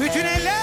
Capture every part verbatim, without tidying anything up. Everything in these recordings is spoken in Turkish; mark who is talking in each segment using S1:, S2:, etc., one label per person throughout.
S1: Bütün eller.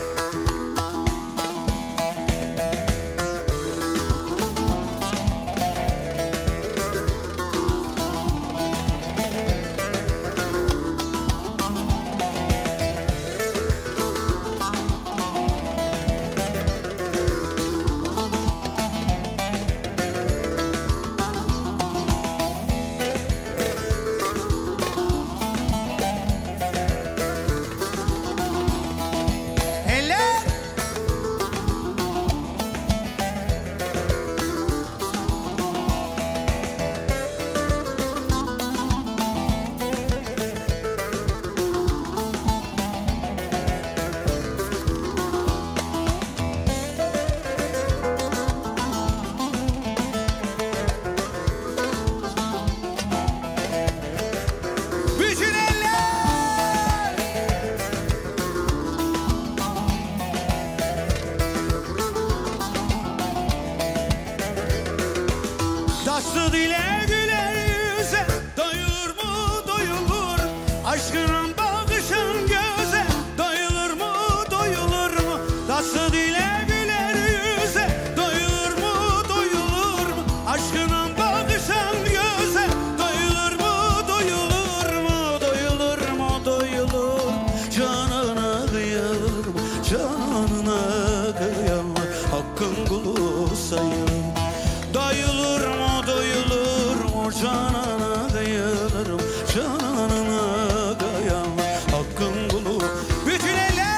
S1: Tatlı dile güler yüze doyulur mu doyulur, aşkının bakışın göze doyulur mu doyulur mu? Tatlı dile güler yüze doyulur mu doyulur mu, aşkının bakışın göze doyulur mu doyulur mu? Doyulur mu doyulur, canına kıyılır mı, canına kıyılır, hakkın kulu sayılır. Doyulur mu doyulur mu, canana kıyılırım, canana kıyamam, hakkın kulu. Bütün eller.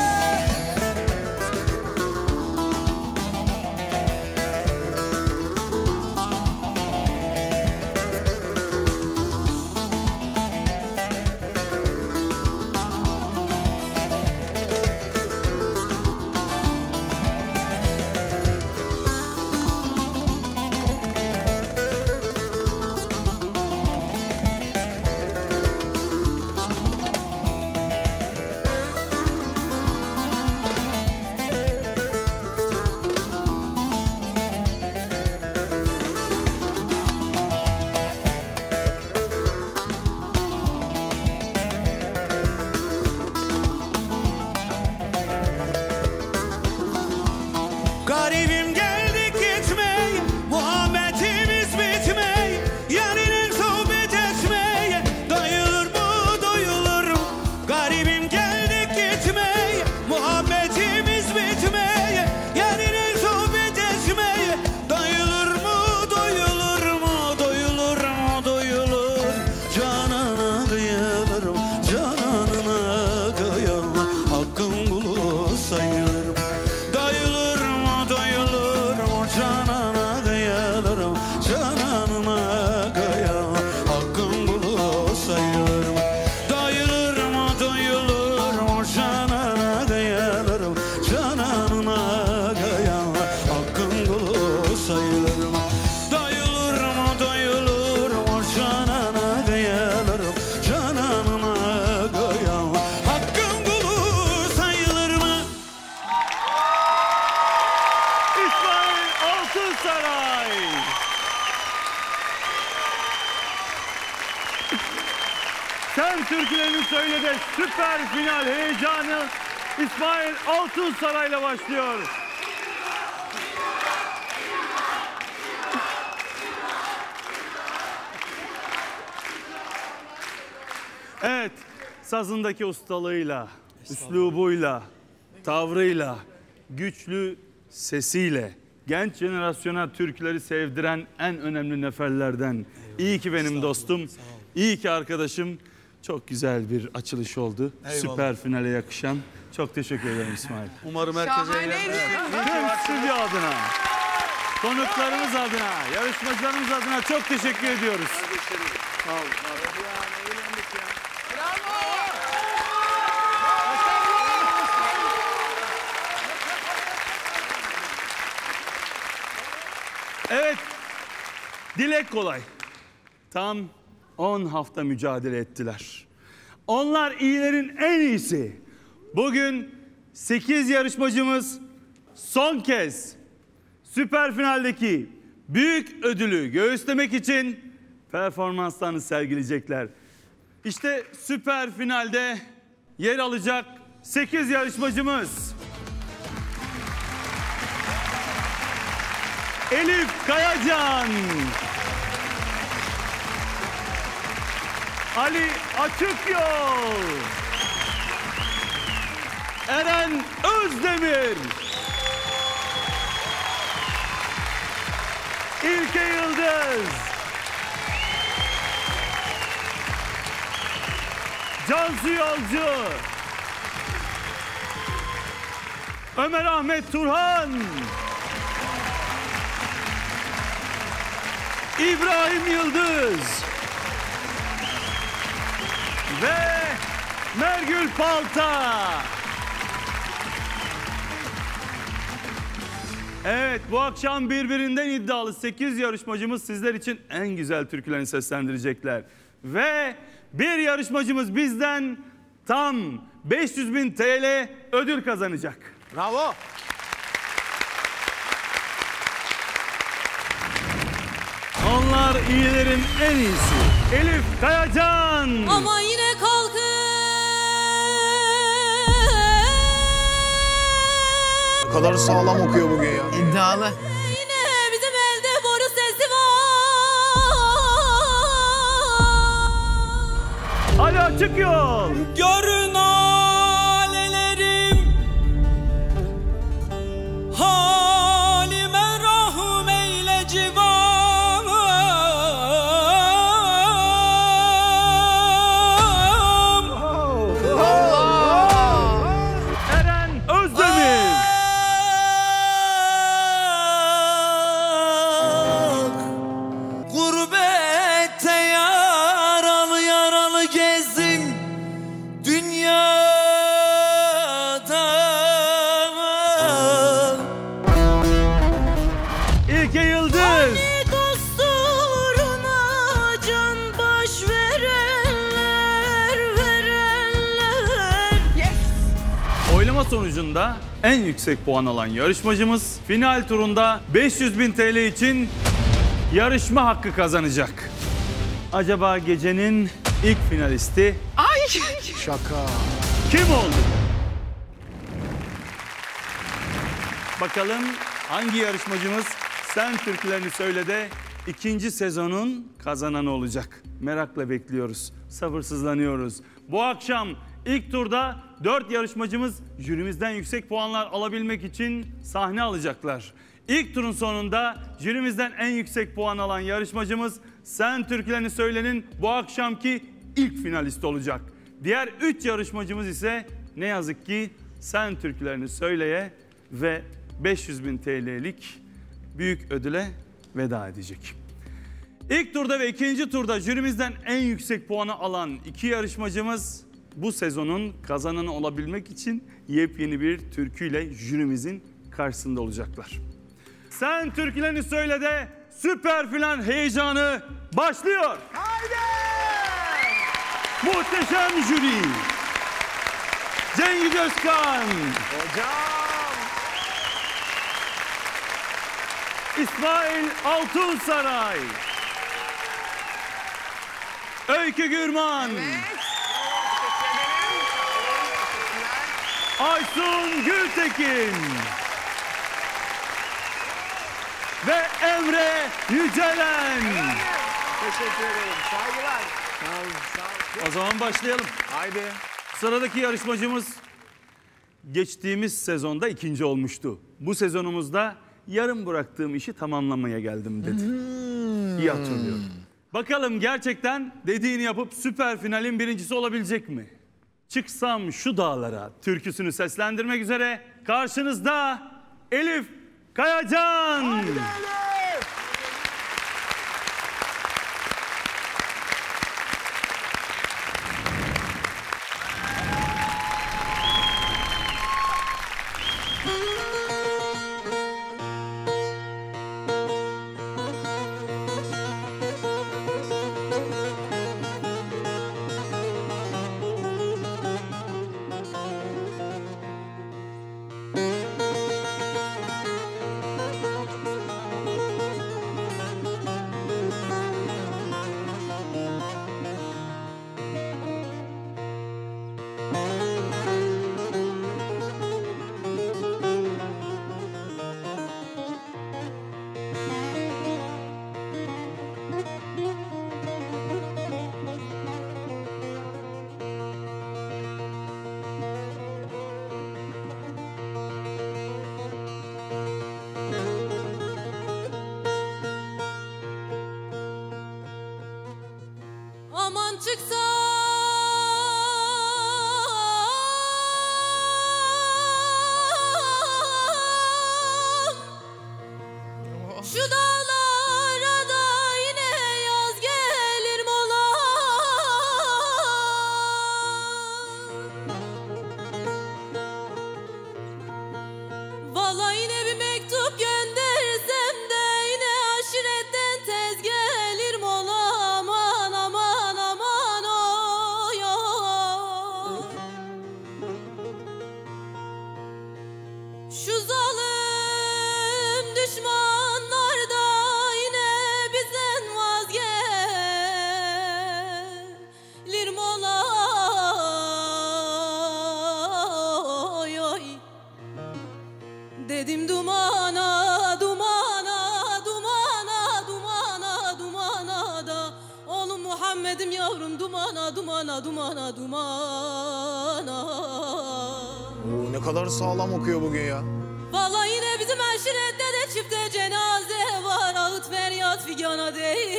S1: Garibim geldik gitmeye, muhabbetimiz bitmeye, yarının sohbet etmeye, doyulur mu doyulur mu? Garibim geldik gitmeye, muhabbetimiz bitmeye, yarının sohbet etmeye, doyulur mu doyulur mu? Doyulur mu doyulur, canana kıyılırım, canana kıyılır, hakkın kulu sayılırım. Doyulur mu doyulur mu, canana kıyılırım, cananına kıyamam, hakkın kulu sayılırım. Doyulur mu doyulur mu, canana kıyılırım, cananına kıyamam, hakkın kulu sayılırım. Doyulur mu doyulur mu, canana kıyılırım, cananına kıyamam, hakkın kulu sayılır mı?
S2: İsmail Altınsaray. Sen türkülerini söyle de süper final heyecanı İsmail Altınsaray'la başlıyor. Evet, sazındaki ustalığıyla, üslubuyla, tavrıyla, güçlü sesiyle genç jenerasyona türküleri sevdiren en önemli neferlerden. Eyvallah. İyi ki benim dostum, iyi ki arkadaşım. Çok güzel bir açılış oldu. Eyvallah. Süper finale yakışan. Çok teşekkür ederim İsmail.
S3: Umarım herkese eğlenceler.
S2: Tüm stüdyo adına, konuklarımız adına, yarışmacılarımız adına çok teşekkür ediyoruz. Sağ olun. Evet, dilek kolay. Tam on hafta mücadele ettiler. Onlar iyilerin en iyisi. Bugün sekiz yarışmacımız son kez süper finaldeki büyük ödülü göğüslemek için performanslarını sergileyecekler. İşte süper finalde yer alacak sekiz yarışmacımız. Elif Kayacan, Ali Açıkyol, Eren Özdemir, İlke Yıldız, Cansu Yolcu, Ömer Ahmet Turhan, İbrahim Yıldız ve Mergül Palta. Evet, bu akşam birbirinden iddialı sekiz yarışmacımız sizler için en güzel türkülerini seslendirecekler. Ve bir yarışmacımız bizden tam beş yüz bin T L ödül kazanacak.
S3: Bravo.
S2: Onlar iyilerin en iyisi. Elif Kayacan.
S4: Ama yine kalkın.
S3: Ne kadar sağlam okuyor bugün ya.
S5: İddialı.
S4: Yine bizim elde boru sesi var.
S2: Ali Açıkyol.
S1: Görün alelerim, halime rahım eyle civan.
S2: Eren Özdemir.
S1: Gurbette yaralı yaralı gezdim dünyada.
S2: İlke Yıldız.
S4: Dosturuna can baş verenler, verenler.
S2: Oylama sonucunda en yüksek puan alan yarışmacımız final turunda beş yüz bin T L için yarışma hakkı kazanacak. Acaba gecenin ilk finalisti
S5: Ay.
S3: Şaka.
S2: kim oldu? Bakalım hangi yarışmacımız Sen Türkülerini Söyle de ikinci sezonun kazananı olacak. Merakla bekliyoruz, sabırsızlanıyoruz. Bu akşam ilk turda dört yarışmacımız jürimizden yüksek puanlar alabilmek için sahne alacaklar. İlk turun sonunda jürimizden en yüksek puan alan yarışmacımız Sen Türkülerini Söyle'nin bu akşamki ilk finalisti olacak. Diğer üç yarışmacımız ise ne yazık ki Sen Türkülerini Söyle'ye ve beş yüz bin T L'lik büyük ödüle veda edecek. İlk turda ve ikinci turda jürimizden en yüksek puanı alan iki yarışmacımız bu sezonun kazananı olabilmek için yepyeni bir türküyle jürimizin karşısında olacaklar. Sen Türkülerini Söyle de süper final heyecanı başlıyor.
S5: Haydi.
S2: Muhteşem jüri. Cengiz Özkan,
S5: Hocam.
S2: İsmail Altunsaray, Öykü Gürman, Aysun Gültekin ve Emre Yücelen.
S5: Teşekkür ederim. Saygılar. Sağ olun. Sağ olun.
S2: O zaman başlayalım.
S5: Haydi.
S2: Sıradaki yarışmacımız geçtiğimiz sezonda ikinci olmuştu. Bu sezonumuzda yarım bıraktığım işi tamamlamaya geldim dedi. İyi hatırlıyorum. Bakalım gerçekten dediğini yapıp süper finalin birincisi olabilecek mi? Çıksam şu dağlara türküsünü seslendirmek üzere karşınızda Elif Kayacan.
S5: Haydi.
S4: Vallahi yine bir mektup göndersem de yine aşiretten tez gelir mola. Aman aman aman oy oy. Şu zalim düşmanlar da yine bizden vazgelir mola. Oy oy. Dedim dumana, dumana, dumana, dumana, dumana da oğlum Muhammed'im yavrum dumana, dumana, dumana, dumana.
S3: Oo, ne kadar sağlam okuyor bugün ya.
S4: Vallahi yine bizim aşirette de çifte cenaze var. Ağıt feryat figana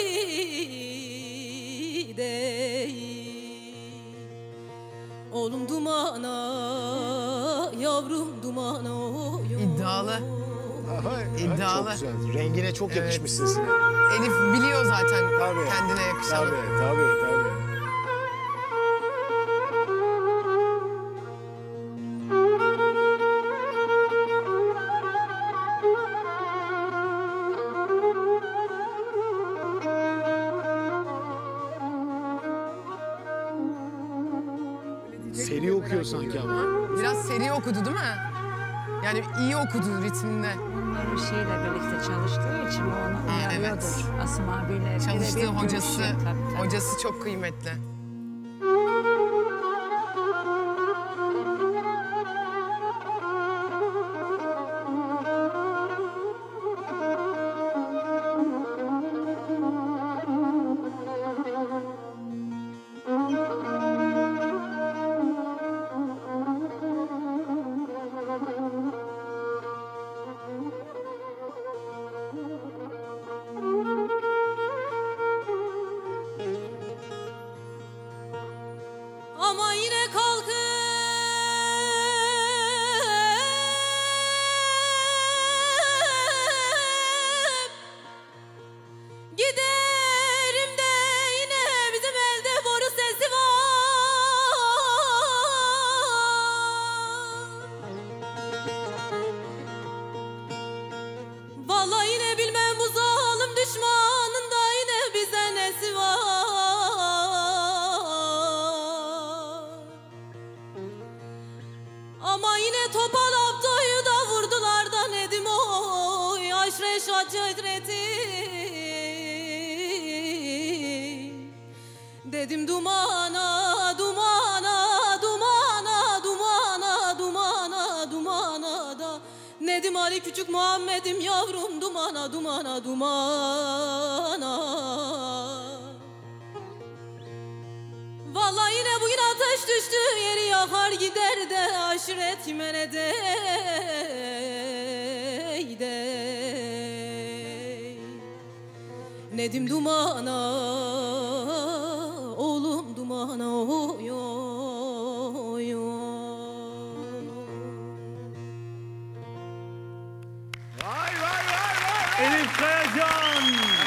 S4: değil, değil. Oğlum dumana, yavrum dumana. Oy,
S6: İddialı.
S3: Aha,
S6: İddialı.
S3: Çok güzel. Rengine çok yakışmış sesine.
S6: Elif biliyor zaten
S3: Tabii.
S6: kendine yakışanı.
S3: Tabii, tabii, tabii. Seri okuyor sanki ama.
S6: Biraz seri okudu değil mi? Yani iyi okudu ritminde.
S7: Onların şeyle birlikte çalıştığı için o onu
S6: Ha,
S7: ayarlıyordur.
S6: evet.
S7: Asım abiyle.
S6: Çalıştığı
S7: birebir
S6: hocası,
S7: görüşüyor, tabii, tabii.
S6: hocası çok kıymetli.
S4: Ama yine kalkıp giderim de yine bizim elde boru sesi var. Vallahi yine bilmem bu zalim düşmanın da yine bize nesi var. Ama yine topal Abdo'yu da vurdular da Nedim oy aşre şacireti. Dedim dumana, dumana, dumana, dumana, dumana, dumana da Nedim Ali küçük Muhammed'im yavrum dumana, dumana, dumana. Vallahi yine bugün ateş düştü yeri yakar gider de aşiret kimene dey, dey. Nedim dumana, oğlum dumana oy oy oy.
S3: Vay vay vay vay.
S2: Elif Kayacan.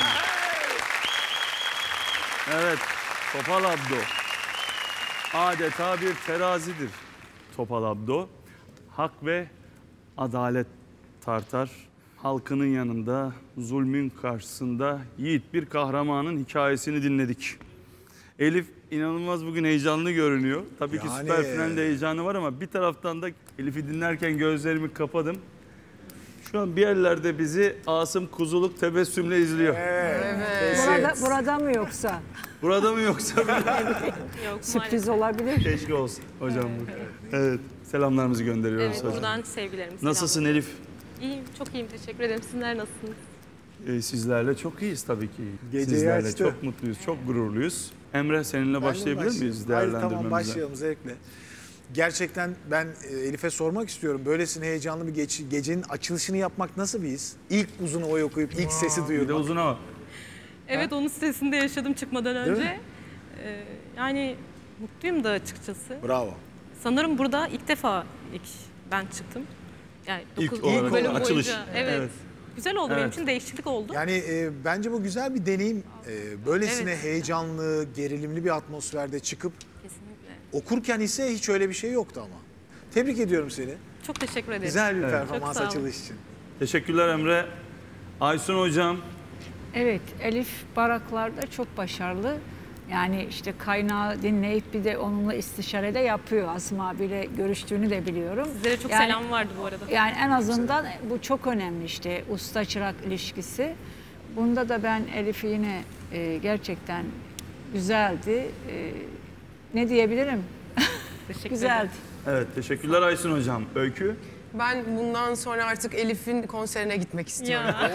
S2: Evet, Topal Abdo. Adeta bir terazidir Topal Abdo. Hak ve adalet tartar. Halkının yanında, zulmün karşısında yiğit bir kahramanın hikayesini dinledik. Elif inanılmaz bugün heyecanlı görünüyor. Tabii ki
S3: Yani-
S2: Süper Final'de heyecanı var ama bir taraftan da Elif'i dinlerken gözlerimi kapadım. Şu an bir yerlerde bizi Asım Kuzuluk tebessümle izliyor.
S7: Burada, burada mı yoksa?
S2: Burada mı yoksa?
S7: Sürpriz olabilir.
S2: Keşke olsun hocam. Evet. Selamlarımızı gönderiyoruz
S8: Evet,
S2: hocam.
S8: buradan sevgilerimi.
S2: Nasılsın
S8: selamlar.
S2: Elif?
S8: İyiyim, çok iyiyim. Teşekkür ederim. Sizler nasılsınız?
S2: Ee, sizlerle çok iyiyiz tabii ki.
S3: Geceyi
S2: Sizlerle
S3: açtı.
S2: çok mutluyuz, çok gururluyuz. Emre seninle başlayabilir miyiz
S3: Hayır,
S2: değerlendirmemize?
S3: tamam başlayalım zevkle. Gerçekten ben e, Elif'e sormak istiyorum. Böylesine heyecanlı bir geç- gecenin açılışını yapmak nasıl bir his? İlk uzun oy okuyup ilk sesi
S2: Bir de
S3: duyurmak.
S2: uzun ama.
S8: Evet, onun sitesinde yaşadım çıkmadan
S3: Değil mi?
S8: önce. Ee, yani mutluyum da açıkçası.
S3: Bravo.
S8: Sanırım burada ilk defa ilk ben çıktım. Yani
S2: İlk
S8: dokuz
S2: olarak
S8: bölüm
S2: açılış.
S8: boyunca. Evet.
S2: Evet.
S8: Güzel oldu benim
S2: Evet.
S8: için, değişiklik oldu.
S3: Yani e, bence bu güzel bir deneyim. E, böylesine
S8: Evet.
S3: heyecanlı, gerilimli bir atmosferde çıkıp
S8: Kesinlikle.
S3: okurken ise hiç öyle bir şey yoktu ama. Tebrik ediyorum seni.
S8: Çok teşekkür ederim.
S3: Güzel bir
S2: Evet.
S3: performans
S8: Çok sağ ol.
S3: açılış için.
S2: Teşekkürler Emre. Aysun hocam.
S7: Evet, Elif baraklarda çok başarılı. Yani işte kaynağı dinleyip bir de onunla istişare de yapıyor. Asım abiyle görüştüğünü de biliyorum.
S8: Sizlere çok
S7: Yani-
S8: selam vardı bu arada.
S7: Yani en azından bu çok önemli işte usta çırak ilişkisi. Bunda da ben Elif'i yine e, gerçekten güzeldi. E, ne diyebilirim?
S8: Teşekkür
S7: Güzeldi.
S8: ederim.
S2: Evet, teşekkürler Aysun hocam. Öykü.
S6: Ben bundan sonra artık Elif'in konserine gitmek istiyorum.
S8: Ya.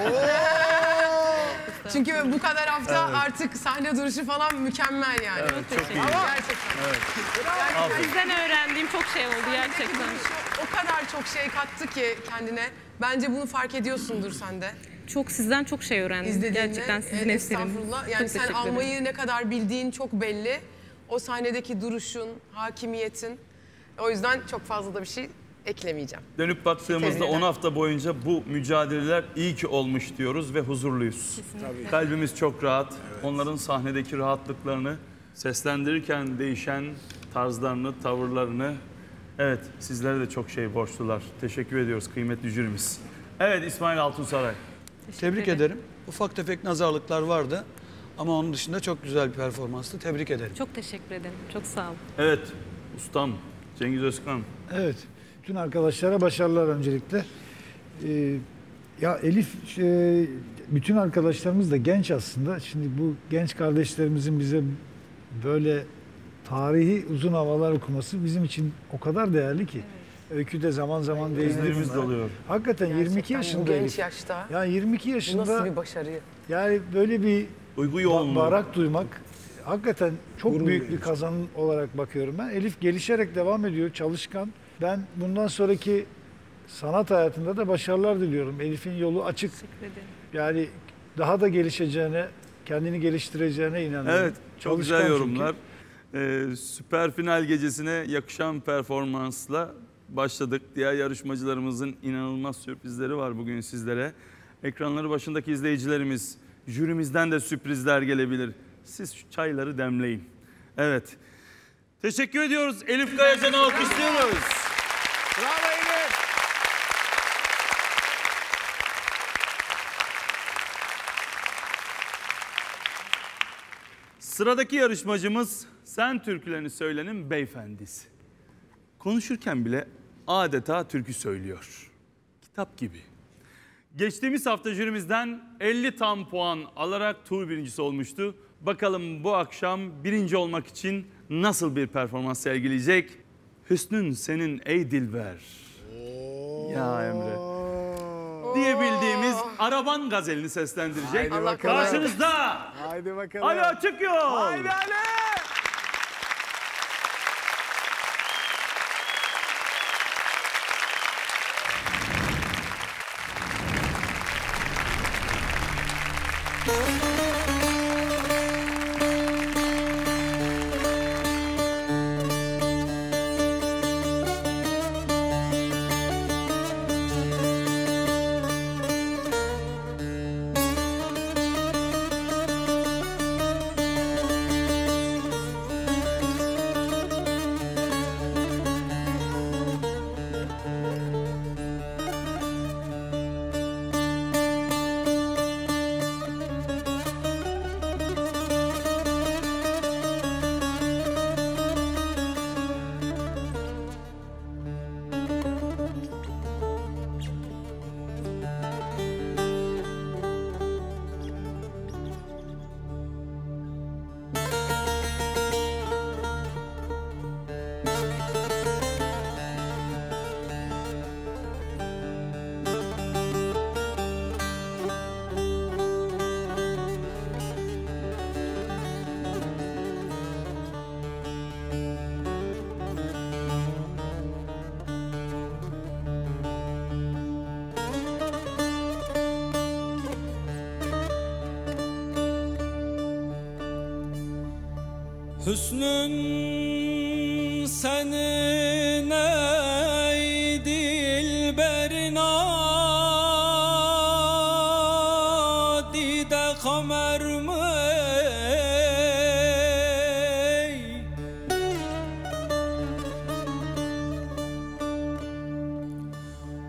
S6: Çünkü bu kadar hafta artık sahne duruşu falan mükemmel yani.
S2: Evet, çok iyi.
S6: Ama gerçekten.
S2: Aferin.
S8: Sizden öğrendiğim çok şey oldu
S6: Sahnedeki
S8: gerçekten.
S6: duruşu o kadar çok şey kattı ki kendine. Bence bunu fark ediyorsundur sen de.
S8: Çok sizden çok şey öğrendim.
S6: İzlediğinde.
S8: Gerçekten sizin
S6: e,
S8: eserim.
S6: Estağfurullah. Yani
S8: Çok
S6: sen
S8: teşekkür ederim.
S6: almayı ne kadar bildiğin çok belli. O sahnedeki duruşun, hakimiyetin. O yüzden çok fazla da bir şey eklemeyeceğim.
S2: Dönüp baktığımızda
S6: Teşekkürler.
S2: on hafta boyunca bu mücadeleler iyi ki olmuş diyoruz ve huzurluyuz. Kalbimiz çok rahat. Onların sahnedeki rahatlıklarını, seslendirirken değişen tarzlarını, tavırlarını. Evet, sizlere de çok şey borçlular. Teşekkür ediyoruz kıymetli jürimiz. Evet, İsmail Altunsaray.
S9: Tebrik ederim. Ufak tefek nazarlıklar vardı ama onun dışında çok güzel bir performanstı. Tebrik ederim.
S8: Çok teşekkür ederim. Çok sağ olun.
S2: Evet, ustam Cengiz Özkan.
S10: Evet, bütün arkadaşlara başarılar öncelikle. Ee, ya Elif, şey, bütün arkadaşlarımız da genç aslında. Şimdi bu genç kardeşlerimizin bize böyle tarihi uzun havalar okuması bizim için o kadar değerli ki. Öyküde zaman zaman değinir
S2: Gözlerimiz
S10: bunlara.
S2: doluyor.
S10: Hakikaten yirmi iki
S6: Gerçekten bu
S10: yaşında
S6: genç
S10: Elif.
S6: yaşta.
S10: Yani yirmi iki
S6: Bu
S10: yaşında
S6: nasıl bir başarı?
S10: yani böyle bir
S2: Duygu
S10: ba-
S2: yoğunluğu.
S10: barak duymak hakikaten çok
S3: Gurur
S10: büyük bir
S3: verici.
S10: kazanım olarak bakıyorum ben. Elif gelişerek devam ediyor, çalışkan. Ben bundan sonraki sanat hayatında da başarılar diliyorum. Elif'in yolu açık.
S8: Teşekkür ederim.
S10: Yani daha da gelişeceğine, kendini geliştireceğine inanıyorum.
S2: Evet, çok
S10: Çalışkan
S2: güzel
S10: çünkü.
S2: yorumlar. Ee, süper final gecesine yakışan performansla başladık. Diğer yarışmacılarımızın inanılmaz sürprizleri var bugün sizlere. Ekranları başındaki izleyicilerimiz, jürimizden de sürprizler gelebilir. Siz şu çayları demleyin. Evet. Teşekkür ediyoruz. Elif Kayacan'ı alkışlıyoruz.
S3: Bravo Elif.
S2: Sıradaki yarışmacımız Sen Türkülerini Söylenin beyefendisi. Konuşurken bile adeta türkü söylüyor. Kitap gibi. Geçtiğimiz hafta jürimizden elli tam puan alarak tur birincisi olmuştu. Bakalım bu akşam birinci olmak için nasıl bir performans sergileyecek? Hüsnün senin ey dilber. Ya Emre. Diyebildiğimiz Araban gazelini seslendirecek.
S3: Haydi bakalım.
S2: Karşınızda
S3: Haydi bakalım.
S2: Ali Açık Yol.
S3: Haydi Ali.
S1: Hüsnün senin ey dilber nadide kamer mı ey?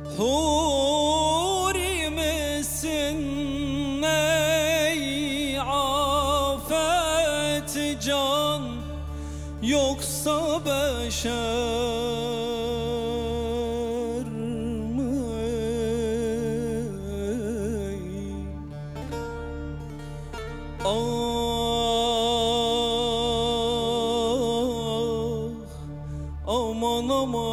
S1: huri misin ey afet can, yoksa beşer mi? Ah, aman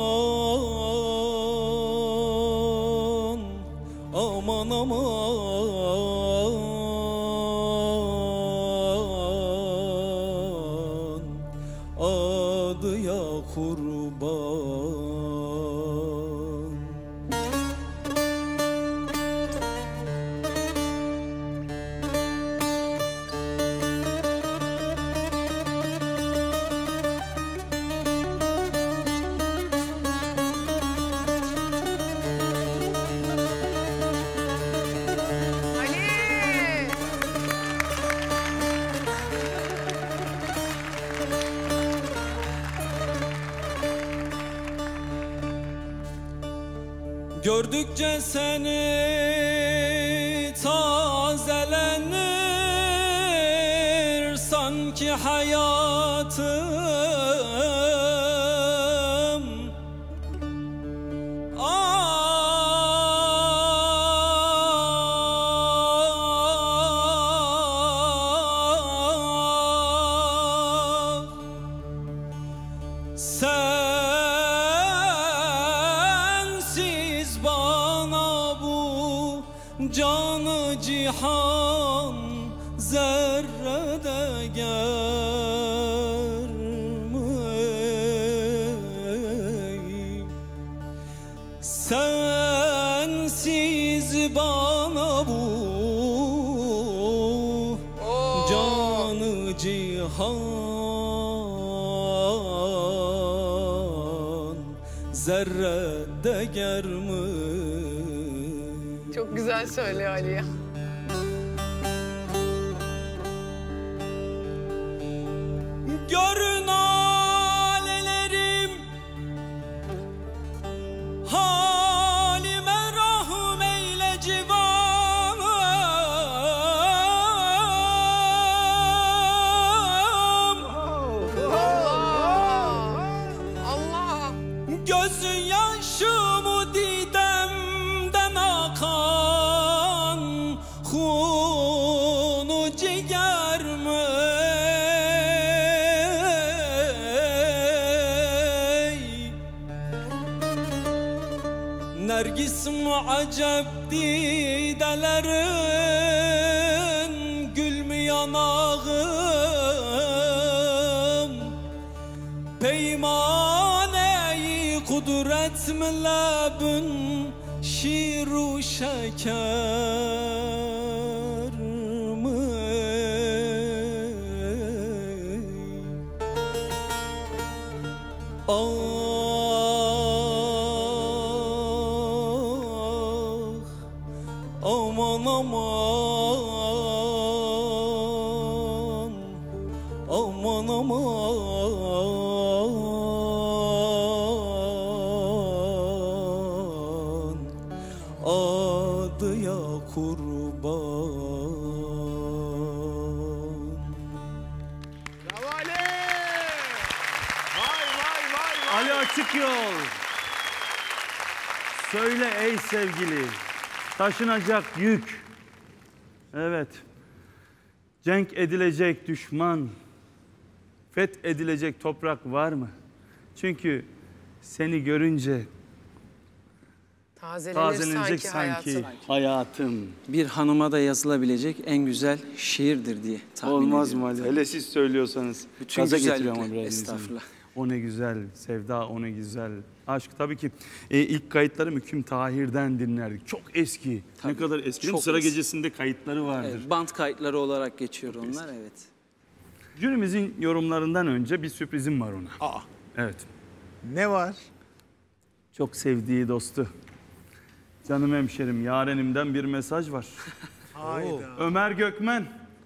S1: aman, aman aman, adıya kurban. Gördükçe seni tazelenir sanki hayatım. Ah, sensiz bana bu canı cihan zerrede gelmeyim. Sensiz bana bu canı cihan zerrede gelmeyim.
S6: Çok güzel söylüyor Aliye.
S1: Görün alelerim, halime rahm eyle civanım.
S6: Allah!
S1: Gözü yaşımı didemden akan hunu ciğerme. Nergis muacep didelerin gül mü yanağım, peymane-i kudret mi lebün şiru şeker mi? Ah, aman aman, aman aman, adıya kurban.
S3: Bravo Ali! Vay vay vay vay!
S2: Ali Açıkyol. Söyle ey sevgili, taşınacak yük. Evet. Cenk edilecek düşman, feth edilecek toprak var mı? Çünkü seni görünce
S6: Tazelenir,
S2: tazelenecek
S6: sanki,
S2: sanki,
S6: hayatım.
S2: hayatım.
S5: Bir hanıma da yazılabilecek en güzel şiirdir diye tahmin
S2: Olmaz
S5: ediyorum.
S2: mı Ali? Hele siz söylüyorsanız.
S5: Bütün
S2: gaza getiriyor
S5: güzellikle,
S2: ama biraz
S5: estağfurullah.
S2: insanı. O ne güzel sevda, o ne güzel aşk. Tabii ki e, ilk kayıtları Müküm Tahir'den dinlerdik. Çok eski.
S5: Tabii,
S2: Ne kadar eski.
S5: çok
S2: Sıra
S5: eski.
S2: Gecesi'nde kayıtları vardır.
S5: Evet, band kayıtları olarak geçiyor onlar, evet.
S2: Jürimizin yorumlarından önce bir sürprizim var ona.
S3: Aa,
S2: Evet.
S3: ne var?
S2: Çok sevdiği dostu. Canım hemşerim, yarenimden bir mesaj var.
S3: Hayda.
S2: Ömer Gökmen.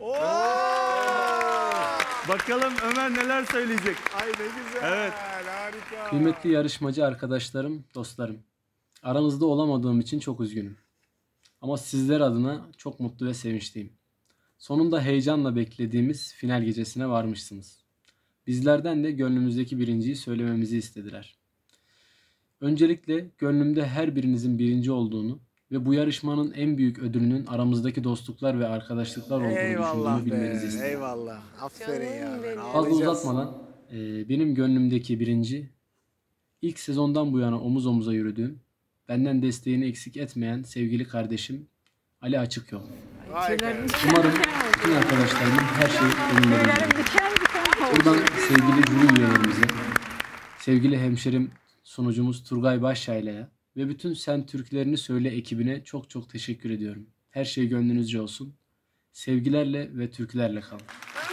S2: Bakalım Ömer neler söyleyecek.
S3: Ay ne güzel.
S2: Evet.
S3: Harika.
S11: Kıymetli yarışmacı arkadaşlarım, dostlarım. Aranızda olamadığım için çok üzgünüm. Ama sizler adına çok mutlu ve sevinçliyim. Sonunda heyecanla beklediğimiz final gecesine varmışsınız. Bizlerden de gönlümüzdeki birinciyi söylememizi istediler. Öncelikle gönlümde her birinizin birinci olduğunu ve bu yarışmanın en büyük ödülünün aramızdaki dostluklar ve arkadaşlıklar olduğunu
S3: Eyvallah
S11: düşündüğümü bilmenizi
S3: be,
S11: istedim.
S3: eyvallah. Aferin ya. Ben
S11: Fazla
S3: ağlayacağız.
S11: uzatmadan e, benim gönlümdeki birinci, ilk sezondan bu yana omuz omuza yürüdüğüm, benden desteğini eksik etmeyen sevgili kardeşim Ali Açıkyol. Umarım bütün arkadaşlarımın her şey önünde. Buradan sevgili jüri üyelerimize, sevgili hemşerim sunucumuz Turgay Başyaylı'ya ve bütün Sen Türklerini Söyle ekibine çok çok teşekkür ediyorum. Her şey gönlünüzce olsun. Sevgilerle ve türkülerle kalın.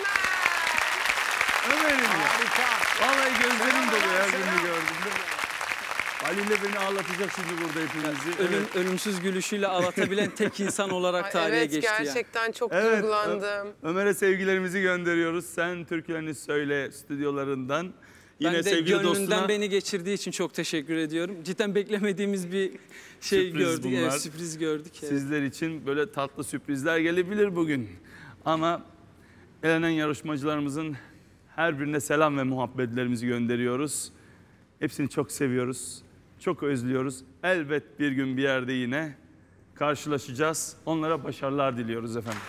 S2: Ömer'im ya. Vallahi gözlerim doluyor her birini gördüğümde. Ali ile beni ağlatacak şimdi burada hepimizi.
S12: Ölüm,
S2: Evet.
S12: ölümsüz gülüşüyle ağlatabilen tek insan olarak
S6: Ay,
S12: tarihe
S6: evet,
S12: geçti.
S6: gerçekten
S12: yani.
S6: çok
S2: Evet,
S6: duygulandım.
S2: Ö- Ömer'e sevgilerimizi gönderiyoruz. Sen Türklerini Söyle stüdyolarından. Yine
S12: Ben de
S2: sevgili
S12: gönlünden
S2: dostuna
S12: beni geçirdiği için çok teşekkür ediyorum. Cidden beklemediğimiz bir şey
S2: Sürpriz
S12: gördük.
S2: bunlar.
S12: Evet, sürpriz gördük. Evet.
S2: sizler için böyle tatlı sürprizler gelebilir bugün. Ama elenen yarışmacılarımızın her birine selam ve muhabbetlerimizi gönderiyoruz. Hepsini çok seviyoruz. Çok özlüyoruz. Elbet bir gün bir yerde yine karşılaşacağız. Onlara başarılar diliyoruz efendim.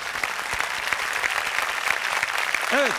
S2: Evet.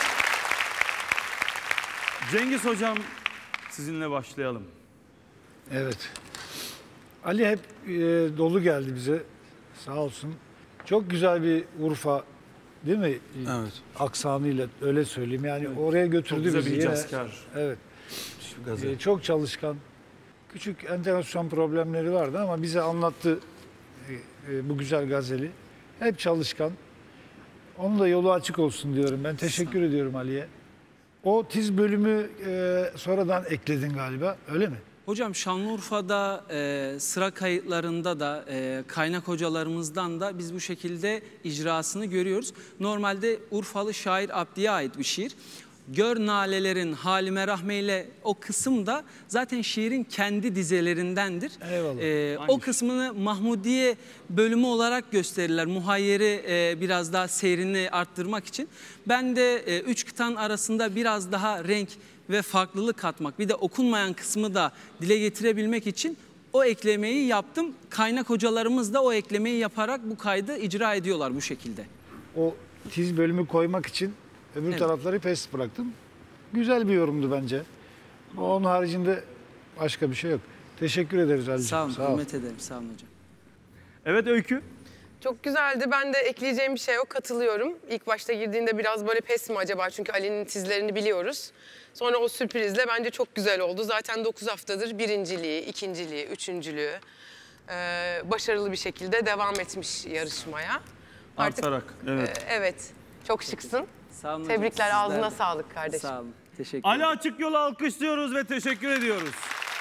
S2: Cengiz Hocam, sizinle başlayalım.
S10: Evet. Ali hep e, dolu geldi bize. Sağ olsun. Çok güzel bir Urfa, değil mi?
S9: Evet.
S10: Aksanıyla öyle söyleyeyim. Yani oraya götürdü
S2: Çok güzel
S10: bizi.
S2: bir
S10: yine.
S2: Hicazkar.
S10: Evet.
S9: Şu gazel.
S10: E, çok çalışkan. Küçük entegrasyon problemleri vardı ama bize anlattı e, e, bu güzel gazeli. Hep çalışkan. Onun da yolu açık olsun diyorum. Ben teşekkür ediyorum Ali'ye. O tiz bölümü e, sonradan ekledin galiba, öyle mi?
S12: Hocam Şanlıurfa'da e, sıra kayıtlarında da e, kaynak hocalarımızdan da biz bu şekilde icrasını görüyoruz. Normalde Urfalı şair Abdi'ye ait bir şiir. Gör nalelerin halime rahmeyle o kısım da zaten şiirin kendi dizelerindendir.
S10: Eyvallah.
S12: E, o kısmını Mahmudiye bölümü olarak gösterirler. Muhayyeri e, biraz daha seyrini arttırmak için. Ben de e, üç kıtanın arasında biraz daha renk ve farklılık katmak, bir de okunmayan kısmı da dile getirebilmek için o eklemeyi yaptım. Kaynak hocalarımız da o eklemeyi yaparak bu kaydı icra ediyorlar bu şekilde.
S10: O tiz bölümü koymak için öbür
S12: Evet.
S10: tarafları pes bıraktım. Güzel bir yorumdu bence. Onun haricinde başka bir şey yok. Teşekkür ederiz Ali'ciğim.
S12: Sağ olun,
S10: Sağ ol.
S12: hürmet ederim. Sağ olun hocam.
S2: Evet Öykü.
S6: Çok güzeldi. Ben de ekleyeceğim bir şey yok. Katılıyorum. İlk başta girdiğinde biraz böyle pes mi acaba? Çünkü Ali'nin tizlerini biliyoruz. Sonra o sürprizle bence çok güzel oldu. Zaten dokuz haftadır birinciliği, ikinciliği, üçüncülüğü e, başarılı bir şekilde devam etmiş yarışmaya.
S2: Artarak, evet.
S6: e, evet. Çok şıksın.
S12: Sağ olun hocam,
S6: Tebrikler.
S12: sizler
S6: Ağzına
S12: de.
S6: sağlık kardeşim.
S12: Sağ olun. Teşekkür
S2: Ali
S12: ederim.
S2: Açıkyol'u alkışlıyoruz ve teşekkür ediyoruz.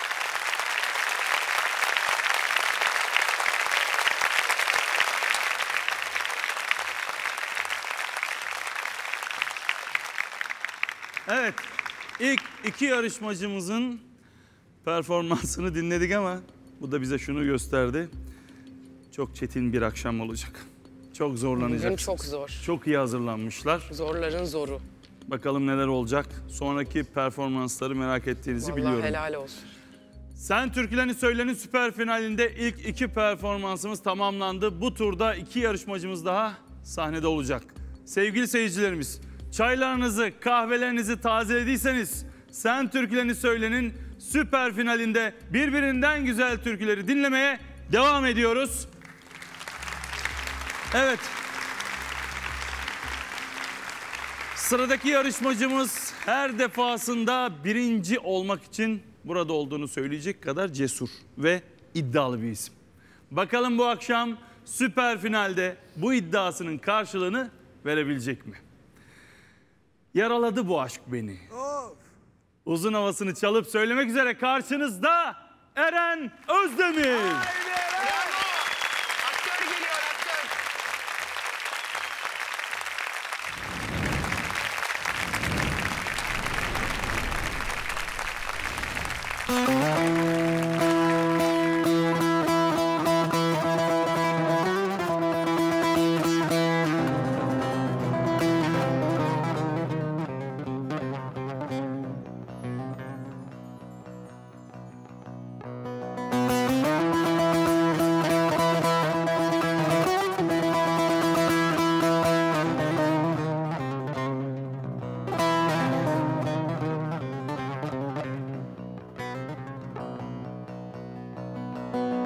S2: Evet, ilk iki yarışmacımızın performansını dinledik ama bu da bize şunu gösterdi. Çok çetin bir akşam olacak. Çok zorlanacak.
S6: Bugün çok zor.
S2: Çok iyi hazırlanmışlar.
S6: Zorların zoru.
S2: Bakalım neler olacak. Sonraki performansları merak ettiğinizi
S6: Vallahi
S2: biliyorum.
S6: helal olsun.
S2: Sen Türklerini Söyle'nin süper finalinde ilk iki performansımız tamamlandı. Bu turda iki yarışmacımız daha sahnede olacak. Sevgili seyircilerimiz, çaylarınızı, kahvelerinizi tazelediyseniz Sen Türklerini Söyle'nin süper finalinde birbirinden güzel türküleri dinlemeye devam ediyoruz. Evet. Sıradaki yarışmacımız her defasında birinci olmak için burada olduğunu söyleyecek kadar cesur ve iddialı bir isim. Bakalım bu akşam süper finalde bu iddiasının karşılığını verebilecek mi? Yaraladı bu aşk beni. Uzun havasını çalıp söylemek üzere karşınızda Eren Özdemir.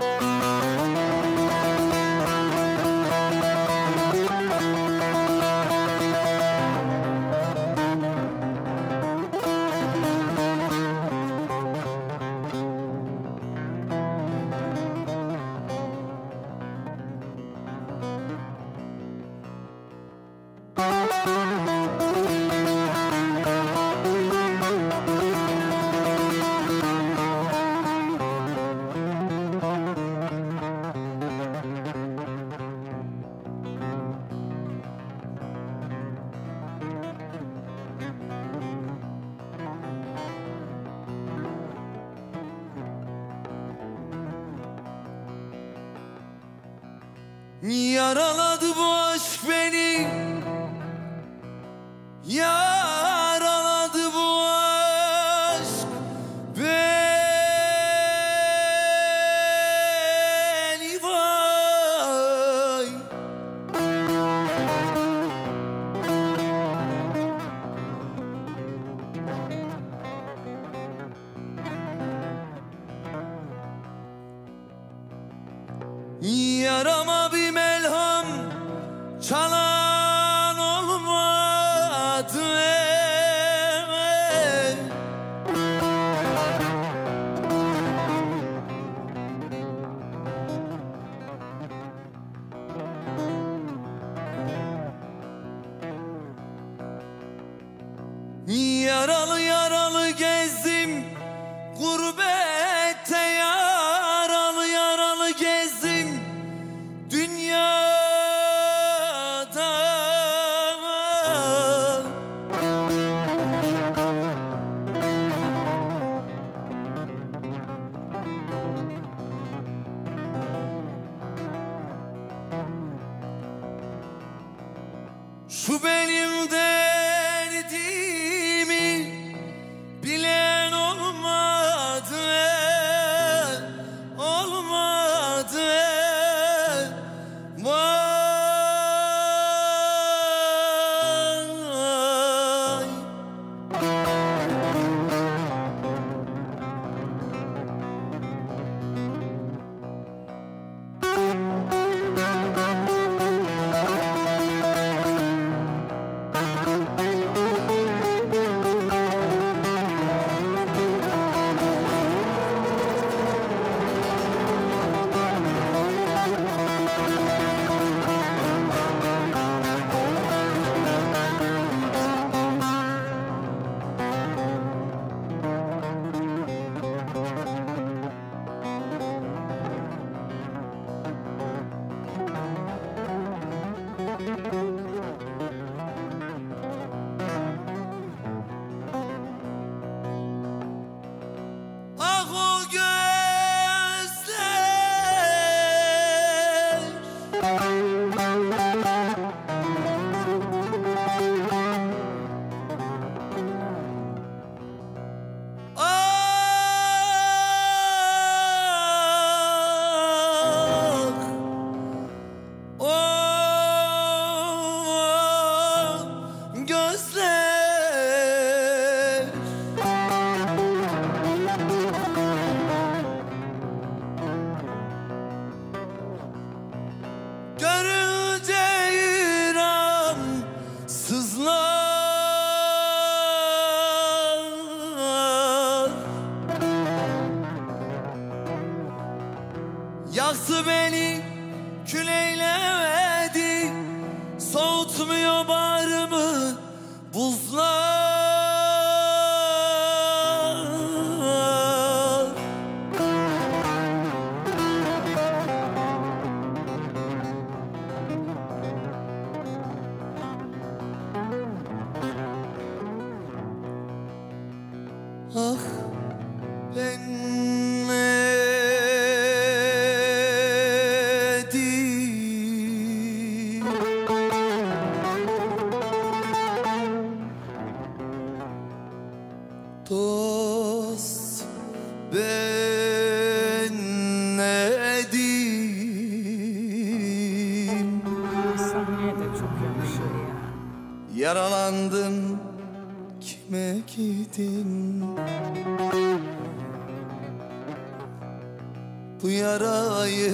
S1: Yaraladı bu aşk beni, yaraladı bu aşk beni, vay. Yarama bir melham çalan olmadı. Yaralı yaralı gezdim gurbette, yaralı yaralı gezdim dünyada. Şu benim derdimi bilen olmadı, olmadı. Vay. Ah o gözler, ah o gözler. Görünce yüreğim sızlar. Yaktı beni, kül eylemedi, soğutmuyor bağrımı buzlar. Ah ben nedim, dost ben nedim.
S7: Sahneye de çok yakışıyor ya.
S1: Yaralandım, kime gidin? bu yarayı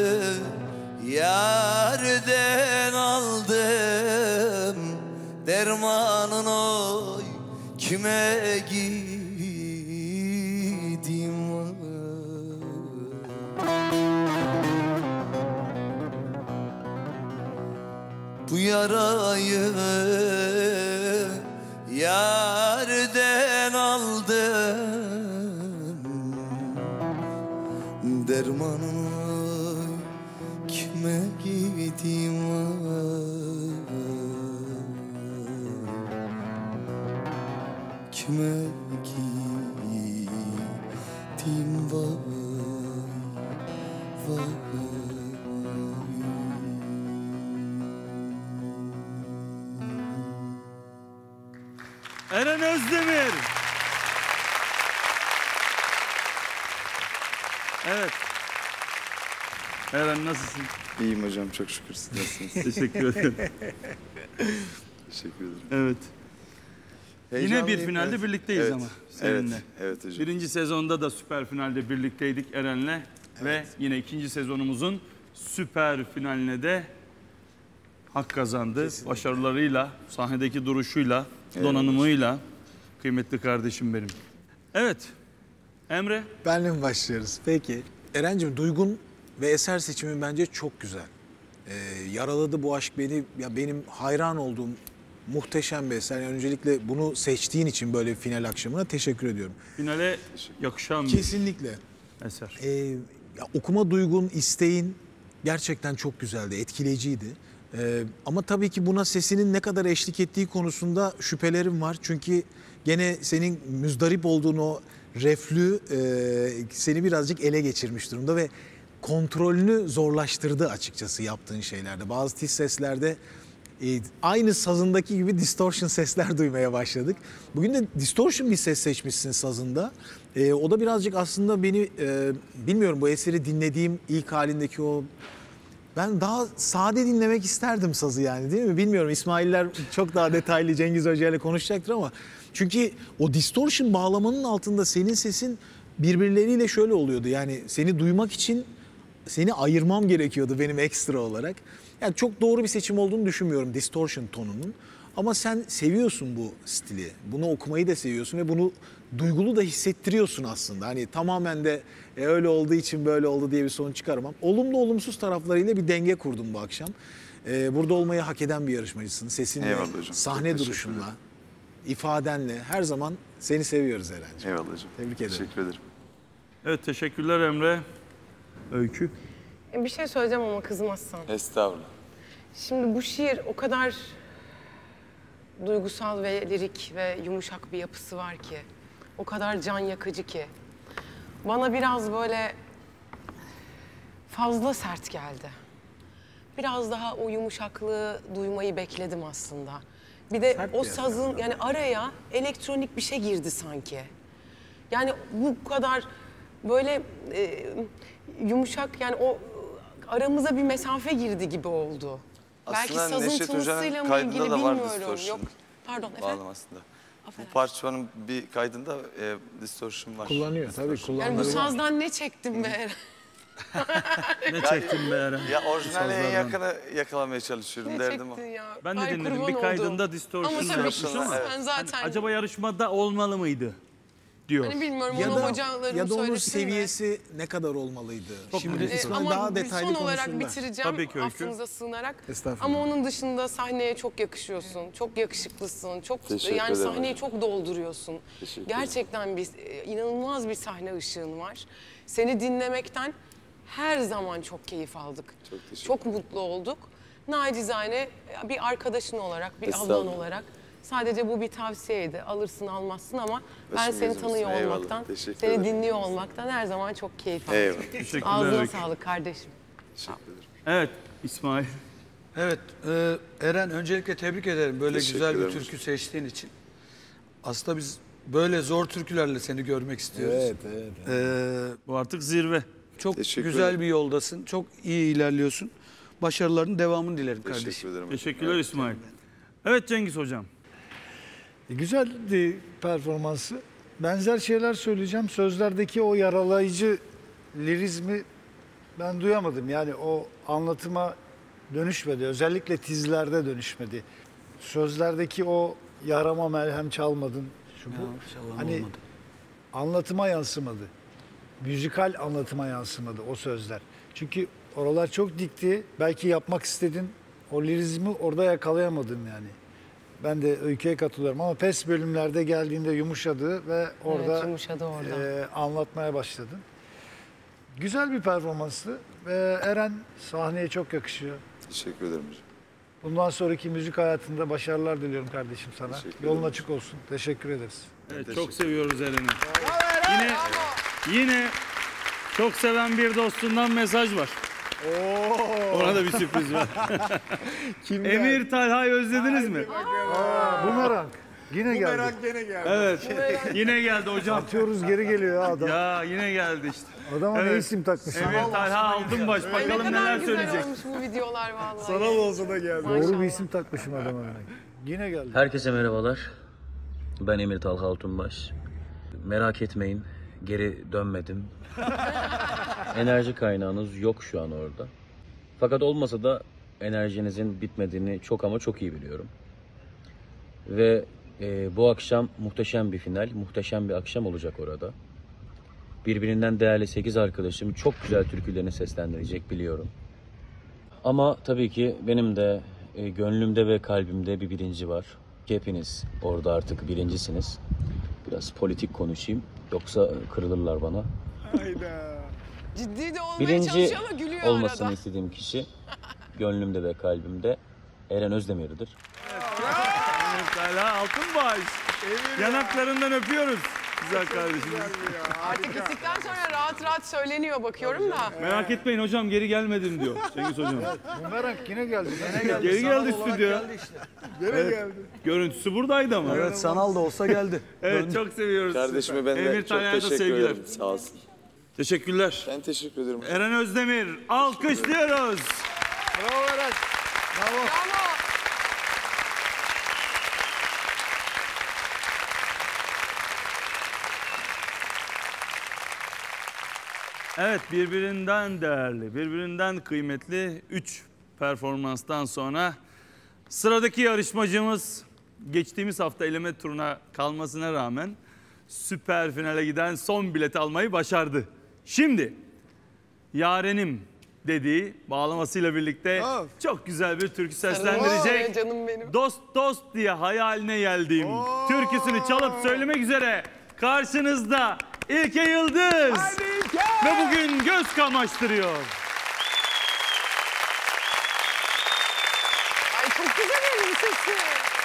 S1: yerden aldım. Dermanın oy kime gideyim? Bu yarayı yerden aldım. Dermanı kime gideyim? Kime gideyim? Vay vay.
S2: Eren Özdemir. Evet. Eren nasılsın?
S13: İyiyim hocam, çok şükür. Siz nasılsınız?
S2: Teşekkür ederim.
S13: Teşekkür ederim.
S2: Evet. Yine bir
S13: Heyecanlıyım,
S2: finalde
S13: evet.
S2: birlikteyiz
S13: Evet,
S2: ama seninle.
S13: Evet, evet hocam.
S2: Birinci sezonda da süper finalde birlikteydik Eren'le.
S13: Evet.
S2: Ve yine ikinci sezonumuzun süper finaline de hak kazandı.
S3: Kesinlikle.
S2: Başarılarıyla, sahnedeki duruşuyla,
S13: Evet.
S2: donanımıyla kıymetli kardeşim benim. Evet, Emre.
S3: Benle mi başlıyoruz? Peki. Eren'cim, duygun ve eser seçimin bence çok güzel. Ee, yaraladı bu aşk beni, ya benim hayran olduğum muhteşem bir eser. Yani öncelikle bunu seçtiğin için böyle bir final akşamına teşekkür ediyorum.
S2: Finale yakışan bir
S3: Kesinlikle.
S2: eser.
S3: Ee, ya okuma duygun, isteğin gerçekten çok güzeldi, etkileyiciydi. Ee, ama tabii ki buna sesinin ne kadar eşlik ettiği konusunda şüphelerim var. Çünkü gene senin müzdarip olduğun o reflü e, seni birazcık ele geçirmiş durumda ve kontrolünü zorlaştırdı açıkçası yaptığın şeylerde. Bazı tiz seslerde e, aynı sazındaki gibi distortion sesler duymaya başladık. Bugün de distortion bir ses seçmişsin sazında. E, o da birazcık aslında beni, e, bilmiyorum, bu eseri dinlediğim ilk halindeki o... Ben daha sade dinlemek isterdim sazı, yani değil mi? Bilmiyorum, İsmail'ler çok daha detaylı Cengiz Hoca ile konuşacaktır ama... Çünkü o distortion bağlamanın altında senin sesin birbirleriyle şöyle oluyordu. Yani seni duymak için seni ayırmam gerekiyordu benim ekstra olarak. Yani çok doğru bir seçim olduğunu düşünmüyorum distortion tonunun. Ama sen seviyorsun bu stili. Bunu okumayı da seviyorsun ve bunu duygulu da hissettiriyorsun aslında. Hani tamamen de e, öyle olduğu için böyle oldu diye bir sonuç çıkaramam. Olumlu olumsuz taraflarıyla bir denge kurdum bu akşam. Ee, burada olmayı hak eden bir yarışmacısın. Sesinle,
S13: Eyvallah hocam.
S3: sahne
S13: Çok
S3: duruşunla, ifadenle her zaman seni seviyoruz Eren'ciğim.
S13: Eyvallah hocam.
S3: Tebrik ederim.
S13: Teşekkür ederim.
S2: Evet, teşekkürler Emre. Öykü.
S6: Bir şey söyleyeceğim ama kızmazsan.
S13: Estağfurullah.
S6: Şimdi bu şiir o kadar duygusal ve lirik ve yumuşak bir yapısı var ki. O kadar can yakıcı ki. Bana biraz böyle fazla sert geldi. Biraz daha o yumuşaklığı duymayı bekledim aslında. Bir de
S3: Sert
S6: o
S3: bir yer
S6: sazın yani araya elektronik bir şey girdi sanki. Yani bu kadar böyle e, yumuşak, yani o aramıza bir mesafe girdi gibi oldu. Belki
S13: Aslında
S6: sazın
S13: Neşet
S6: tınısıyla
S13: Hoca'nın
S6: mı ilgili
S13: kaydında da var
S6: bilmiyorum.
S13: distortion.
S6: Yok. Pardon efendim.
S13: Bağlamasında. Bu parçanın bir kaydında e, distortion var.
S3: Kullanıyor tabii, kullanıyor.
S6: Yani bu sazdan ne çektim be?
S2: Ne çektin be Eren?
S13: Ya orijinale en
S2: Sazlardan.
S13: yakını yakalamaya çalışıyorum
S6: Ne
S13: derdim o.
S6: çektin ya?
S2: Ben de
S6: Ay,
S2: dinledim.
S6: kurban
S2: Bir kaydında
S6: oldum.
S2: distortion
S6: Ama tabii
S2: yapmış
S6: ki
S2: ama
S6: sen zaten...
S2: hani acaba yarışmada olmalı mıydı diyor.
S6: Hani bilmiyorum,
S3: Ya
S6: onu
S3: da,
S6: hocalarım
S3: ya da onun
S6: söylesin de.
S3: seviyesi ne kadar olmalıydı?
S2: Çok
S3: Şimdi
S2: önemli.
S3: İsmail
S6: Ama
S3: daha detaylı
S6: son olarak
S3: konusunda.
S6: bitireceğim
S2: Tabii ki Öykü.
S6: affınıza sığınarak.
S3: Estağfurullah.
S6: Ama onun dışında sahneye çok yakışıyorsun, çok yakışıklısın, çok
S13: Teşekkür
S6: yani
S13: ederim
S6: sahneyi
S13: hocam.
S6: çok dolduruyorsun.
S13: Teşekkür ederim.
S6: Gerçekten bir e, inanılmaz bir sahne ışığın var. Seni dinlemekten her zaman çok keyif aldık.
S13: Çok teşekkür
S6: Çok mutlu olduk. Nacizane bir arkadaşın olarak, bir ablan
S13: Estağfurullah.
S6: olarak. Sadece bu bir tavsiyeydi. Alırsın almazsın ama ben
S13: Başım
S6: seni
S13: gözüm
S6: tanıyor
S13: üstüne, eyvallah.
S6: olmaktan,
S13: Teşekkür
S6: seni
S13: ederim.
S6: dinliyor olmaktan her zaman çok keyif aldım.
S13: Eyvallah.
S2: Teşekkürler
S6: Ağzına
S2: Öykü.
S6: sağlık kardeşim.
S13: Teşekkür ederim.
S2: Evet İsmail.
S9: Evet, e, Eren öncelikle tebrik ederim böyle
S13: Teşekkür
S9: güzel bir
S13: ederim
S9: türkü
S13: hocam.
S9: seçtiğin için. Aslında biz böyle zor türkülerle seni görmek istiyoruz.
S3: Evet, evet. evet.
S9: E,
S2: Bu artık zirve.
S9: çok
S13: Teşekkür
S9: güzel
S13: ederim.
S9: bir yoldasın, çok iyi ilerliyorsun. Başarıların devamını dilerim kardeşim.
S13: Teşekkür ederim.
S2: Teşekkürler İsmail. Evet Cengiz hocam.
S10: E, güzeldi performansı. Benzer şeyler söyleyeceğim. Sözlerdeki o yaralayıcı lirizmi ben duyamadım. Yani o anlatıma dönüşmedi. Özellikle tizlerde dönüşmedi. Sözlerdeki o yarama merhem çalmadın. Şu bu.
S9: Ya,
S10: hani
S9: olmadı.
S10: anlatıma yansımadı. Müzikal anlatıma yansımadı o sözler. Çünkü oralar çok dikti. Belki yapmak istedin. O lirizmi orada yakalayamadın yani. Ben de öyküye katılıyorum ama pes bölümlerde geldiğinde yumuşadı ve orada,
S6: Evet, yumuşadı orada.
S10: E, anlatmaya başladın. Güzel bir performanstı ve Eren sahneye çok yakışıyor.
S13: Teşekkür ederim hocam.
S10: Bundan sonraki müzik hayatında başarılar diliyorum kardeşim sana.
S13: Teşekkür
S10: Yolun
S13: ederim.
S10: açık olsun. Teşekkür ederiz.
S2: Evet, çok seviyoruz Eren'i. Yine yine çok seven bir dostundan mesaj var. Ona da bir sürpriz var.
S10: Kim
S2: Emir Talha'yı özlediniz mi?
S10: Aa, bumerang. Yine geldi.
S5: Bumerang gene geldi.
S2: Evet. Yine geldi hocam.
S10: Atıyoruz geri geliyor ya adam.
S2: Ya yine geldi işte.
S10: Adama ne
S2: Evet.
S10: isim takmış.
S2: Emir Talha Altınbaş.
S6: Ne
S2: Bakalım
S6: kadar
S2: neler
S6: güzel
S2: söyleyecek.
S6: olmuş bu videolar vallahi.
S5: Sanal olsa da geldi.
S10: Doğru bir isim takmışım adama. Yine geldi.
S14: Herkese merhabalar. Ben Emir Talha Altunbaş. Merak etmeyin, geri dönmedim. Enerji kaynağınız yok şu an orada. Fakat olmasa da enerjinizin bitmediğini çok ama çok iyi biliyorum. Ve e, bu akşam muhteşem bir final, muhteşem bir akşam olacak orada. Birbirinden değerli sekiz arkadaşım çok güzel türkülerini seslendirecek biliyorum. Ama tabii ki benim de e, gönlümde ve kalbimde bir birinci var. Hepiniz orada artık birincisiniz. Biraz politik konuşayım, yoksa kırılırlar bana.
S5: Hayda.
S6: Ciddi de olmaya
S14: Birinci
S6: çalışıyor ama gülüyor
S14: olmasını
S6: arada.
S14: istediğim kişi gönlümde ve kalbimde Eren Özdemir'dir.
S2: Emir Talha Altınbaş. Yanaklarından öpüyoruz. Güzel kardeşim.
S6: Artık gittikten sonra rahat rahat söyleniyor bakıyorum da.
S2: Merak etmeyin hocam, geri gelmedim diyor Cengiz hocam.
S10: Bumerang yine geldi.
S9: Gene geldi.
S2: Geri
S9: sanal
S2: geldi
S9: olarak
S2: stüdyoya.
S9: geldi işte.
S5: Gene
S2: Evet.
S5: geldi.
S2: Görüntüsü buradaydı ama.
S9: Evet, sanal da olsa geldi.
S2: Evet, çok seviyoruz.
S13: Kardeşime ben de
S2: Emir
S13: çok
S2: Talha'ya da
S13: teşekkür
S2: sevgiler.
S13: ederim. Sağ olsun.
S2: Teşekkürler.
S13: Ben teşekkür ederim.
S2: Eren Özdemir alkışlıyoruz.
S10: Bravo Eren. Bravo.
S6: Bravo.
S2: Evet, birbirinden değerli, birbirinden kıymetli üç performanstan sonra sıradaki yarışmacımız geçtiğimiz hafta eleme turuna kalmasına rağmen süper finale giden son bileti almayı başardı. Şimdi Yarenim dediği bağlamasıyla birlikte
S5: Of.
S2: çok güzel bir türkü
S6: Oo,
S2: seslendirecek.
S6: canım benim.
S2: Dost dost diye hayaline geldiğim türküsünü çalıp söylemek üzere karşınızda İlke Yıldız.
S5: Haydi İlke!
S2: Ve bugün göz kamaştırıyor.
S6: Ay çok güzel elbisesi.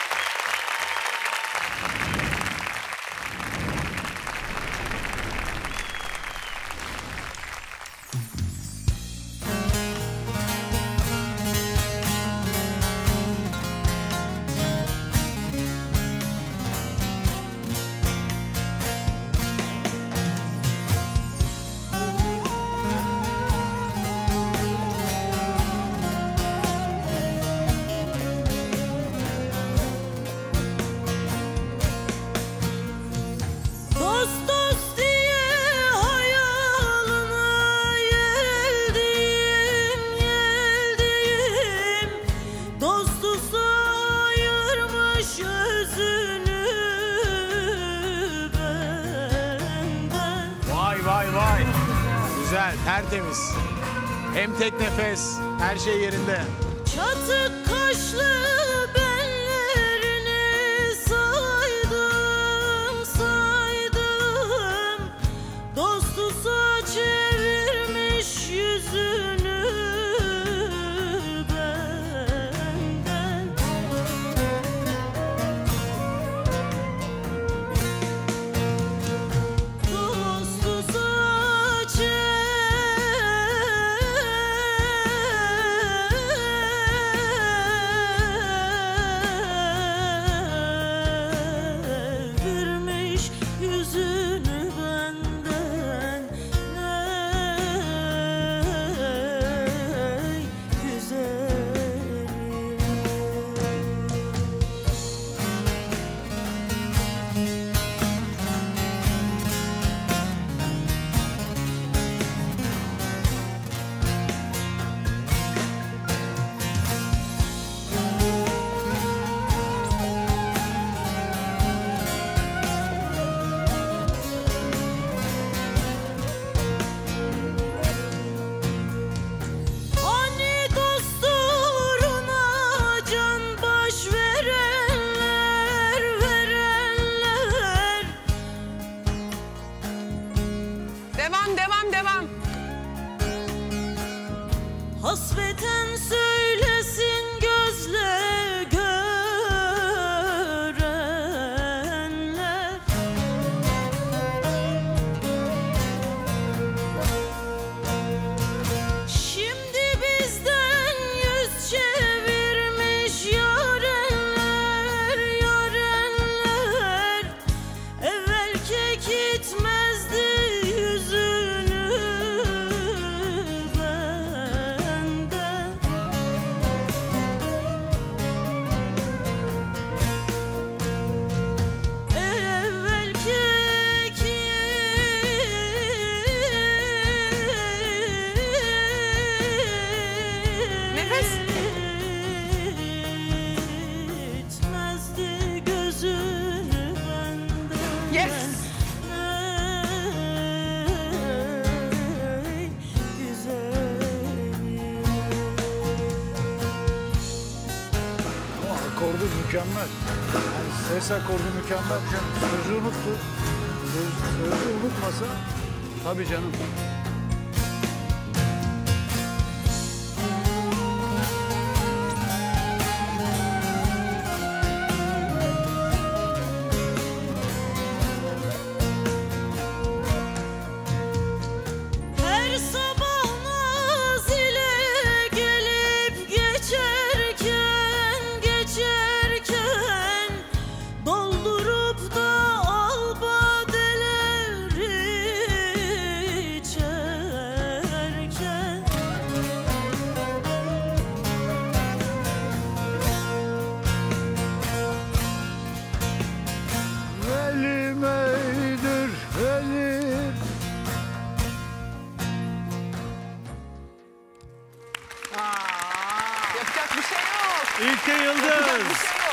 S4: Dost dost diye hayalına geldim, geldim. Dostu sayırmış özünü benden.
S3: Vay vay vay. Güzel, tertemiz. Hem tek nefes, her şey yerinde.
S4: Çatık kaşlı bellerini saydım, saydım. Dostusa çevirmiş yüzünü benden. Dostusa Hasreten söylesin gözle görenler. Şimdi bizden yüz çevirmiş yarenler, yarenler. Evvel kekitmezdi yüzünü benden. Evvel kekitmezdi gözünü benden.
S6: Yes.
S4: Ey güzelim.
S10: Ama akordu mükemmel. Yani ses akordu mükemmel. Sözü unuttu. Söz, sözü unutmasa
S9: Tabii canım.
S4: Her sabah naz ile gelip geçerken, geçerken doldurup da al badeleri içerken.
S10: Velim eydir, velim.
S6: Yapacak bir şey yok.
S2: İlke
S6: Yapacak bir
S2: Yıldız.
S6: şey yok.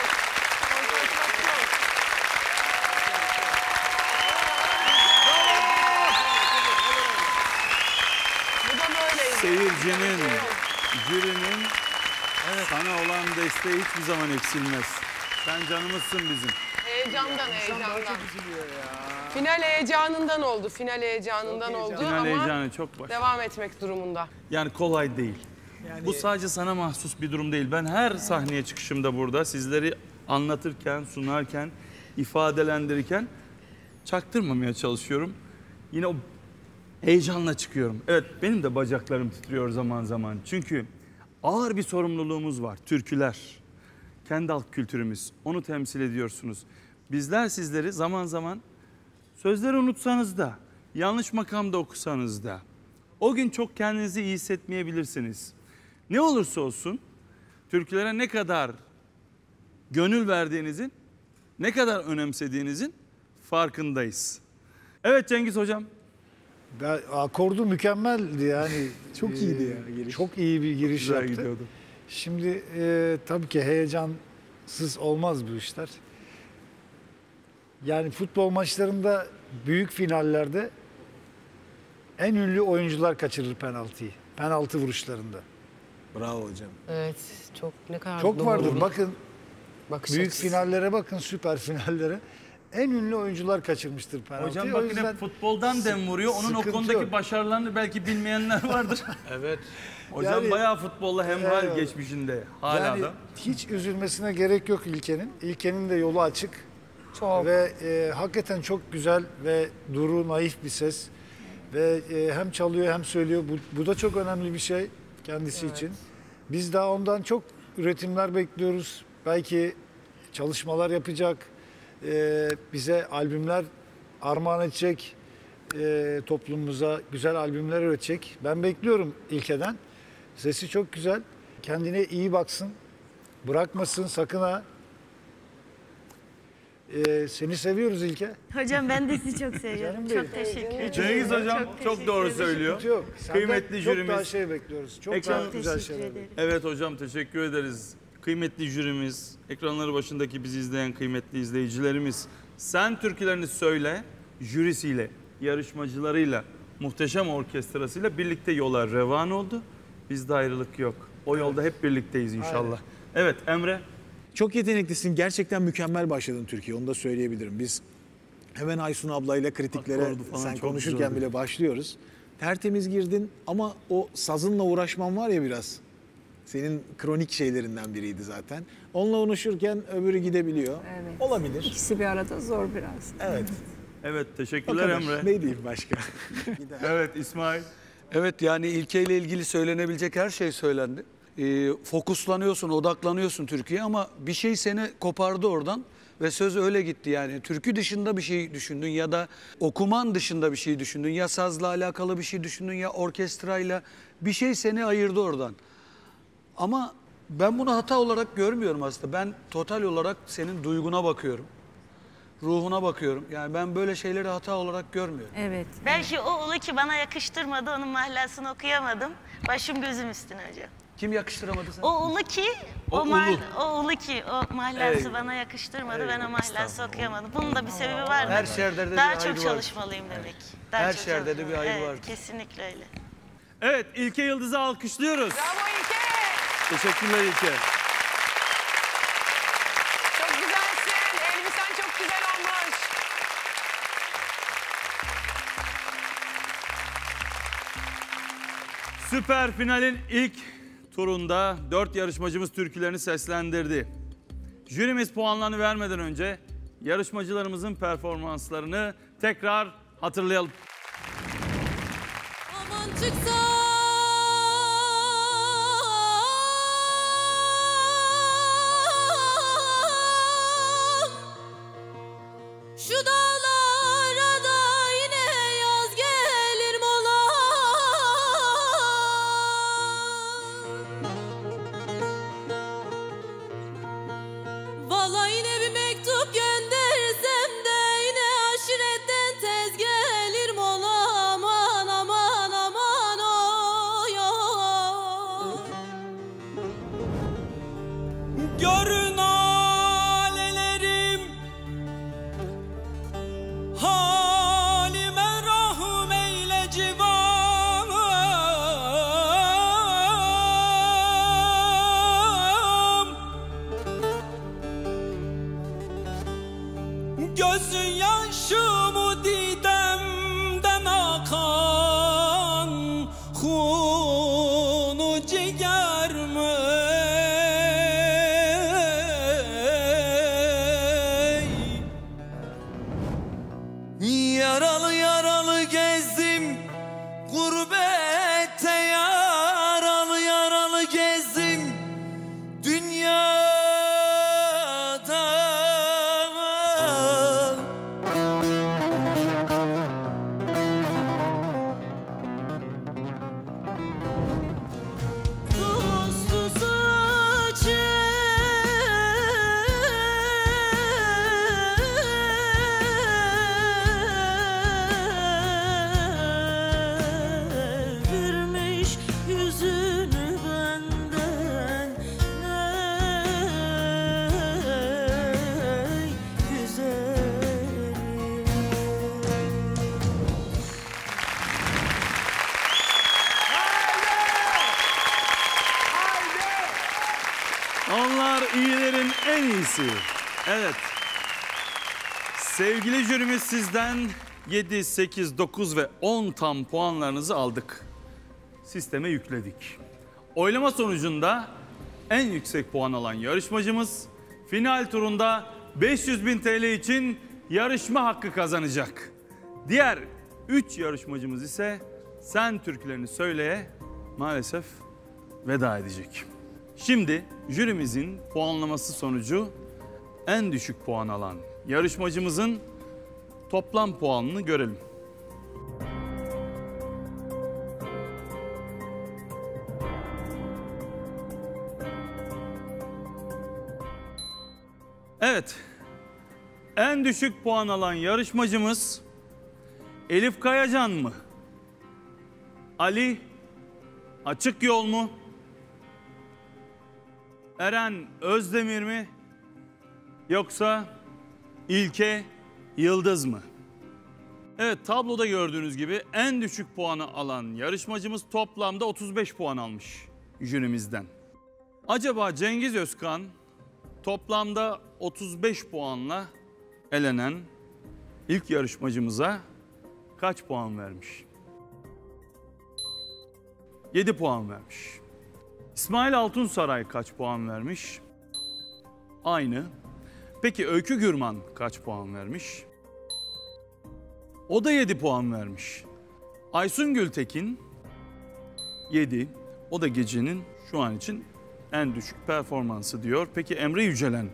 S6: Bu da böyleydi.
S2: Seyircinin, jürinin sana olan desteği hiçbir zaman eksilmez. Sen canımızsın bizim.
S6: Heyecandan, heyecandan. Final heyecanından oldu, final heyecanından oldu
S2: Final
S6: ama
S2: heyecanı çok başka.
S6: devam etmek durumunda.
S2: Yani kolay değil. Bu sadece sana mahsus bir durum değil. Ben her sahneye çıkışımda burada sizleri anlatırken, sunarken, ifadelendirirken çaktırmamaya çalışıyorum. Yine o heyecanla çıkıyorum. Evet, benim de bacaklarım titriyor zaman zaman. Çünkü ağır bir sorumluluğumuz var. Türküler, kendi halk kültürümüz. Onu temsil ediyorsunuz. Bizler sizleri zaman zaman sözleri unutsanız da, yanlış makamda okusanız da, o gün çok kendinizi iyi hissetmeyebilirsiniz. Ne olursa olsun türkülere ne kadar gönül verdiğinizin, ne kadar önemsediğinizin farkındayız. Evet Cengiz Hocam.
S10: Ben, akordu mükemmeldi yani.
S3: Çok iyiydi ya giriş.
S10: Çok iyi bir giriş
S2: Güzel
S10: yaptı.
S2: gidiyordu.
S10: Şimdi e, tabii ki heyecansız olmaz bu işler. Yani futbol maçlarında, büyük finallerde en ünlü oyuncular kaçırır penaltıyı. Penaltı vuruşlarında.
S3: Bravo hocam.
S6: Evet, çok ne kadar
S10: Çok
S6: doğru
S10: vardır.
S6: bir
S10: Bakın
S6: bakış
S10: büyük
S6: açısı.
S10: finallere bakın, süper finallere. En ünlü oyuncular kaçırmıştır penaltıyı.
S2: Hocam
S10: O
S2: bakın
S10: yüzden
S2: hep futboldan dem vuruyor. Onun o
S10: sıkıntı
S2: konudaki
S10: yok.
S2: başarılarını belki bilmeyenler vardır.
S9: Evet.
S2: Hocam
S10: Yani-
S2: bayağı futbolla hemhal
S10: Evet.
S2: geçmişinde. Hala
S10: Yani
S2: da.
S10: hiç üzülmesine gerek yok İlke'nin. İlke'nin de yolu açık.
S6: Çok.
S10: Ve e, hakikaten çok güzel ve duru, naif bir ses. Ve e, hem çalıyor hem söylüyor. Bu, bu da çok önemli bir şey kendisi için. Biz daha ondan çok üretimler bekliyoruz. Belki çalışmalar yapacak. E, bize albümler armağan edecek. E, toplumumuza güzel albümler üretecek. Ben bekliyorum İlke'den. Sesi çok güzel. Kendine iyi baksın. Bırakmasın sakın ha. Ee, seni seviyoruz İlke.
S15: Hocam ben de sizi çok seviyorum.
S10: Canım
S15: Çok
S10: benim.
S15: teşekkür ederim.
S2: Cengiz Hocam çok, doğru söylüyor.
S10: Sıkıntı yok. Senden
S2: Kıymetli
S10: çok
S2: jürimiz.
S10: daha şey bekliyoruz. Çok
S2: Ekran-
S10: daha güzel
S15: Teşekkür
S10: şeyler.
S15: ederim.
S2: Evet hocam teşekkür ederiz. Kıymetli jürimiz, ekranları başındaki bizi izleyen kıymetli izleyicilerimiz. Sen türkülerini söyle, jürisiyle, yarışmacılarıyla, muhteşem orkestrasıyla birlikte yola revan oldu. Bizde ayrılık yok. O yolda hep birlikteyiz inşallah. Evet Emre.
S3: Çok yeteneklisin. Gerçekten mükemmel başladın Türkiye. Onu da söyleyebilirim. Biz hemen Aysun ablayla kritiklere
S2: Akordu falan
S3: sen
S2: çok
S3: konuşurken
S2: güzeldi.
S3: bile başlıyoruz. tertemiz girdin ama o sazınla uğraşman var ya biraz. Senin kronik şeylerinden biriydi zaten. Onunla uğraşırken öbürü gidebiliyor.
S7: Evet.
S3: Olabilir.
S7: İkisi bir arada zor biraz.
S3: Evet.
S2: Evet,
S3: O
S2: teşekkürler
S3: kadar.
S2: Emre.
S3: Ne diyeyim başka?
S2: Evet İsmail.
S9: Evet, yani İlke ile ilgili söylenebilecek her şey söylendi. Ee, fokuslanıyorsun, odaklanıyorsun Türkiye'ye ama bir şey seni kopardı oradan ve söz öyle gitti yani. Türkü dışında bir şey düşündün ya da okuman dışında bir şey düşündün. Ya sazla alakalı bir şey düşündün ya orkestrayla, bir şey seni ayırdı oradan. Ama ben bunu hata olarak görmüyorum aslında. Ben total olarak senin duyguna bakıyorum. Ruhuna bakıyorum. Yani ben böyle şeyleri hata olarak görmüyorum.
S7: Evet.
S15: Belki o ulu ki bana yakıştırmadı, onun mahlasını okuyamadım. Başım gözüm üstüne hocam.
S9: Kim yakıştıramadı sana?
S15: O ulu ki, o,
S9: O
S15: o, mah,
S9: ulu.
S15: o ulu ki, o mahlası
S9: Eyvallah.
S15: bana yakıştırmadı, ben o
S9: Eyvallah,
S15: mahlası
S9: estağfurullah.
S15: okuyamadım. Bunun da bir sebebi var mı?
S9: Her şerde de bir
S15: Daha
S9: hayır
S15: çok
S9: vardır.
S15: çalışmalıyım demek. Daha
S9: Her
S15: çok
S9: şerde de bir
S15: çalışmalıyım.
S9: hayır
S15: evet,
S9: vardır.
S15: Kesinlikle öyle.
S2: Evet, İlke Yıldız'ı alkışlıyoruz.
S6: Bravo İlke.
S2: Teşekkürler İlke.
S6: Çok güzelsin. Elbisen çok güzel olmuş.
S2: Süper finalin ilk turunda dört yarışmacımız türkülerini seslendirdi. Jürimiz puanlarını vermeden önce yarışmacılarımızın performanslarını tekrar hatırlayalım.
S4: Aman çıksa şu dağlara da yine yaz gelir mola. Vallahi yine bir mektup göndersem de yine aşiretten tez gelir mola. Aman aman aman oy oy.
S16: Görün alelerim, halime rahım eyle civam. Gözün yaşımı didemden akan hunu ciğerme.
S1: Yaralı yaralı gezdim gurbette, yaralı yaralı gezdim dünyada.
S4: Dostu çevirmiş yüzünü benden, ey güzelim.
S2: Onlar iyilerin en iyisi. Evet. Sevgili jürimiz, sizden yedi, sekiz, dokuz ve on tam puanlarınızı aldık. Sisteme yükledik. Oylama sonucunda en yüksek puan alan yarışmacımız final turunda beş yüz bin T L için yarışma hakkı kazanacak. Diğer üç yarışmacımız ise Sen Türkülerini Söyleye maalesef veda edecek. Şimdi jürimizin puanlaması sonucu en düşük puan alan yarışmacımızın toplam puanını görelim. Evet, en düşük puan alan yarışmacımız Elif Kayacan mı? Ali Açıkyol mu? Eren Özdemir mi? Yoksa İlke Yıldız mı? Evet, tabloda gördüğünüz gibi en düşük puanı alan yarışmacımız toplamda otuz beş puan almış jürimizden. Acaba Cengiz Özkan toplamda otuz beş puanla elenen ilk yarışmacımıza kaç puan vermiş? yedi puan vermiş. İsmail Altunsaray kaç puan vermiş? Aynı. Peki Öykü Gürman kaç puan vermiş? O da yedi puan vermiş. Aysun Gültekin yedi. O da gecenin şu an için en düşük performansı diyor. Peki Emre Yücelen?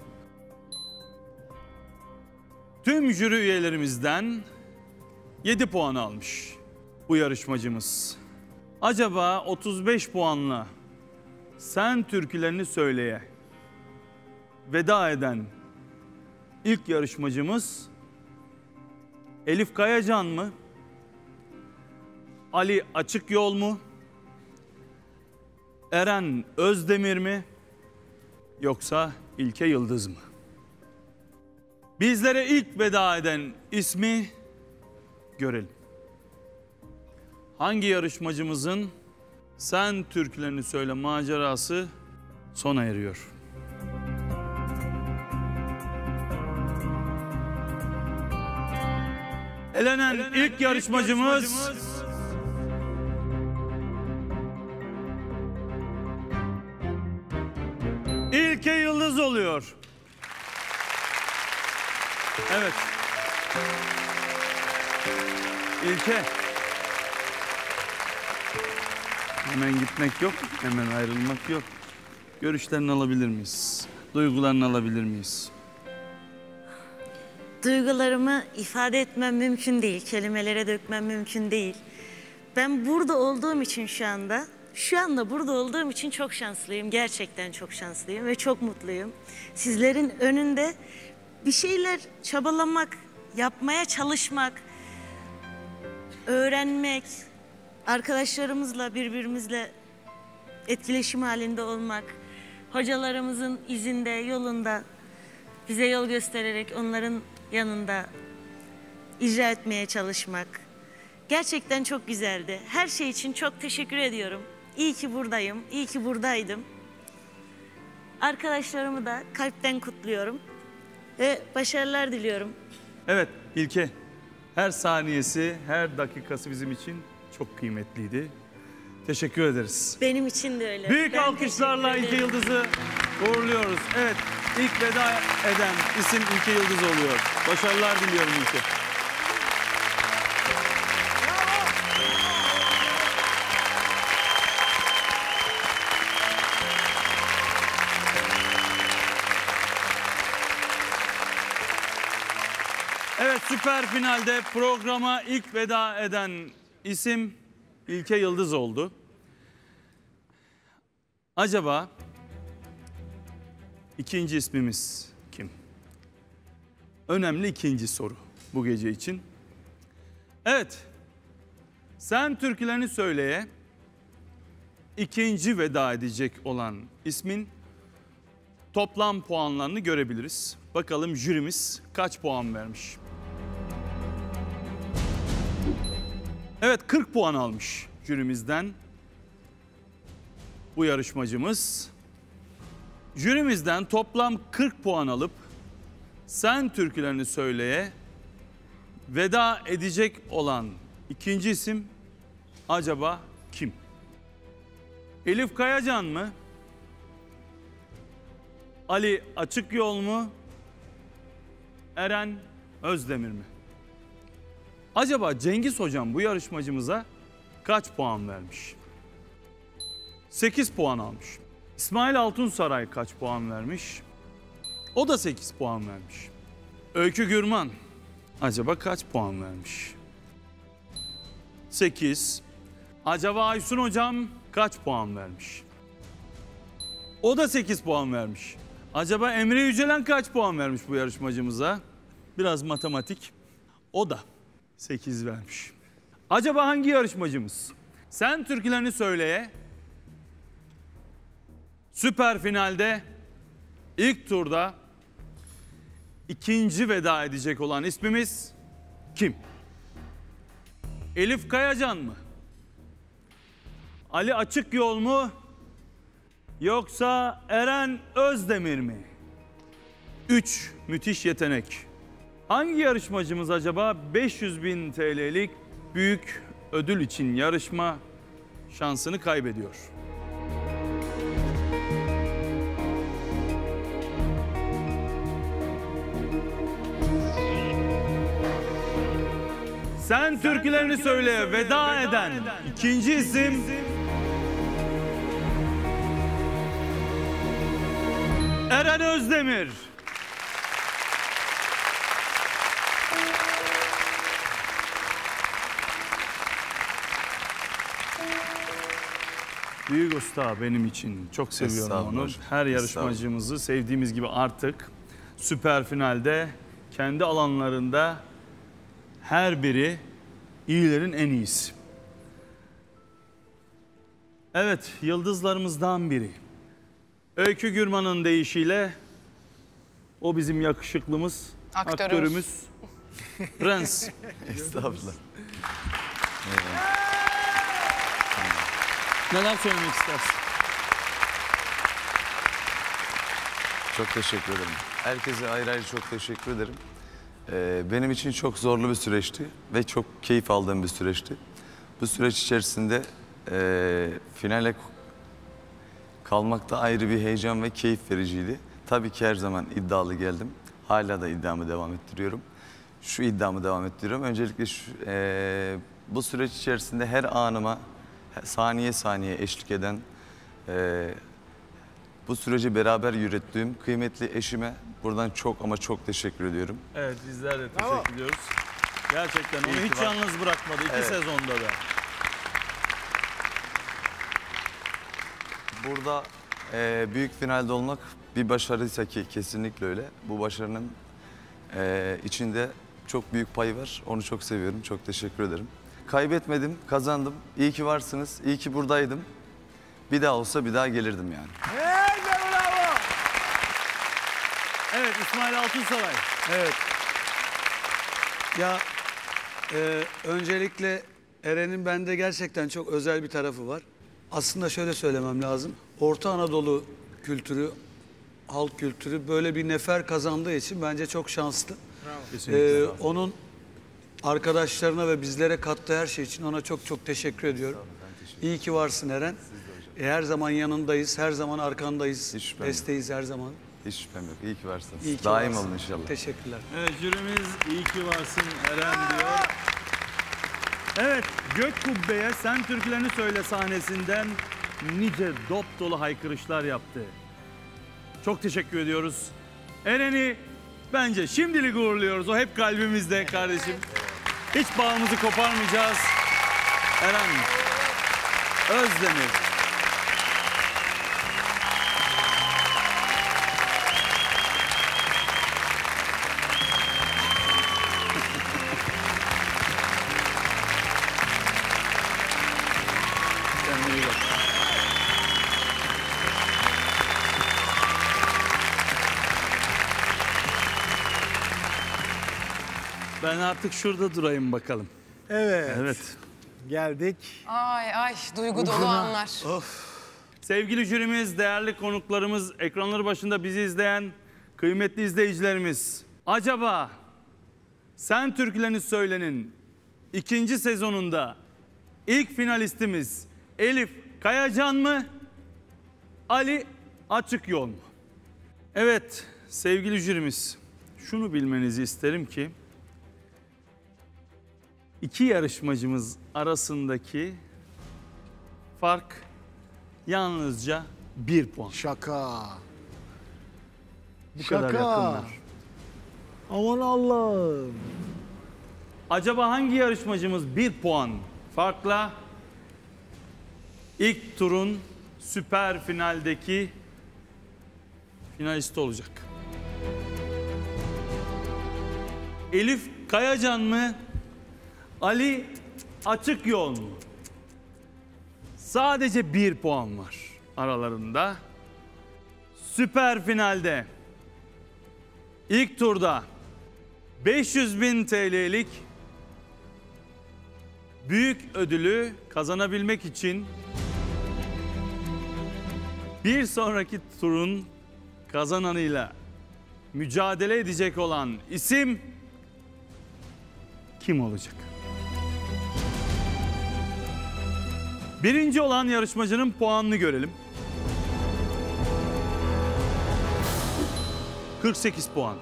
S2: Tüm jüri üyelerimizden yedi puan almış bu yarışmacımız. Acaba otuz beş puanla Sen Türkülerini Söyleye veda eden ilk yarışmacımız Elif Kayacan mı? Ali Açıkyol mu? Eren Özdemir mi? Yoksa İlke Yıldız mı? Bizlere ilk veda eden ismi görelim. Hangi yarışmacımızın Sen Türkülerini Söyle macerası sona eriyor? Elenen, Elenen ilk, ilk yarışmacımız, yarışmacımız İlke Yıldız oluyor. Evet. İlke. Hemen gitmek yok, hemen ayrılmak yok. Görüşlerini alabilir miyiz? Duygularını alabilir miyiz?
S15: Duygularımı ifade etmem mümkün değil, kelimelere dökmem mümkün değil. Ben burada olduğum için şu anda, şu anda burada olduğum için çok şanslıyım. Gerçekten çok şanslıyım ve çok mutluyum. Sizlerin önünde bir şeyler çabalamak, yapmaya çalışmak, öğrenmek, arkadaşlarımızla, birbirimizle etkileşim halinde olmak, hocalarımızın izinde, yolunda bize yol göstererek onların yanında icra etmeye çalışmak gerçekten çok güzeldi. Her şey için çok teşekkür ediyorum. İyi ki buradayım, iyi ki buradaydım. Arkadaşlarımı da kalpten kutluyorum ve başarılar diliyorum.
S2: Evet İlke, her saniyesi, her dakikası bizim için çok kıymetliydi. Teşekkür ederiz.
S15: Benim için de öyle.
S2: Büyük
S15: Ben
S2: alkışlarla İlke Yıldız'ı uğurluyoruz. Evet, ilk veda eden isim İlke Yıldız oluyor. Başarılar diliyorum İlke. Evet, süper finalde programa ilk veda eden isim İlke Yıldız oldu. Acaba ikinci ismimiz kim? Önemli ikinci soru bu gece için. Evet, Sen Türkülerini Söyleye ikinci veda edecek olan ismin toplam puanlarını görebiliriz. Bakalım jürimiz kaç puan vermiş? Evet, kırk puan almış jürimizden bu yarışmacımız. Jürimizden toplam kırk puan alıp Sen Türkülerini Söyleye veda edecek olan ikinci isim acaba kim? Elif Kayacan mı? Ali Açıkyol mu? Eren Özdemir mi? Acaba Cengiz Hocam bu yarışmacımıza kaç puan vermiş? sekiz puan almış. İsmail Altunsaray kaç puan vermiş? O da sekiz puan vermiş. Öykü Gürman acaba kaç puan vermiş? sekiz. Acaba Aysun Hocam kaç puan vermiş? O da sekiz puan vermiş. Acaba Emre Yücelen kaç puan vermiş bu yarışmacımıza? Biraz matematik. O da sekiz vermiş. Acaba hangi yarışmacımız Sen Türkülerini Söyleye süper finalde ilk turda ikinci veda edecek olan ismimiz kim? Elif Kayacan mı? Ali Açıkyol mu? Yoksa Eren Özdemir mi? Üç müthiş yetenek. Hangi yarışmacımız acaba beş yüz bin T L'lik büyük ödül için yarışma şansını kaybediyor. Sen türkülerini söyle veda eden ikinci isim Eren Özdemir. Büyük usta benim için. Çok seviyorum onu. Her yarışmacımızı sevdiğimiz gibi artık süper finalde kendi alanlarında her biri iyilerin en iyisi. Evet, yıldızlarımızdan biri. Öykü Gürman'ın deyişiyle o bizim yakışıklımız,
S6: Aktörümüz.
S2: aktörümüz Prens.
S13: Estağfurullah.
S2: Neler söylemek istersin?
S13: Çok teşekkür ederim. Herkese ayrı ayrı çok teşekkür ederim. Ee, benim için çok zorlu bir süreçti ve çok keyif aldığım bir süreçti. Bu süreç içerisinde e, finale kalmakta ayrı bir heyecan ve keyif vericiydi. Tabii ki her zaman iddialı geldim. Hala da iddiamı devam ettiriyorum. Şu iddiamı devam ettiriyorum. Öncelikle şu, e, bu süreç içerisinde her anıma saniye saniye eşlik eden, e, bu süreci beraber yürüttüğüm kıymetli eşime buradan çok ama çok teşekkür ediyorum.
S2: Evet, bizler de teşekkür
S13: Bravo.
S2: ediyoruz. Gerçekten onu
S13: İyi ki
S2: hiç
S13: var.
S2: yalnız bırakmadı iki
S13: Evet.
S2: sezonda da.
S13: Burada e, büyük finalde olmak bir başarıysa ki kesinlikle öyle. Bu başarının e, içinde çok büyük payı var. Onu çok seviyorum. Çok teşekkür ederim. Kaybetmedim, kazandım. İyi ki varsınız. İyi ki buradaydım. Bir daha olsa bir daha gelirdim yani.
S2: bravo. Evet, İsmail Altunsaray.
S9: Evet. Ya e, öncelikle Eren'in bende gerçekten çok özel bir tarafı var. Aslında şöyle söylemem lazım. Orta Anadolu kültürü, halk kültürü böyle bir nefer kazandığı için bence çok şanslı.
S2: Kesinlikle.
S9: Ee, onun arkadaşlarına ve bizlere kattığı her şey için ona çok çok teşekkür ediyorum. İyi ki varsın Eren. E, her zaman yanındayız, her zaman arkandayız, desteğiz her zaman.
S13: Hiç şüphem yok. İyi ki varsınız.
S9: İyi ki
S13: Daim
S9: varsın.
S13: olun inşallah.
S9: Teşekkürler.
S2: Evet, jürimiz iyi ki varsın Eren diyor. Evet, Gök Kubbe'ye Sen Türkülerini Söyle sahnesinden nice dop dolu haykırışlar yaptı. Çok teşekkür ediyoruz. Eren'i bence şimdilik uğurluyoruz. O hep kalbimizde kardeşim. Hiç bağımızı koparmayacağız. Eren Özdemir. Kendine iyi bak. Ben artık şurada durayım bakalım.
S3: Evet.
S2: Evet.
S3: Geldik.
S6: Ay ay duygu dolu
S3: Ucuna.
S6: anlar.
S2: Sevgili jürimiz, değerli konuklarımız, ekranları başında bizi izleyen kıymetli izleyicilerimiz. Acaba Sen Türkülerini Söyle'nin ikinci sezonunda ilk finalistimiz Elif Kayacan mı? Ali Açıkyol mu? Evet sevgili jürimiz, şunu bilmenizi isterim ki iki yarışmacımız arasındaki fark yalnızca bir puan.
S3: Şaka.
S2: Bu kadar
S3: Şaka.
S2: yakınlar.
S3: Aman Allah'ım.
S2: Acaba hangi yarışmacımız bir puan farkla ilk turun süper finaldeki finalisti olacak? Elif Kayacan mı? Ali Açıkyol mu? Sadece bir puan var aralarında. Süper finalde ilk turda beş yüz bin T L'lik büyük ödülü kazanabilmek için bir sonraki turun kazananıyla mücadele edecek olan isim kim olacak? Birinci olan yarışmacının puanını görelim. kırk sekiz puan.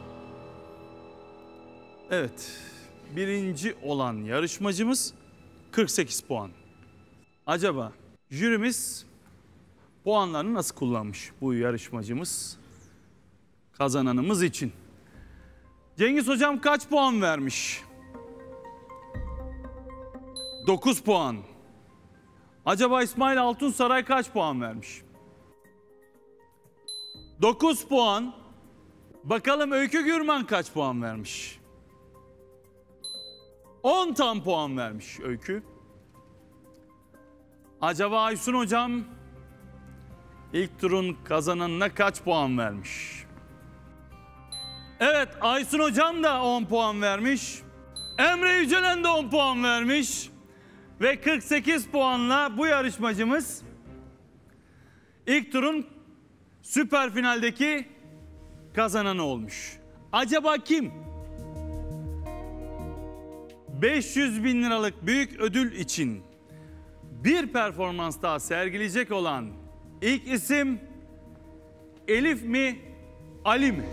S2: Evet, birinci olan yarışmacımız kırk sekiz puan. Acaba jürimiz puanlarını nasıl kullanmış bu yarışmacımız kazananımız için? Cengiz hocam kaç puan vermiş? dokuz puan. Acaba İsmail Altunsaray kaç puan vermiş? dokuz puan. Bakalım Öykü Gürman kaç puan vermiş? on tam puan vermiş Öykü. Acaba Aysun hocam ilk turun kazananına kaç puan vermiş? Evet, Aysun hocam da on puan vermiş. Emre Yücelen de on puan vermiş. Ve kırk sekiz puanla bu yarışmacımız ilk turun süper finaldeki kazananı olmuş. Acaba kim? beş yüz bin liralık büyük ödül için bir performans daha sergileyecek olan ilk isim Elif mi, Ali mi?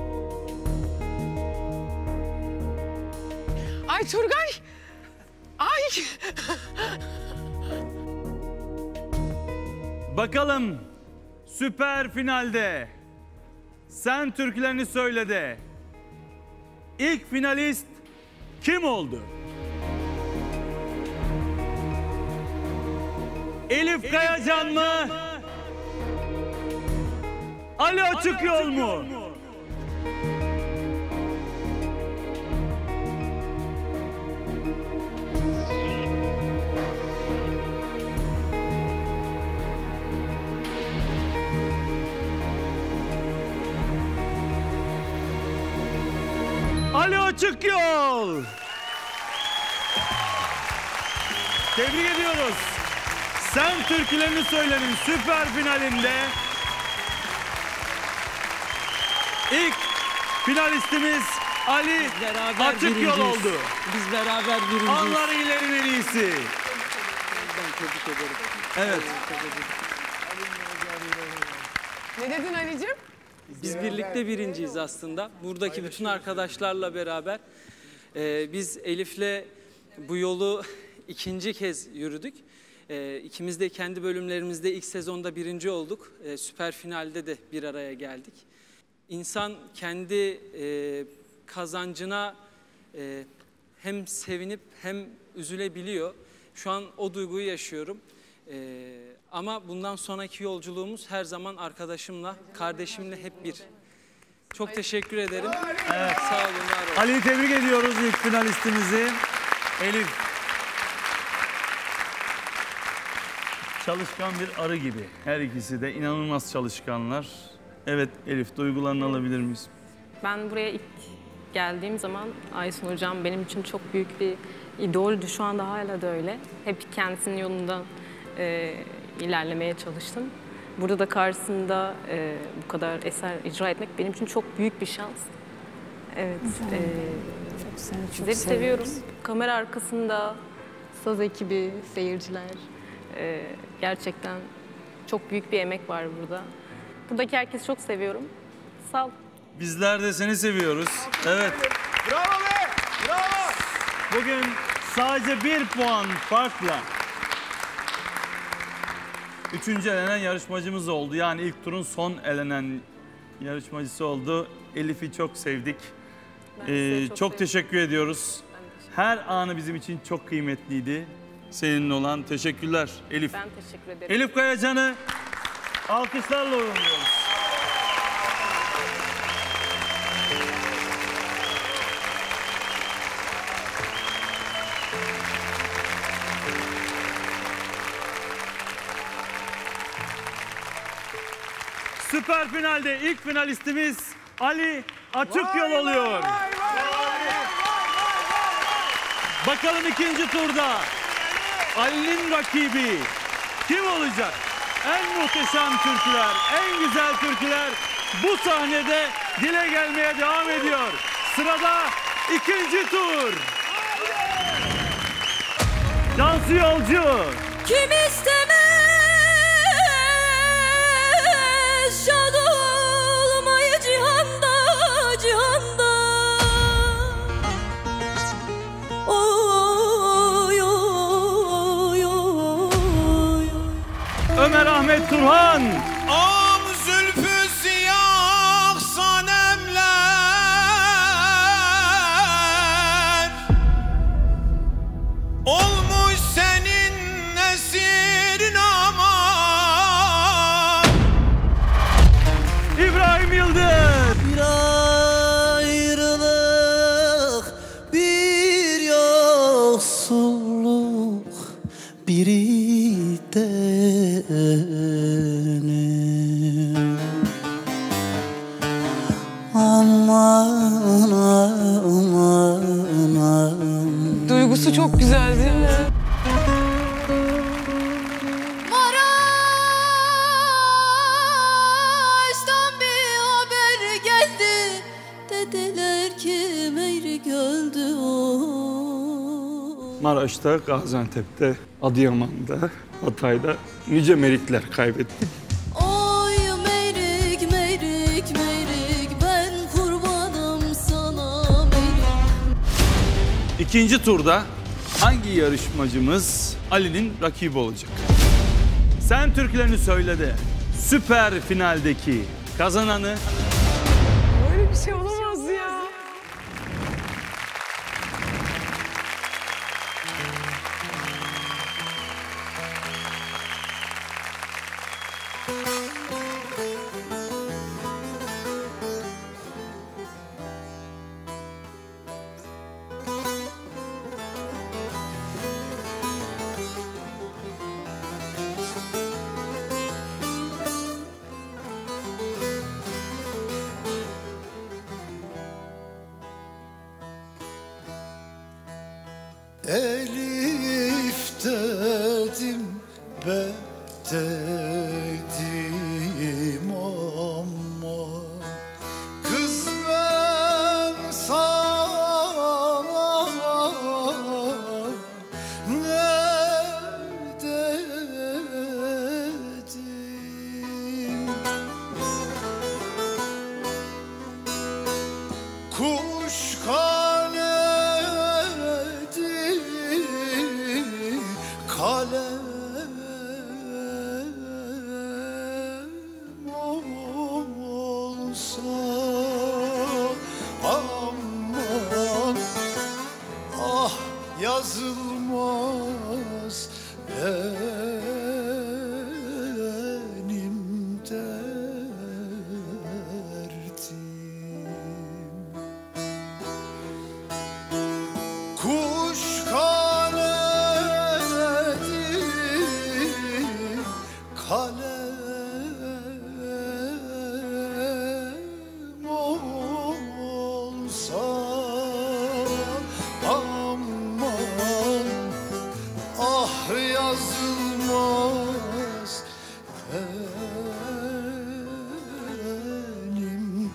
S6: Ay Turgay! Ay!
S2: Bakalım süper finalde Sen Türkülerini Söyle de ilk finalist kim oldu? Elif Kayacan mı? Ali Açıkyol mu? Ali Açıkyol. Tebrik ediyoruz. Sen Türkülerini Söyle'nin süper finalinde ilk finalistimiz Ali Açıkyol oldu.
S12: Biz beraber birinciyiz.
S2: Anlar iyilerin en iyisi.
S12: Ben tebrik ederim.
S2: Evet.
S6: Ne dedin Ali'cim?
S12: Biz birlikte birinciyiz aslında. Buradaki bütün arkadaşlarla beraber. Ee, biz Elif'le bu yolu ikinci kez yürüdük. Ee, ikimiz de kendi bölümlerimizde ilk sezonda birinci olduk. Ee, süper finalde de bir araya geldik. İnsan kendi e, kazancına e, hem sevinip hem üzülebiliyor. Şu an o duyguyu yaşıyorum. Ee, ama bundan sonraki yolculuğumuz her zaman arkadaşımla, kardeşimle hep bir. Çok teşekkür ederim.
S2: Evet.
S12: Sağ olun, var olun.
S2: Ali'yi tebrik ediyoruz, ilk finalistimizi. Elif. Çalışkan bir arı gibi. Her ikisi de inanılmaz çalışkanlar. Evet Elif, duygularını alabilir miyiz?
S8: Ben buraya ilk geldiğim zaman Aysun hocam benim için çok büyük bir idoldü. Şu anda hala da öyle. Hep kendisinin yolundan e, ilerlemeye çalıştım. Burada da karşısında e, bu kadar eser icra etmek benim için çok büyük bir şans. Evet. E,
S7: çok seni çok
S8: sizleri
S7: seviyorum.
S8: seviyorum. Kamera arkasında saz ekibi, seyirciler e, gerçekten çok büyük bir emek var burada. Buradaki herkesi çok seviyorum. Sağ ol.
S2: Bizler de seni seviyoruz. Evet.
S5: Bravo be! Bravo!
S2: Bugün sadece bir puan farkla üçüncü elenen yarışmacımız oldu. Yani ilk turun son elenen yarışmacısı oldu. Elif'i çok sevdik. Ee, çok, çok teşekkür ediyoruz. Her anı bizim için çok kıymetliydi. Seninle olan teşekkürler Elif.
S8: Ben teşekkür ederim.
S2: Elif Kayacan'ı alkışlarla uğurluyoruz. Süper finalde ilk finalistimiz Ali Açıkyol oluyor. Bakalım ikinci turda Ali'nin rakibi kim olacak? En muhteşem türküler, en güzel türküler bu sahnede dile gelmeye devam ediyor. Sırada ikinci tur. Cansu Yolcu.
S4: Kim istemez şad olmayı cihanda, cihanda. Oy, oy, oy.
S2: Ömer Ahmet Turhan.
S16: Am zülfü siyah sanemler olmuş senin esirin aman.
S2: İbrahim Yıldız.
S1: Bir ayrılık, bir yoksulluk, biri denim. Aman aman aman.
S6: Duygusu çok güzel değil mi?
S4: Maraş'tan bir haber geldi. Dediler ki Meyri göldü o.
S2: Maraş'ta, Gaziantep'te, Adıyaman'da, Hatay'da nice meritler kaybettik.
S4: Oy meyrik meyrik meyrik, ben kurbanım sana meyrik.
S2: İkinci turda hangi yarışmacımız Ali'nin rakibi olacak? Sen türkülerini söyle de süper finaldeki kazananı
S6: Böyle bir şey olamaz ya.
S1: Elif dedim, be dedim ama kız ben sana ne dedim? Kuş kanedi kalem olsa aman, ah yazılmaz benim derdim. Kuş kanedi kalem olsa aman, ah yazılmaz benim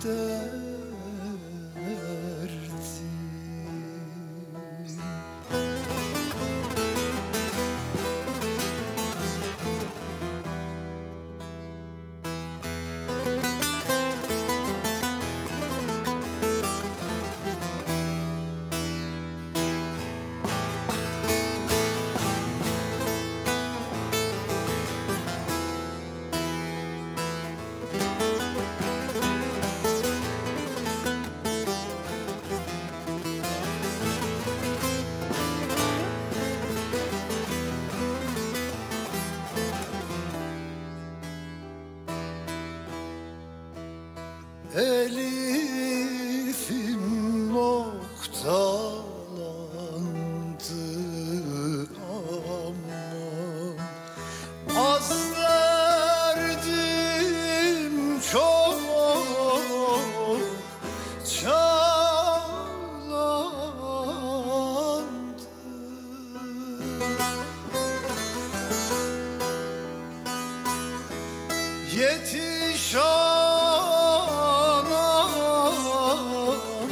S1: derdim. Elifim noktalandı aman, az derdim çok çağlandı. Yetiş anam,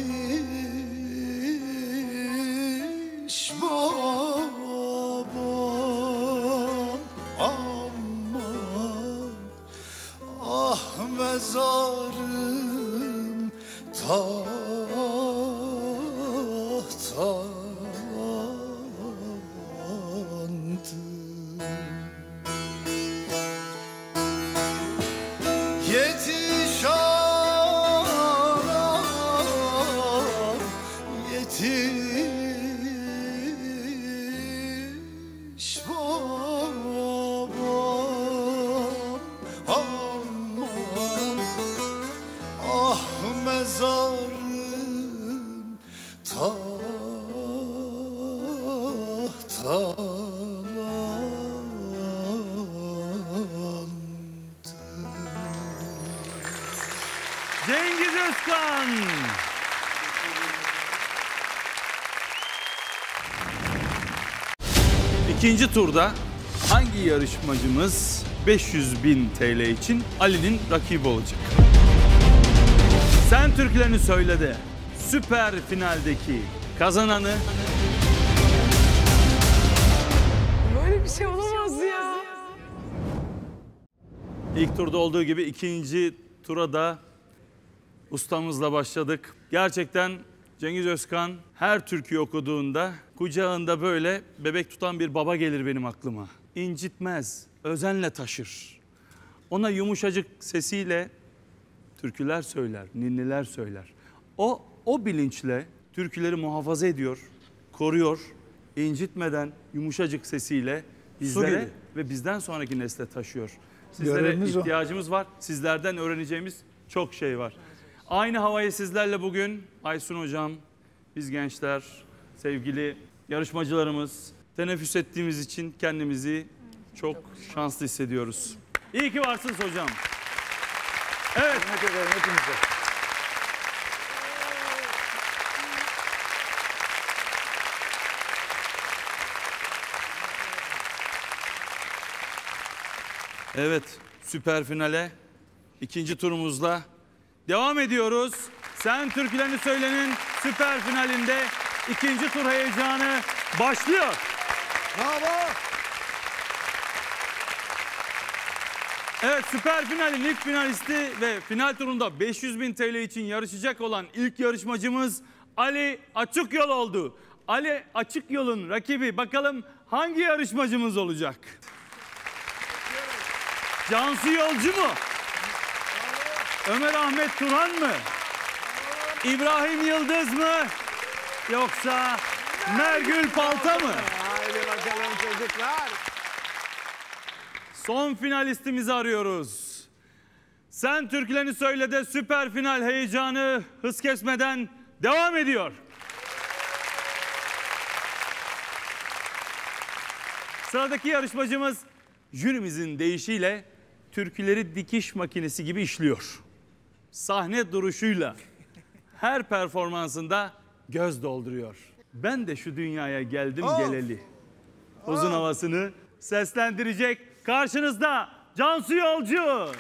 S1: yetiş baba. mezarım tahtandı. Yetiş anam, yetiş babam, aman ah mezarım tahtalandı.
S2: Cengiz Özkan. İkinci turda hangi yarışmacımız beş yüz bin T L için Ali'nin rakibi olacak? Sen türkülerini söyle de süper finaldeki kazananı
S6: Böyle bir şey olamaz ya.
S2: İlk turda olduğu gibi ikinci tura da ustamızla başladık. Gerçekten Cengiz Özkan her türküyü okuduğunda kucağında böyle bebek tutan bir baba gelir benim aklıma. İncitmez, özenle taşır. Ona yumuşacık sesiyle türküler söyler, ninniler söyler. O, o bilinçle türküleri muhafaza ediyor, koruyor, incitmeden yumuşacık sesiyle bizlere ve bizden sonraki nesle taşıyor. Sizlere
S10: Görevimiz o.
S2: ihtiyacımız var. Sizlerden öğreneceğimiz çok şey var. Aynı havayı sizlerle bugün Aysun Hocam, biz gençler, sevgili yarışmacılarımız teneffüs ettiğimiz için kendimizi çok şanslı hissediyoruz. İyi ki varsınız hocam. Evet. Evet, süper finale ikinci turumuzla devam ediyoruz. Sen türkülerini söylenin süper finalinde ikinci tur heyecanı başlıyor.
S1: Bravo.
S2: Evet, süper finalin ilk finalisti ve final turunda beş yüz bin T L için yarışacak olan ilk yarışmacımız Ali Açıkyol oldu. Ali Açıkyol'un rakibi bakalım hangi yarışmacımız olacak? Cansu Yolcu mu? Ömer Ahmet Turhan mı? İbrahim Yıldız mı? Yoksa Mergül Palta mı?
S5: Haydi bakalım çocuklar.
S2: Son finalistimizi arıyoruz. Sen türkülerini söyle de süper final heyecanı hız kesmeden devam ediyor. Sıradaki yarışmacımız jürimizin deyişiyle türküleri dikiş makinesi gibi işliyor. Sahne duruşuyla her performansında göz dolduruyor. Ben de şu dünyaya geldim
S1: Oh.
S2: geleli. Uzun havasını seslendirecek karşınızda Cansu Yolcu.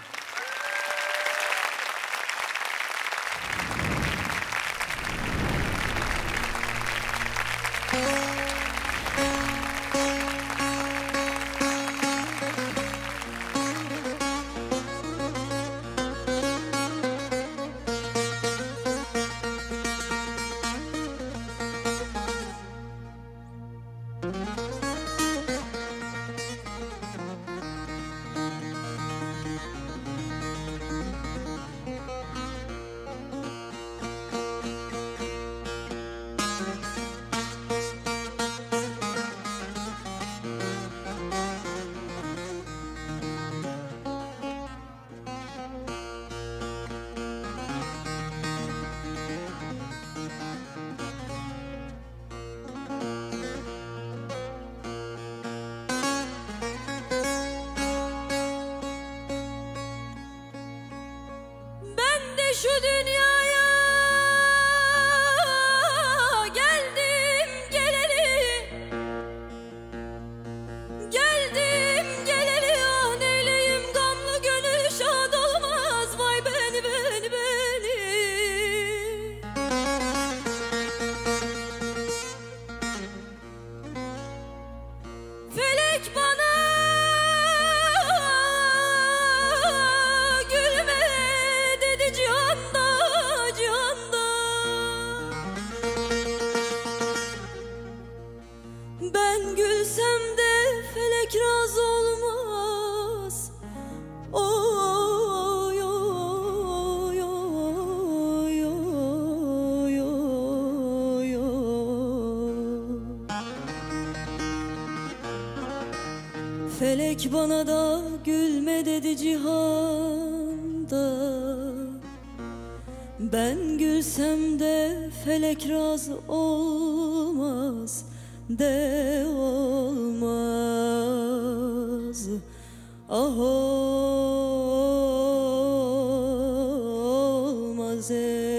S4: Şu dünyaya geldim geleli, geldim geleli, ah neyleyim gamlı gönül şad olmaz, vay beni beni beni. Felek bana gülme Felek bana da gülme dedi cihanda. Ben gülsem de felek razı olmaz de olmaz. Ah olmaz ey.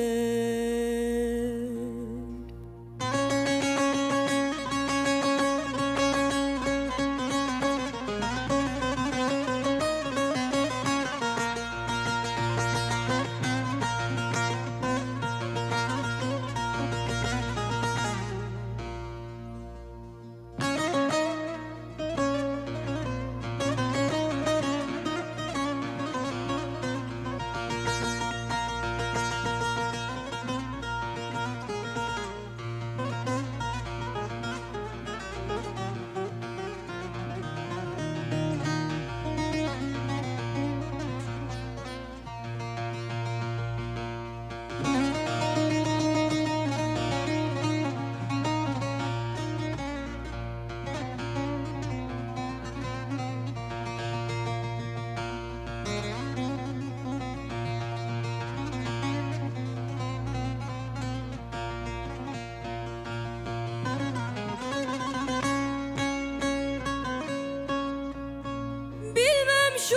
S4: Şu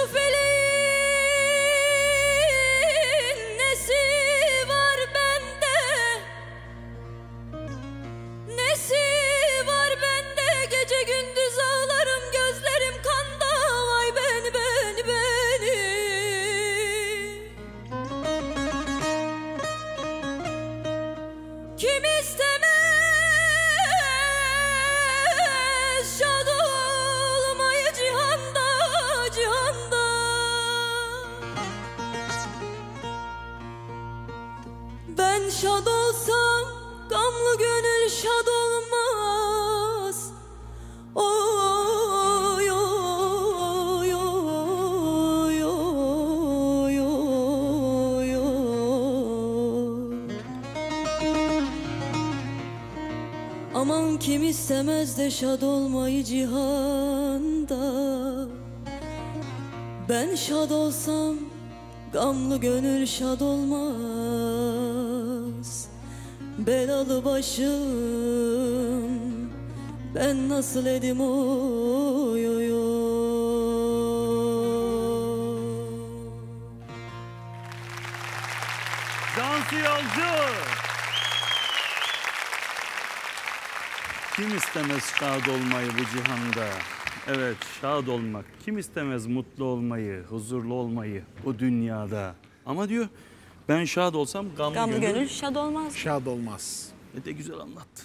S4: feleğin nesi var bende, nesi var bende, gece gündüz ağlarım gözlerim kanda, vay beni beni beni. Kim istemez şad olmayı cihanda, cihanda. Ben şad olsam gamlı gönül şad olmaz. Oy oy oy oy oy oy. Aman kim istemez de şad olmayı cihanda. Ben şad olsam gamlı gönül şad olmaz. Belalı başım ben nasıl edim oy oy oy.
S2: Cansu Yolcu. Kim istemez şad olmayı bu cihanda? Evet, şad olmak. Kim istemez mutlu olmayı, huzurlu olmayı bu dünyada? Ama diyor, ben şad olsam gamlı,
S15: Gamlı
S2: gönül,
S15: gönül şad olmaz.
S3: Şad olmaz.
S2: Ne de güzel anlattın.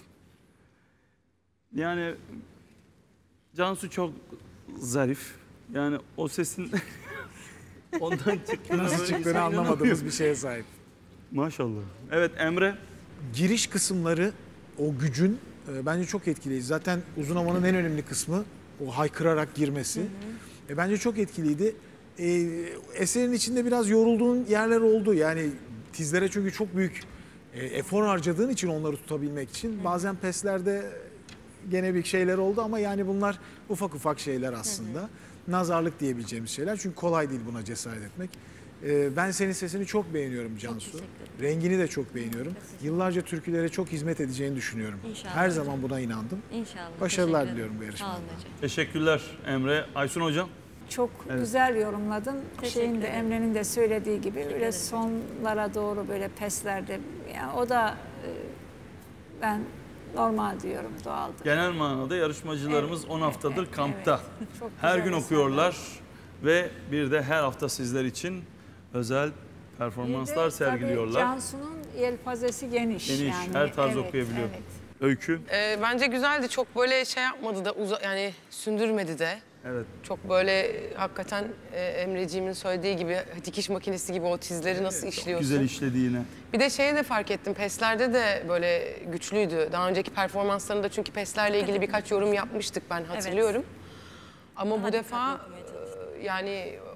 S2: Yani Cansu çok zarif. Yani o sesin ondan çıktığını,
S3: Nasıl çıktığını anlamadığımız bir şeye sahip.
S2: Maşallah. Evet Emre.
S3: Giriş kısımları, o gücün e, bence çok etkileyici. Zaten Uzun Hava'nın en önemli kısmı o haykırarak girmesi. Hı hı. E, bence çok etkiliydi. E, eserin içinde biraz yorulduğun yerler oldu. Yani tizlere çünkü çok büyük e, efor harcadığın için onları tutabilmek için. Hı. Bazen peslerde gene bir şeyler oldu ama yani bunlar ufak ufak şeyler aslında. Hı hı. Nazarlık diyebileceğimiz şeyler. Çünkü kolay değil buna cesaret etmek. E, ben senin sesini çok beğeniyorum Cansu. Rengini de çok beğeniyorum. Yıllarca türkülere çok hizmet edeceğini düşünüyorum.
S15: İnşallah
S3: Her
S15: hocam.
S3: zaman buna inandım.
S15: İnşallah.
S3: Başarılar
S15: Teşekkür
S3: diliyorum bu
S15: ederim.
S3: yarışmada.
S15: Sağ olun hocam.
S2: Teşekkürler Emre. Aysun Hocam.
S7: Çok
S2: Evet.
S7: güzel yorumladın.
S15: Teşekkür
S7: Şeyin de
S15: ederim.
S7: Emre'nin de söylediği gibi öyle
S15: ederim.
S7: sonlara doğru böyle peslerde, yani o da e, ben normal diyorum, doğaldır.
S2: Genel manada yarışmacılarımız
S7: Evet,
S2: on haftadır
S7: evet,
S2: kampta.
S7: evet. Çok
S2: Her
S7: güzel
S2: gün okuyorlar ve bir de her hafta sizler için özel performanslar
S7: Bir de
S2: sergiliyorlar.
S7: Tabii Cansu'nun yelpazesi geniş.
S2: Geniş,
S7: yani.
S2: her tarz
S7: Evet,
S2: okuyabiliyor.
S7: evet.
S2: Öykü.
S6: Ee, bence güzeldi. Çok böyle şey yapmadı da uza, yani sündürmedi de.
S2: Evet.
S6: Çok böyle hakikaten e, Emreciğimin söylediği gibi dikiş makinesi gibi o tizleri nasıl işliyorsun.
S2: Güzel işledi yine.
S6: Bir de şeyi de fark ettim. Peslerde de böyle güçlüydü. Daha önceki performanslarında çünkü peslerle ilgili birkaç yorum yapmıştık ben hatırlıyorum. Ama bu defa e, yani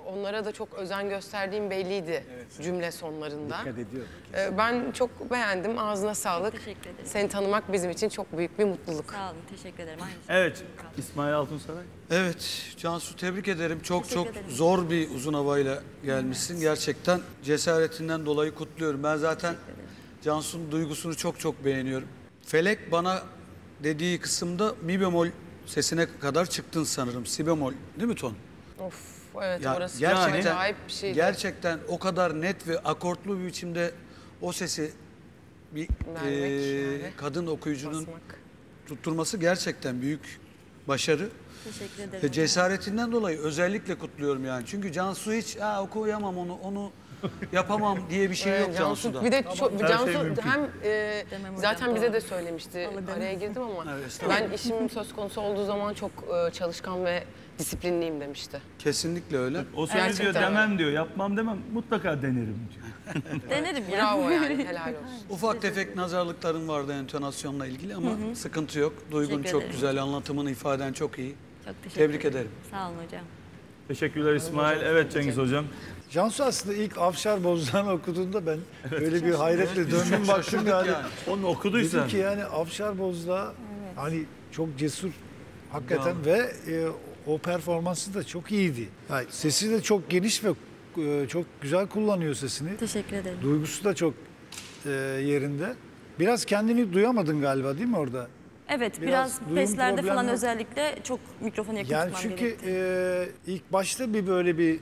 S6: onlara da çok özen gösterdiğim belliydi cümle sonlarında.
S10: Dikkat ediyorduk.
S6: Ee, ben çok beğendim. Ağzına sağlık.
S17: Teşekkür ederim.
S6: Seni tanımak bizim için çok büyük bir mutluluk.
S17: Sağ olun, teşekkür ederim. Aynı
S2: Evet, İsmail Altunsaray.
S9: Evet, Cansu tebrik ederim. Çok
S17: Teşekkür
S9: çok
S17: ederim.
S9: zor bir uzun havayla gelmişsin. Gerçekten cesaretinden dolayı kutluyorum. Ben zaten Cansu'nun duygusunu çok çok beğeniyorum. Felek bana dediği kısımda mi bemol sesine kadar çıktın sanırım. Si bemol değil mi ton?
S6: Of, evet
S9: Ya
S6: orası
S9: gerçekten,
S6: çok acayip bir şeydi.
S9: gerçekten o kadar net ve akortlu bir biçimde o sesi bir
S6: Vermek
S9: e,
S6: yani.
S9: kadın okuyucunun
S6: Basmak.
S9: tutturması gerçekten büyük başarı.
S17: Teşekkür ederim.
S9: Ve cesaretinden dolayı özellikle kutluyorum yani. Çünkü Cansu hiç "Aa, okuyamam onu, onu yapamam" diye bir şey
S6: Evet,
S9: yok Cansu'da.
S6: Bir de çok,
S2: Her
S6: Cansu
S2: şey mümkün.
S6: hem e,
S17: Demem hocam,
S6: zaten bize
S17: doğru.
S6: de söylemişti. Araya girdim ama
S9: Evet, estağfurullah.
S6: ben işim söz konusu olduğu zaman çok e, çalışkan ve disiplinliyim demişti.
S9: Kesinlikle öyle.
S2: O söylüyor
S6: Gerçekten
S2: demem diyor, yapmam demem, mutlaka denerim diyor.
S17: Denerim ya.
S6: Bravo yani, helal olsun.
S9: Ufak tefek nazarlıkların vardı entonasyonla ilgili ama sıkıntı yok. Duygun
S17: Teşekkür
S9: çok
S17: ederim.
S9: güzel, anlatımını, ifaden çok iyi.
S17: Çok teşekkür
S9: Tebrik ederim.
S17: Sağ olun hocam.
S2: Teşekkürler İsmail. Evet Cengiz Hocam.
S10: Cansu aslında ilk Afşar Bozdağ'ını okuduğunda ben öyle bir hayretle döndüm baktım yani.
S9: yani.
S2: Onu okuduysan.
S10: Dedim ki yani Afşar Bozdağ hani çok cesur hakikaten ve e, o performansı da çok iyiydi. Yani sesi de çok geniş ve e, çok güzel kullanıyor sesini.
S17: Teşekkür ederim.
S10: Duygusu da çok e, yerinde. Biraz kendini duyamadın galiba değil mi orada?
S17: Evet,
S10: Biraz
S17: biraz,
S10: duyum
S17: peslerde falan
S10: problemi-
S17: özellikle çok mikrofonu yakın
S10: Yani
S17: tutmam
S10: çünkü
S17: gerekti.
S10: e, ilk başta bir böyle bir e,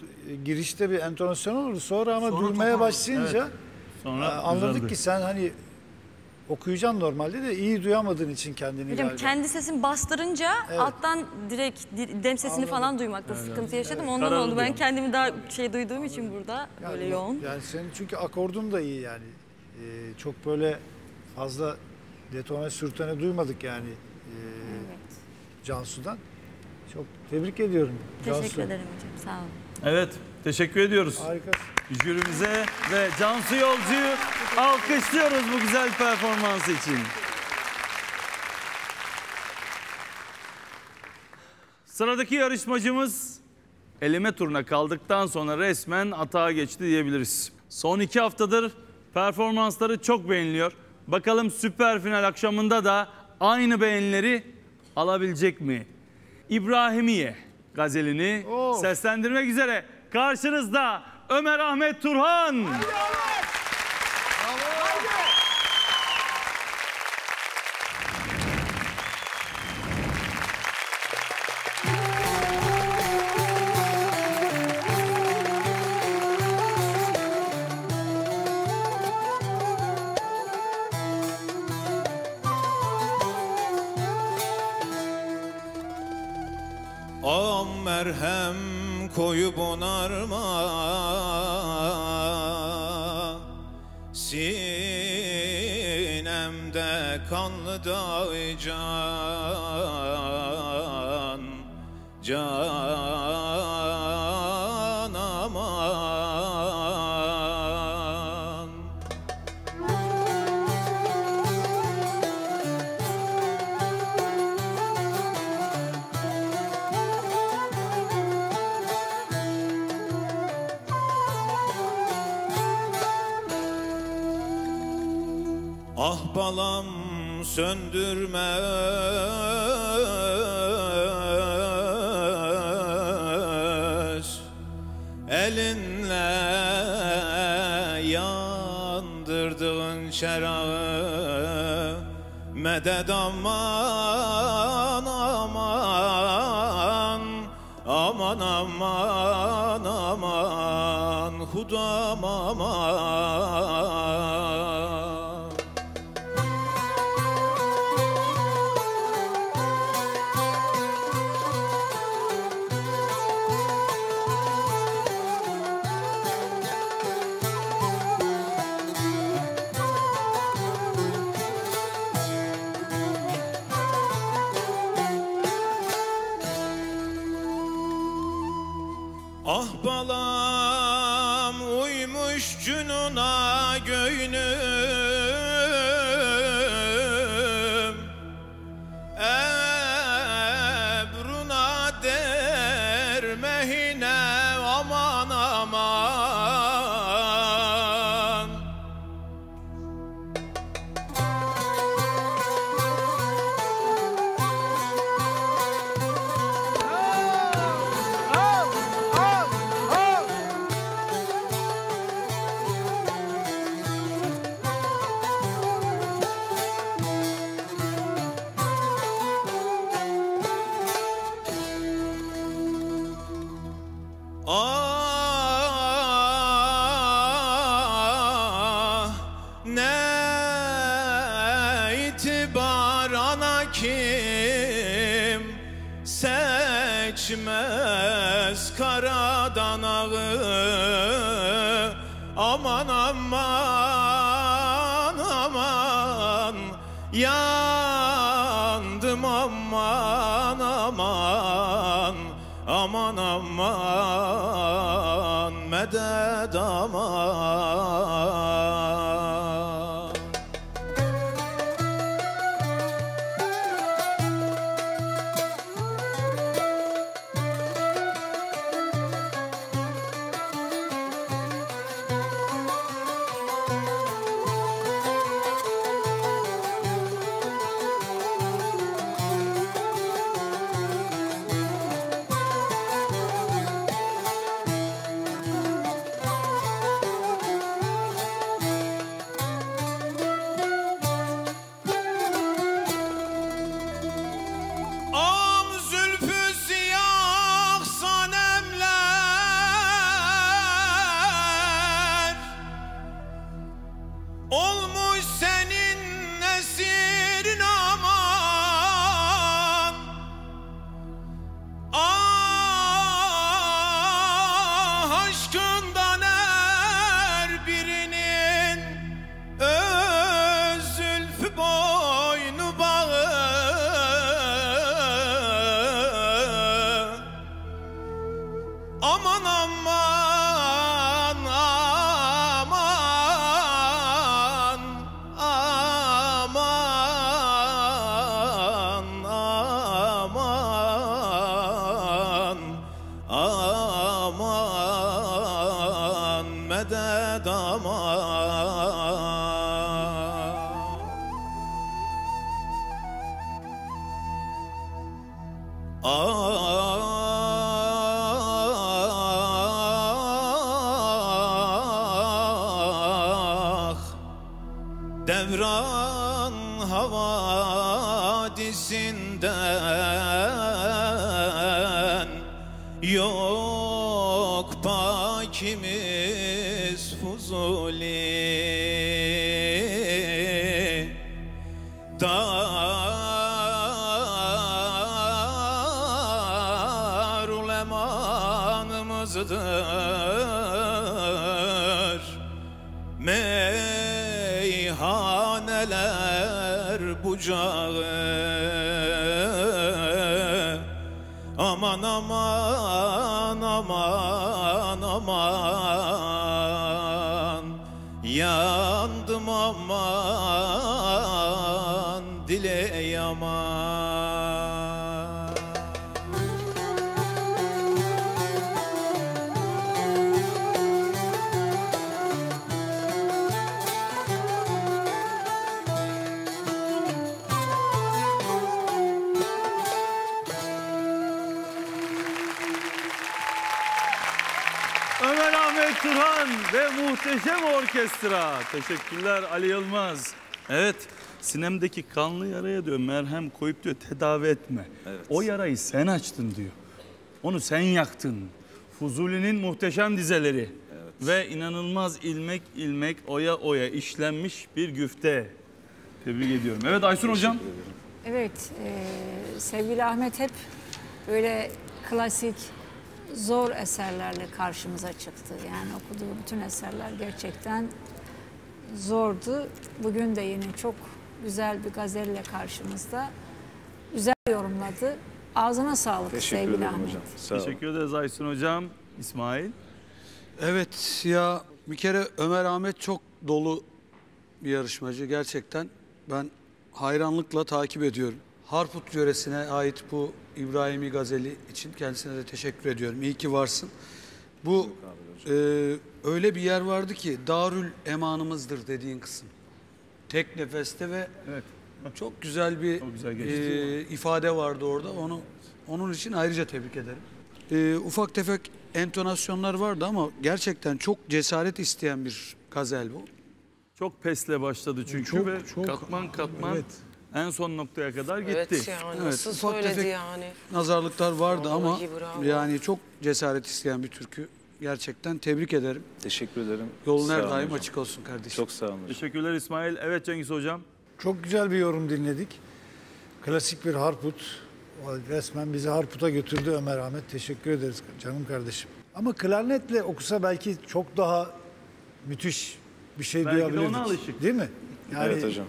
S10: girişte bir entonasyon olurdu. Sonra ama
S2: Sonra
S10: duymaya
S2: toparladı.
S10: başlayınca
S2: Evet. Sonra
S10: e, anladık
S2: düzeldi.
S10: ki sen hani okuyacaksın normalde de iyi duyamadığın için kendini
S17: Hocam
S10: galiba.
S17: kendi sesimi bastırınca
S10: Evet.
S17: alttan direkt di- dem sesini
S10: Anladım.
S17: falan duymakta sıkıntı yaşadım. Ondan
S2: Kararlı
S17: oldu. Ben
S2: duyan.
S17: kendimi daha şey duyduğum için burada
S10: Yani
S17: böyle
S10: bu-
S17: yoğun.
S10: Yani senin çünkü akordun da iyi yani. E, çok böyle fazla detone sürtene duymadık yani e, Cansu'dan. Çok tebrik ediyorum
S17: Teşekkür
S10: Cansu.
S17: ederim hocam. Sağ olun.
S2: Evet, teşekkür ediyoruz.
S10: Harikasın.
S2: Jürimize ve Cansu Yolcu'yu alkışlıyoruz bu güzel performansı için. Sıradaki yarışmacımız eleme turuna kaldıktan sonra resmen atağa geçti diyebiliriz. Son iki haftadır performansları çok beğeniliyor. Bakalım süper final akşamında da aynı beğenileri alabilecek mi? İbrahimiye gazelini
S10: Oh.
S2: seslendirmek üzere karşınızda Ömer Ahmet Turhan.
S16: Am merhem koyup onarma sinemde kanlı da can can aman. Ah balam söndürme elinle yandırdığın çerağı medet aman aman aman aman aman hudam aman. Ah balam uymuş cünuna göynüm Ebruna dermehine Ah ne itibar ana kim seçmez karadan ağı. Aman aman aman yandım aman aman aman aman medet aman. Devran havadisinden yok pakimiz Fuzuli. Darul emanımızdır meyhaneler bucağı. Aman aman aman aman yandım aman dile yaman.
S2: Ömer Ahmet Turhan ve muhteşem orkestra. Teşekkürler Ali Yılmaz. Evet, sinemdeki kanlı yaraya diyor merhem koyup diyor tedavi etme. Evet. O yarayı sen açtın diyor. Onu sen yaktın. Fuzuli'nin muhteşem dizeleri. Evet. Ve inanılmaz ilmek ilmek oya oya işlenmiş bir güfte. Tebrik ediyorum. Evet Aysun Hocam.
S7: Evet, e, sevgili Ahmet hep böyle klasik, zor eserlerle karşımıza çıktı. Yani okuduğu bütün eserler gerçekten zordu. Bugün de yine çok güzel bir gazelle karşımızda. Güzel yorumladı. Ağzına sağlık
S9: Teşekkür
S7: sevgili
S9: ederim
S7: Ahmet.
S9: hocam. Sağ olun.
S2: Teşekkür ederiz Aysun Hocam. İsmail.
S9: Evet ya bir kere Ömer Ahmet çok dolu bir yarışmacı. Gerçekten ben hayranlıkla takip ediyorum. Harput yöresine ait bu İbrahimi Gazeli için kendisine de teşekkür ediyorum. İyi ki varsın. Bu e, öyle bir yer vardı ki Darül Emanımızdır dediğin kısım. Tek nefeste ve evet. Çok güzel bir çok güzel e, ifade vardı orada. Onu onun için ayrıca tebrik ederim. E, ufak tefek entonasyonlar vardı ama gerçekten çok cesaret isteyen bir gazel bu.
S2: Çok pesle başladı çünkü
S9: Çok,
S2: ve
S9: çok,
S2: katman katman
S9: evet.
S2: En son noktaya kadar gitti.
S6: Evet ya, nasıl
S9: ufak
S6: söyledi
S9: tefek
S6: yani.
S9: Nazarlıklar vardı ama
S6: Vallahi bravo.
S9: yani çok cesaret isteyen bir türkü. Gerçekten tebrik ederim.
S18: Teşekkür ederim.
S9: Yolun
S18: Sağ
S9: her
S18: olun
S9: daim
S18: hocam.
S9: açık olsun kardeşim.
S18: Çok sağ olun hocam.
S2: Teşekkürler İsmail. Evet Cengiz Hocam.
S10: Çok güzel bir yorum dinledik. Klasik bir harput. Resmen bizi harputa götürdü Ömer Ahmet. Teşekkür ederiz canım kardeşim. Ama klarnetle okusa belki çok daha müthiş bir şey
S2: Belki de
S10: duyabilirdik.
S2: ona alışık.
S10: Değil mi?
S18: Evet hocam.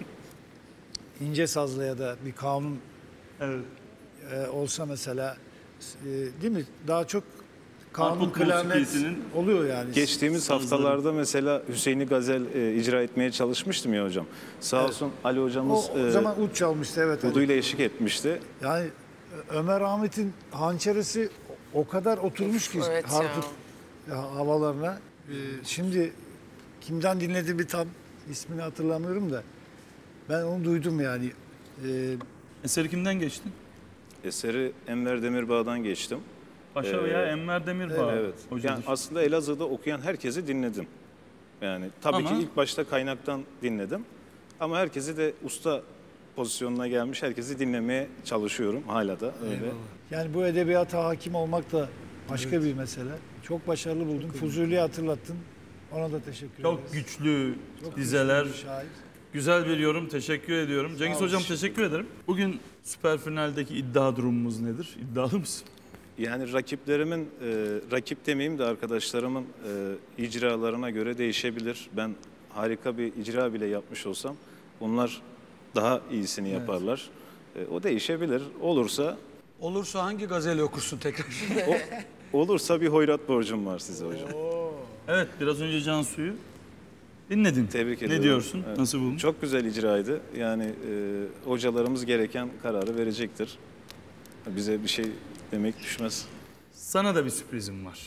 S10: İnce sazla ya da bir kanun
S2: evet.
S10: e, olsa mesela e, değil mi? Daha çok kanun
S18: Harput
S10: klarnet
S18: musikisinin
S10: oluyor yani.
S18: Geçtiğimiz
S10: Sazları.
S18: haftalarda mesela Hüseyin'i Gazel e, icra etmeye çalışmıştım ya hocam. Sağ
S10: Evet.
S18: olsun Ali hocamız
S10: O, o zaman uç çalmıştı evet. Ali.
S18: uduyla eşlik etmişti.
S10: Yani Ömer Ahmet'in hançeresi o kadar oturmuş ki
S6: Evet ya.
S10: harput ya, havalarına. Ee, şimdi kimden dinlediğimi tam ismini hatırlamıyorum da ben onu duydum yani. Ee,
S2: Eseri kimden geçtin?
S18: Eseri Enver Demirbağ'dan geçtim.
S2: Paşa veya Enver Demirbağ
S18: Evet.
S2: hocadır.
S18: Yani aslında Elazığ'da okuyan herkesi dinledim. Yani tabii
S2: Ama-
S18: ki ilk başta kaynaktan dinledim. Ama herkesi de usta pozisyonuna gelmiş herkesi dinlemeye çalışıyorum hala da öyle.
S10: Eyvallah. Yani bu edebiyata hakim olmak da başka bir mesele. Çok başarılı buldum. Fuzuli'yi hatırlattın. Ona da teşekkür
S2: Çok
S10: ederiz.
S2: güçlü
S10: Çok
S2: dizeler.
S10: güçlü bir şair.
S2: Güzel bir yorum. Teşekkür ediyorum. Cengiz
S10: Sağ ol,
S2: Hocam
S10: teşekkür
S2: teşekkür ederim. Bugün süper finaldeki iddia durumumuz nedir? İddialı mısın?
S18: Yani rakiplerimin, e, rakip demeyeyim de arkadaşlarımın e, icralarına göre değişebilir. Ben harika bir icra bile yapmış olsam onlar daha iyisini
S9: Evet.
S18: yaparlar. E, o değişebilir. Olursa
S9: Olursa hangi gazeli okursun tekrar?
S18: o, olursa bir hoyrat borcum var size hocam.
S2: Evet biraz önce Cansu'yu dinledin.
S18: Tebrik
S2: Ne
S18: ediyorum.
S2: diyorsun?
S18: Evet.
S2: Nasıl buldun?
S18: Çok güzel icraydı. Yani e, hocalarımız gereken kararı verecektir. Bize bir şey demek düşmez.
S2: Sana da bir sürprizim var.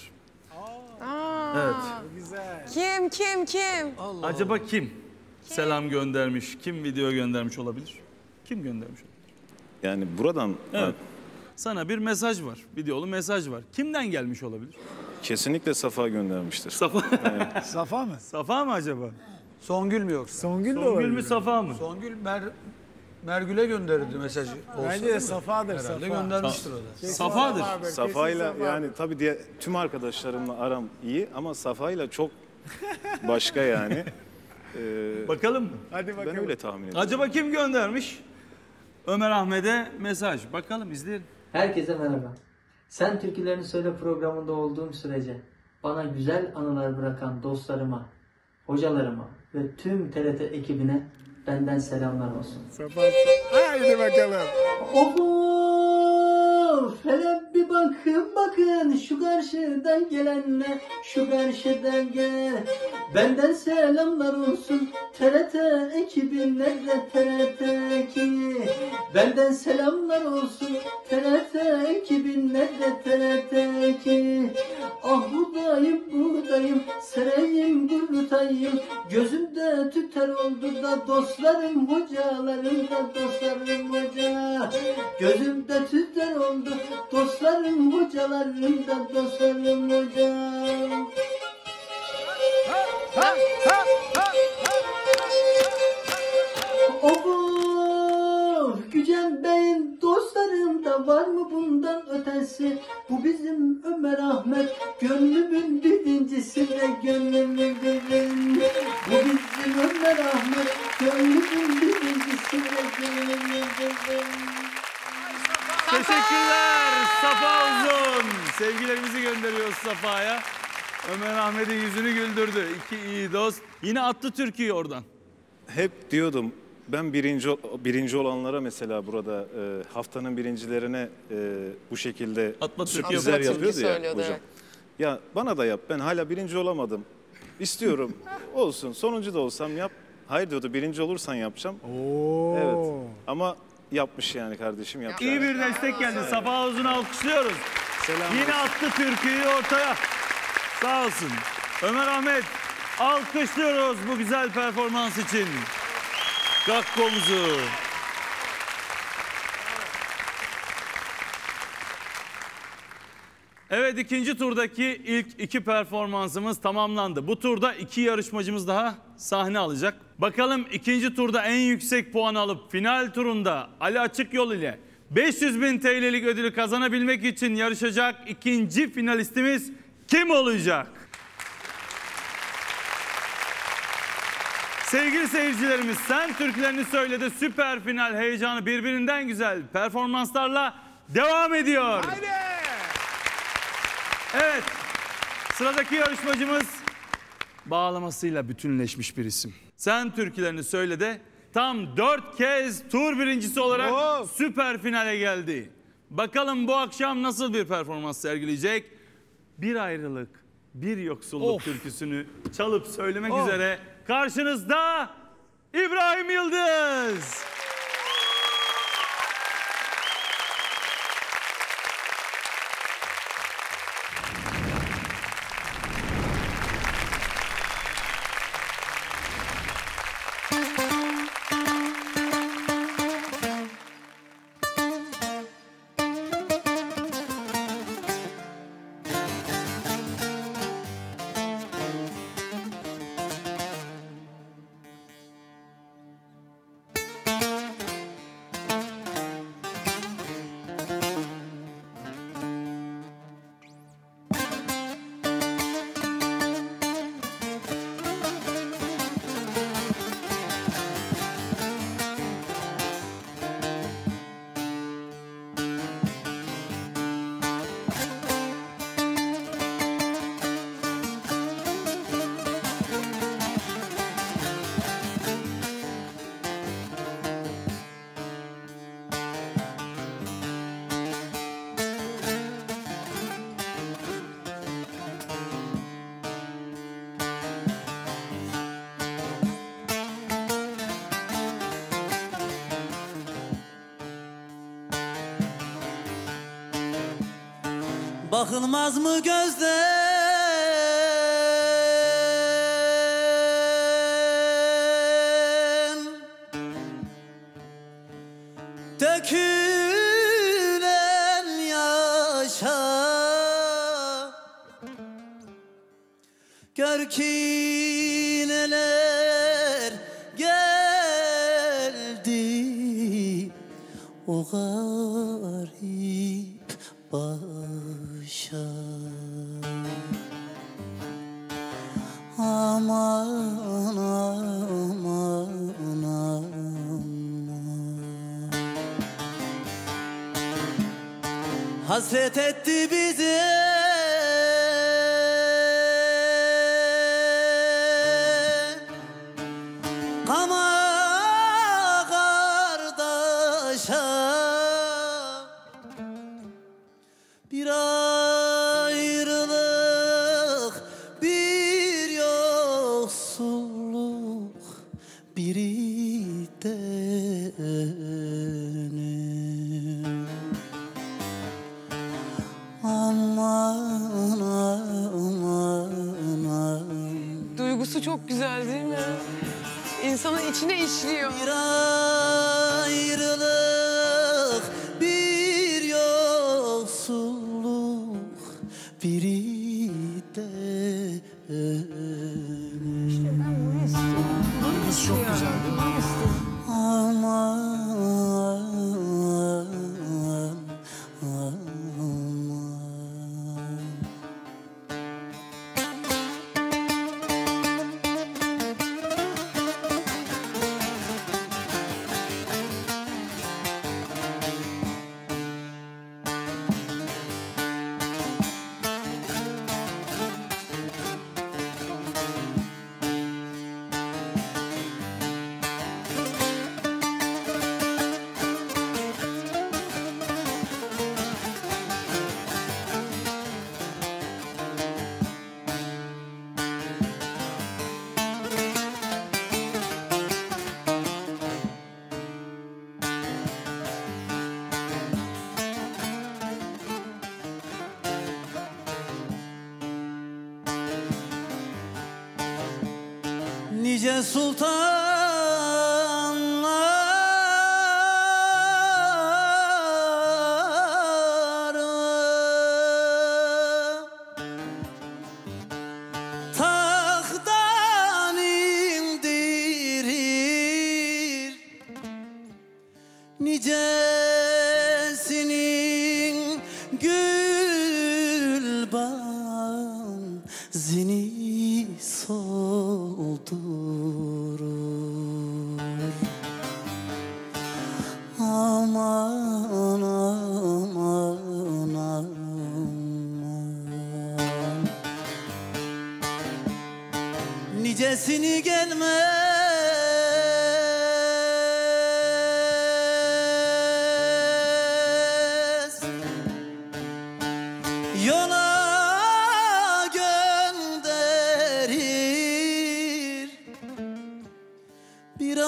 S6: Aa,
S2: Evet.
S6: Kim kim kim?
S2: Acaba kim? Selam göndermiş, kim video göndermiş olabilir? Kim göndermiş olabilir?
S18: Yani buradan
S2: Evet. Sana bir mesaj var, videolu mesaj var. Kimden gelmiş olabilir?
S18: kesinlikle Safa göndermiştir.
S2: Safa.
S18: Evet.
S10: Safa mı?
S2: Safa mı acaba?
S9: Songül mü yoksa?
S10: Songül,
S2: Songül mü Safa mı?
S9: Songül Mer Mergül'e gönderirdi mesajı. Olsa
S10: Bence
S9: değil
S10: de
S9: mi?
S10: Safa'dır,
S9: Herhalde
S10: Safa.
S9: göndermiştir o da.
S2: Safa'dır.
S18: Safa'yla yani tabii diye tüm arkadaşlarımla aram iyi ama Safa'yla çok başka yani. Ee,
S2: Bakalım mı?
S10: Hadi
S18: ben öyle tahmin ediyorum.
S2: Acaba kim göndermiş? Ömer Ahmet'e mesaj. Bakalım izleyelim.
S19: Herkese merhaba. Sen Türkülerini Söyle programında olduğum sürece bana güzel anılar bırakan dostlarıma, hocalarıma ve tüm T R T ekibine benden selamlar olsun.
S10: Haydi bakalım.
S19: Of, hele bir bakın bakın şu karşıdan gelenle, şu karşıdan gelen. Benden selamlar olsun T R T ekibine de T R T ekibi. Benden selamlar olsun T R T ekibine de T R T ekibi. Ah buradayım buradayım sereyim kurtayım. Gözümde tüter oldu da dostlarım hocalarım da dostlarım hoca. Gözümde tüter oldu dostlarım hocalarım da dostlarım hoca. Of Gücen Bey'in dostlarım da var mı bundan ötesi? Bu bizim Ömer Ahmet gönlümün birincisi ve gönlümün birinci. Bu bizim Ömer Ahmet gönlümün birincisi ve gönlümün birinci.
S2: Teşekkürler Safa Uzun. Sevgilerimizi gönderiyoruz Safa'ya. Ömer Ahmet'in yüzünü güldürdü. İki iyi dost. Yine attı türküyü oradan.
S18: Hep diyordum ben birinci birinci olanlara mesela burada e, haftanın birincilerine e, bu şekilde
S2: Atma türkü
S18: sürprizler
S6: yapıyor.
S18: yapıyordu ya
S6: Söylüyordu,
S18: hocam.
S6: evet.
S18: Ya bana da yap ben hala birinci olamadım. İstiyorum olsun sonuncu da olsam yap. Hayır diyordu birinci olursan yapacağım.
S10: Oo.
S18: Evet ama yapmış yani kardeşim yapmış.
S2: İyi bir destek geldi. Safa Uzun'u alkışlıyoruz.
S18: Selam
S2: Yine
S18: olsun.
S2: attı türküyü ortaya. Sağ olsun. Ömer Ahmet alkışlıyoruz bu güzel performans için. Gakko'muzu. Evet, ikinci turdaki ilk iki performansımız tamamlandı. Bu turda iki yarışmacımız daha sahne alacak. Bakalım ikinci turda en yüksek puan alıp final turunda Ali Açıkyol ile beş yüz bin T L'lik ödülü kazanabilmek için yarışacak ikinci finalistimiz kim olacak? Sevgili seyircilerimiz, Sen Türkülerini Söyle'de süper final heyecanı birbirinden güzel performanslarla devam ediyor. Haydi! Evet, sıradaki yarışmacımız bağlamasıyla bütünleşmiş bir isim. Sen Türkülerini Söyle'de tam dört kez tur birincisi olarak oh. süper finale geldi. Bakalım bu akşam nasıl bir performans sergileyecek? Bir ayrılık, bir yoksulluk of. türküsünü çalıp söylemek oh. üzere karşınızda İbrahim Yıldız.
S19: Bakılmaz mı gözden dökülen yaşa, gör ki neler geldi o garip başa. Aman aman aman, hasret etti bizi kama kardeşa. Bir ayrılık, bir yoksulluk, biri de ölüm. Aman aman aman.
S6: Duygusu çok güzel değil mi? İnsanın içine işliyor.
S19: Bir ayrılık, bir yoksulluk, biri de ölüm.
S7: İşte ben bunu istiyorum.
S3: Duygusu çok güzel değil mi?
S19: Aman aman. Nice sultanlar zini soldurur. Aman aman aman, nicesini gelmez yola gönderir, bir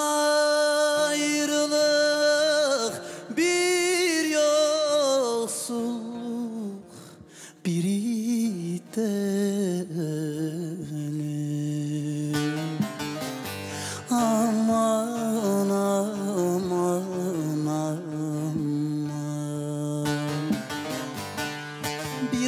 S19: ayrılık, bir yoksulluk, biri deli. Aman aman aman, bir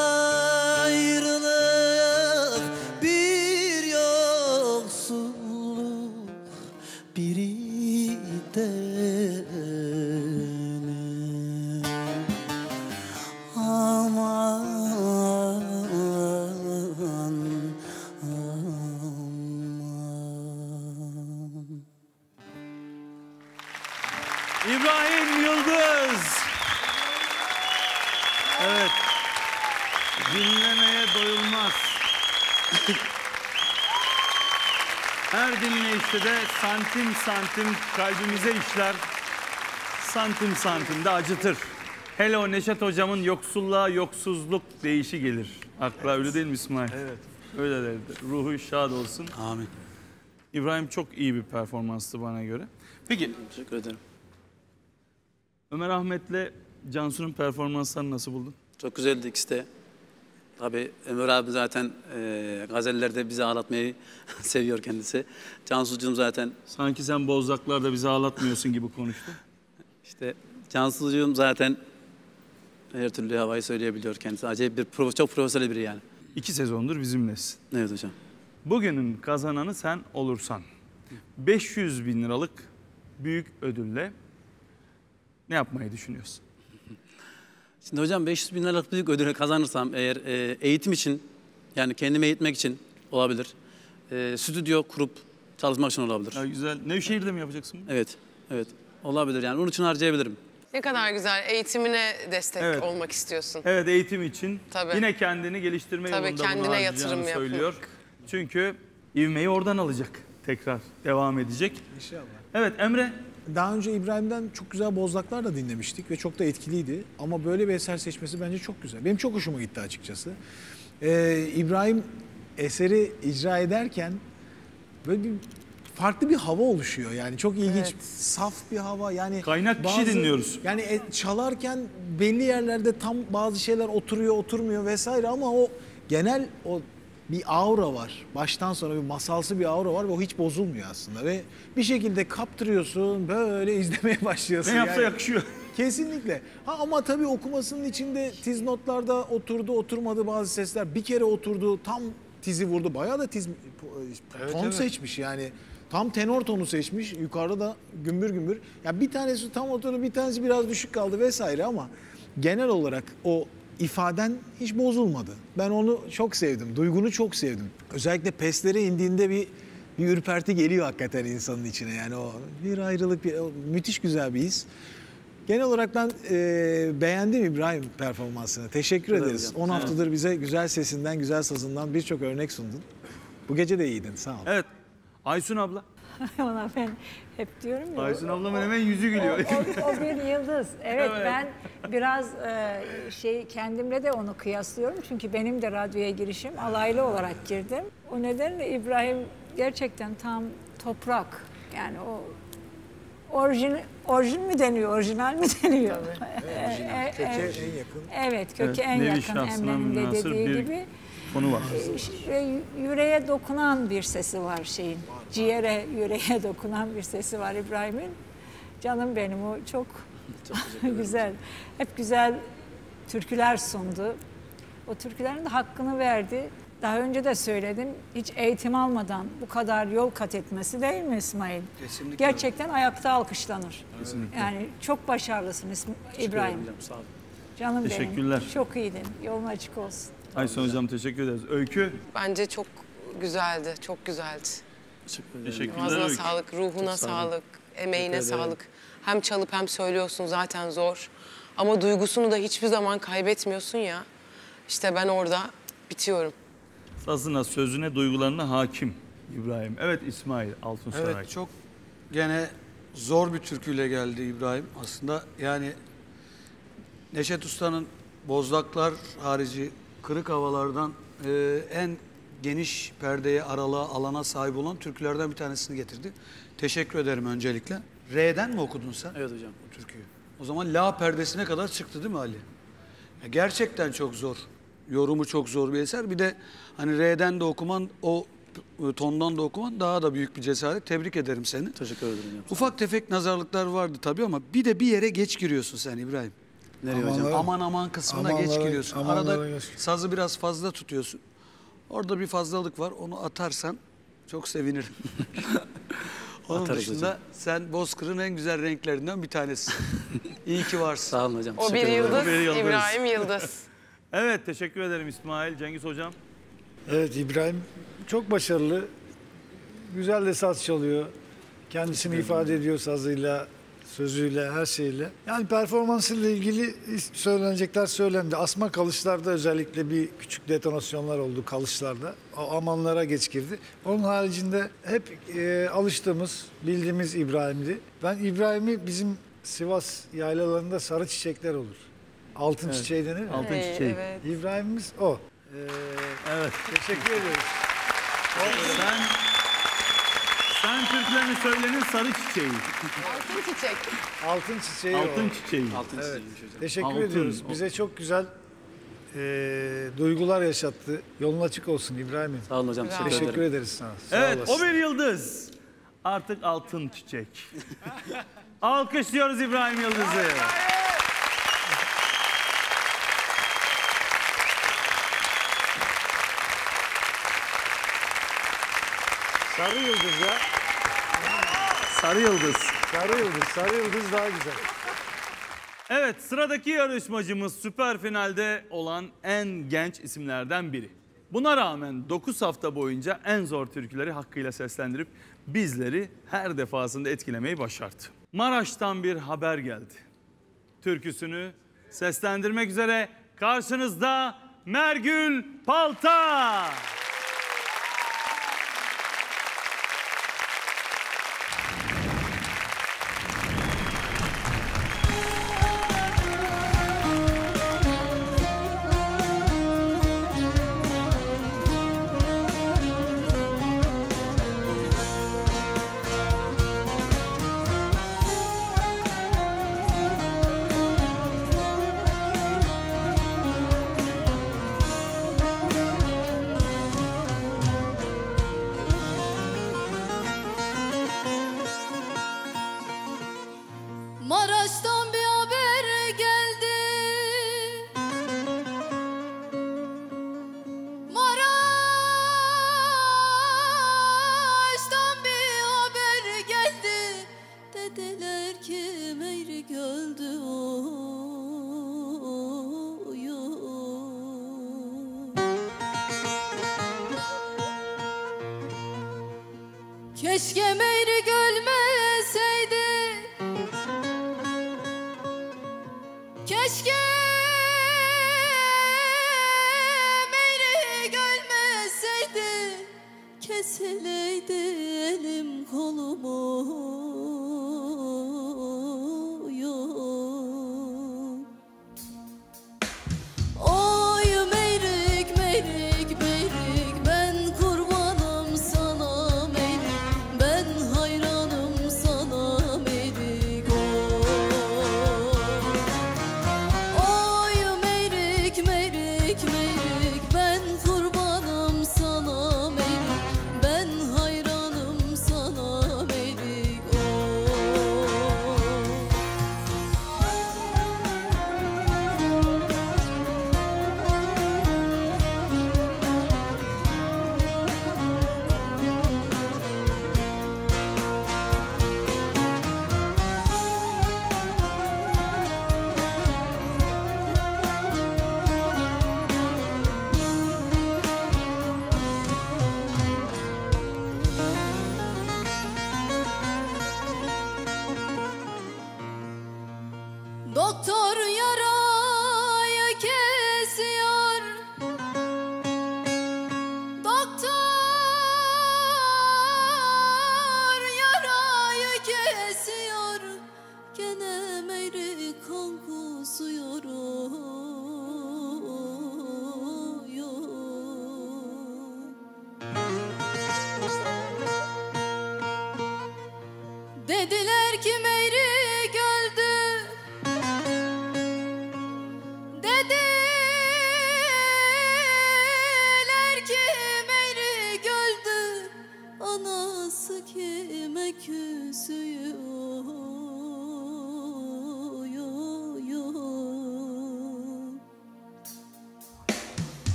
S19: ayrılık, bir yoksulluk, biri deli. Aman
S2: İbrahim Yıldız. Evet. Dinlemeye doyulmaz. Her dinleyişte de santim santim kalbimize işler. Santim santim de acıtır. Hele o Neşet hocamın yoksulluğa yoksuzluk deyişi gelir. Akla öyle değil mi İsmail?
S9: Evet.
S2: Öyle derdi. Ruhu şad olsun.
S9: Amin.
S2: İbrahim çok iyi bir performanstı bana göre. Peki.
S20: Teşekkür ederim.
S2: Ömer Ahmet'le Cansu'nun performanslarını nasıl buldun?
S20: Çok güzeldi ikisi de. Tabii Ömer abi zaten e, gazellerde bizi ağlatmayı seviyor kendisi. Cansucuğum zaten...
S2: Sanki sen bozlaklarda bizi ağlatmıyorsun gibi konuştu.
S20: İşte Cansucuğum zaten her türlü havayı söyleyebiliyor kendisi. Acayip bir, prof, çok profesyonel biri yani.
S2: İki sezondur bizimlesin.
S20: Evet hocam.
S2: Bugünün kazananı sen olursan beş yüz bin liralık büyük ödülle ne yapmayı düşünüyorsun?
S20: Şimdi hocam beş yüz bin liralık büyük ödülü kazanırsam eğer e, eğitim için, yani kendimi eğitmek için olabilir. E, stüdyo kurup çalışmak için olabilir.
S2: Ya güzel. Nevşehir'de mi yapacaksın?
S20: Evet, evet. Olabilir yani. Onun için harcayabilirim.
S6: Ne kadar güzel. Eğitimine destek
S2: Evet.
S6: olmak istiyorsun.
S2: Evet, eğitim için.
S6: Tabii.
S2: Yine kendini geliştirme
S6: Tabii,
S2: yolunda
S6: kendine
S2: bunu
S6: yatırım
S2: harcayacağını
S6: yapmak.
S2: söylüyor. Çünkü ivmeyi oradan alacak. Tekrar devam edecek.
S3: İnşallah.
S2: Evet Emre.
S3: Daha önce İbrahim'den çok güzel bozlaklar da dinlemiştik ve çok da etkiliydi. Ama böyle bir eser seçmesi bence çok güzel. Benim çok hoşuma gitti açıkçası. Ee, İbrahim eseri icra ederken böyle bir farklı bir hava oluşuyor. Yani çok ilginç,
S6: Evet.
S3: saf bir hava. Yani
S2: Kaynak kişi dinliyoruz.
S3: Yani e, çalarken belli yerlerde tam bazı şeyler oturuyor, oturmuyor vesaire ama o genel o bir aura var. Baştan sona bir masalsı bir aura var ve o hiç bozulmuyor aslında. Ve bir şekilde kaptırıyorsun, böyle izlemeye başlıyorsun.
S2: Ne yapsa
S3: yani.
S2: yakışıyor.
S3: Kesinlikle. Ha, ama tabii okumasının içinde tiz notlarda oturdu, oturmadı bazı sesler. Bir kere oturdu, tam tizi vurdu. Bayağı da tiz
S9: Evet,
S3: ton
S9: evet.
S3: seçmiş yani. Tam tenor tonu seçmiş. Yukarıda da gümbür gümbür. Yani bir tanesi tam oturdu, bir tanesi biraz düşük kaldı vesaire ama genel olarak o ifaden hiç bozulmadı. Ben onu çok sevdim. Duygunu çok sevdim. Özellikle peslere indiğinde bir bir ürperti geliyor hakikaten insanın içine. Yani o bir ayrılık, bir, o müthiş güzel bir his. Genel olarak ben e, beğendim İbrahim performansını. Teşekkür
S20: Evet
S3: ederiz.
S20: hocam.
S3: on
S20: Evet.
S3: haftadır bize güzel sesinden, güzel sazından birçok örnek sundun. Bu gece de iyiydin. Sağ ol.
S2: Evet. Aysun abla.
S7: Ona ben hep diyorum ya.
S2: Aysun ablamın hemen yüzü gülüyor.
S7: O, o, o bir yıldız. Evet,
S2: Evet.
S7: ben biraz e, şey kendimle de onu kıyaslıyorum. Çünkü benim de radyoya girişim alaylı olarak girdim. O nedenle İbrahim gerçekten tam toprak. Yani o orijin orijin mi deniyor, orijinal mi deniyor?
S3: Evet,
S7: E, e,
S3: köke
S7: e,
S3: en yakın.
S7: Evet, köke
S2: Evet,
S7: en
S2: nevi
S7: yakın
S2: şahsına
S7: Emre'nin de
S2: münhasır
S7: dediği
S2: bir
S7: gibi.
S2: konu var.
S7: Ve yüreğe dokunan bir sesi var şeyin. Ciğere, yüreğe dokunan bir sesi var İbrahim'in. Canım benim, o çok,
S20: Çok teşekkür ederim.
S7: güzel. Hep güzel türküler sundu. O türkülerin de hakkını verdi. Daha önce de söyledim. Hiç eğitim almadan bu kadar yol kat etmesi değil mi İsmail?
S20: Kesinlikle.
S7: Gerçekten ayakta alkışlanır.
S2: Kesinlikle.
S7: Yani çok başarılısın İsm-
S20: Teşekkür
S7: İbrahim.
S20: ederim hocam, sağ olun.
S7: Canım
S2: Teşekkürler.
S7: benim. Çok iyiydin. Yolun açık olsun.
S2: Aysun Hocam teşekkür ederiz. Öykü?
S6: Bence çok güzeldi, çok güzeldi.
S2: Teşekkürler
S6: Ağzına
S2: Öykü.
S6: sağlık, ruhuna
S2: Çok sağ olun.
S6: sağlık, emeğine
S2: Teşekkür ederim.
S6: sağlık. Hem çalıp hem söylüyorsun zaten zor. Ama duygusunu da hiçbir zaman kaybetmiyorsun ya. İşte ben orada bitiyorum.
S2: Sazına, sözüne, duygularına hakim İbrahim. Evet İsmail Altunsaray.
S9: Evet, çok gene zor bir türküyle geldi İbrahim. Aslında yani Neşet Usta'nın Bozdaklar harici kırık havalardan e, en geniş perdeye, aralığa, alana sahip olan türkülerden bir tanesini getirdi. Teşekkür ederim öncelikle. R'den mi okudun sen?
S20: Evet hocam.
S9: Bu türküyü. O zaman La perdesine kadar çıktı değil mi Ali? Ya gerçekten çok zor. Yorumu çok zor bir eser. Bir de hani R'den de okuman, o tondan da okuman daha da büyük bir cesaret. Tebrik ederim seni.
S20: Teşekkür ederim. Hocam.
S9: Ufak tefek nazarlıklar vardı tabii ama bir de bir yere geç giriyorsun sen İbrahim.
S20: Nereye
S9: aman,
S20: hocam?
S9: Aman aman kısmına
S10: Amanlara-
S9: geç giriyorsun.
S10: amanlara
S9: Arada
S10: geç.
S9: sazı biraz fazla tutuyorsun. Orada bir fazlalık var. Onu atarsan çok sevinirim. Onun
S20: Atarız
S9: dışında
S20: hocam.
S9: sen Bozkır'ın en güzel renklerinden bir tanesi. İyi ki varsın.
S20: Sağ olun hocam.
S6: O bir yıldız, İbrahim Yıldız.
S2: Evet teşekkür ederim İsmail. Cengiz Hocam.
S10: Evet İbrahim çok başarılı. Güzel de saz çalıyor. Kendisini ifade ediyor sazıyla, sözüyle, her şeyle. Yani performansıyla ilgili söylenecekler söylendi. Asma kalışlarda özellikle bir küçük detonasyonlar oldu kalışlarda. O amanlara geç girdi. Onun haricinde hep e, alıştığımız, bildiğimiz İbrahim'di. Ben İbrahim'i bizim Sivas yaylalarında sarı çiçekler olur. Altın
S2: Evet.
S10: çiçeği denir mi?
S2: Altın Hey, çiçeği. evet.
S10: İbrahim'imiz o. Ee,
S2: Evet.
S10: Teşekkür ediyoruz.
S2: Sen, sen Türklerini söylenin sarı çiçeği.
S6: Altın çiçek.
S10: Altın çiçeği
S2: Altın
S10: o.
S2: çiçeği.
S20: Altın
S10: Evet.
S20: çiçeğiymiş hocam.
S10: Teşekkür
S2: Altın.
S10: ediyoruz. Bize çok güzel e, duygular yaşattı. Yolun açık olsun İbrahim'im.
S20: Sağ olun hocam. Teşekkür,
S10: Teşekkür
S20: ederim.
S10: ederiz sana. Sağ
S2: Evet
S10: olasın.
S2: o bir yıldız. Artık altın çiçek. Alkışlıyoruz İbrahim Yıldız'ı.
S10: Sarı yıldız ya.
S2: Sarı yıldız.
S10: Sarı yıldız. Sarı yıldız daha güzel.
S2: Evet sıradaki yarışmacımız süper finalde olan en genç isimlerden biri. Buna rağmen dokuz hafta boyunca en zor türküleri hakkıyla seslendirip bizleri her defasında etkilemeyi başardı. Maraş'tan bir haber geldi. Türküsünü seslendirmek üzere karşınızda Mergül Palta.
S4: Maraş'tan bir haber geldi. Maraş'tan bir haber geldi. Dediler ki Meyrik öldü. Oy, oy. Keşke Meyrik ölmeseydi. Keşke Meyrik ölmeseydi, kesileydi elim kolumu. Oy Meyrik, Meyrik, Meyrik, ben kurbanım sana Meyrik, ben hayranım sana Meyrik. Oy Meyrik, Meyrik, Meyrik, ben kurbanım sana Meyrik, ben hayranım sana Meyrik. Oy.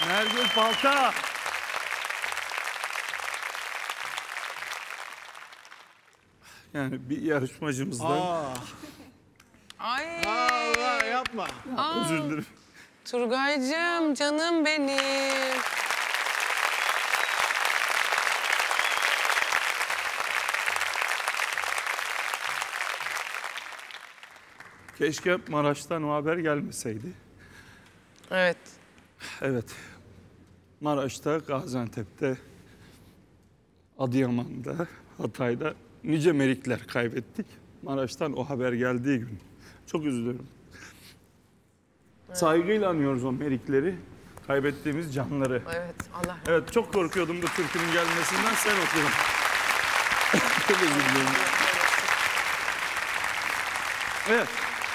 S2: Mergül Palta. Yani bir yarışmacımızdan.
S3: Aa.
S6: Ay.
S3: Allah yapma.
S6: Aa.
S2: Özür dilerim.
S6: Turgaycığım, canım benim.
S2: Keşke Maraş'tan o haber gelmeseydi.
S6: Evet.
S2: Evet. Maraş'ta, Gaziantep'te, Adıyaman'da, Hatay'da nice merikler kaybettik. Maraş'tan o haber geldiği gün. Çok üzülüyorum. Evet. Saygıyla anıyoruz o merikleri, kaybettiğimiz canları.
S6: Evet, Allah.
S2: Evet, çok korkuyordum bu türkünün gelmesinden, sen okudun. Çok özür dilerim. Evet.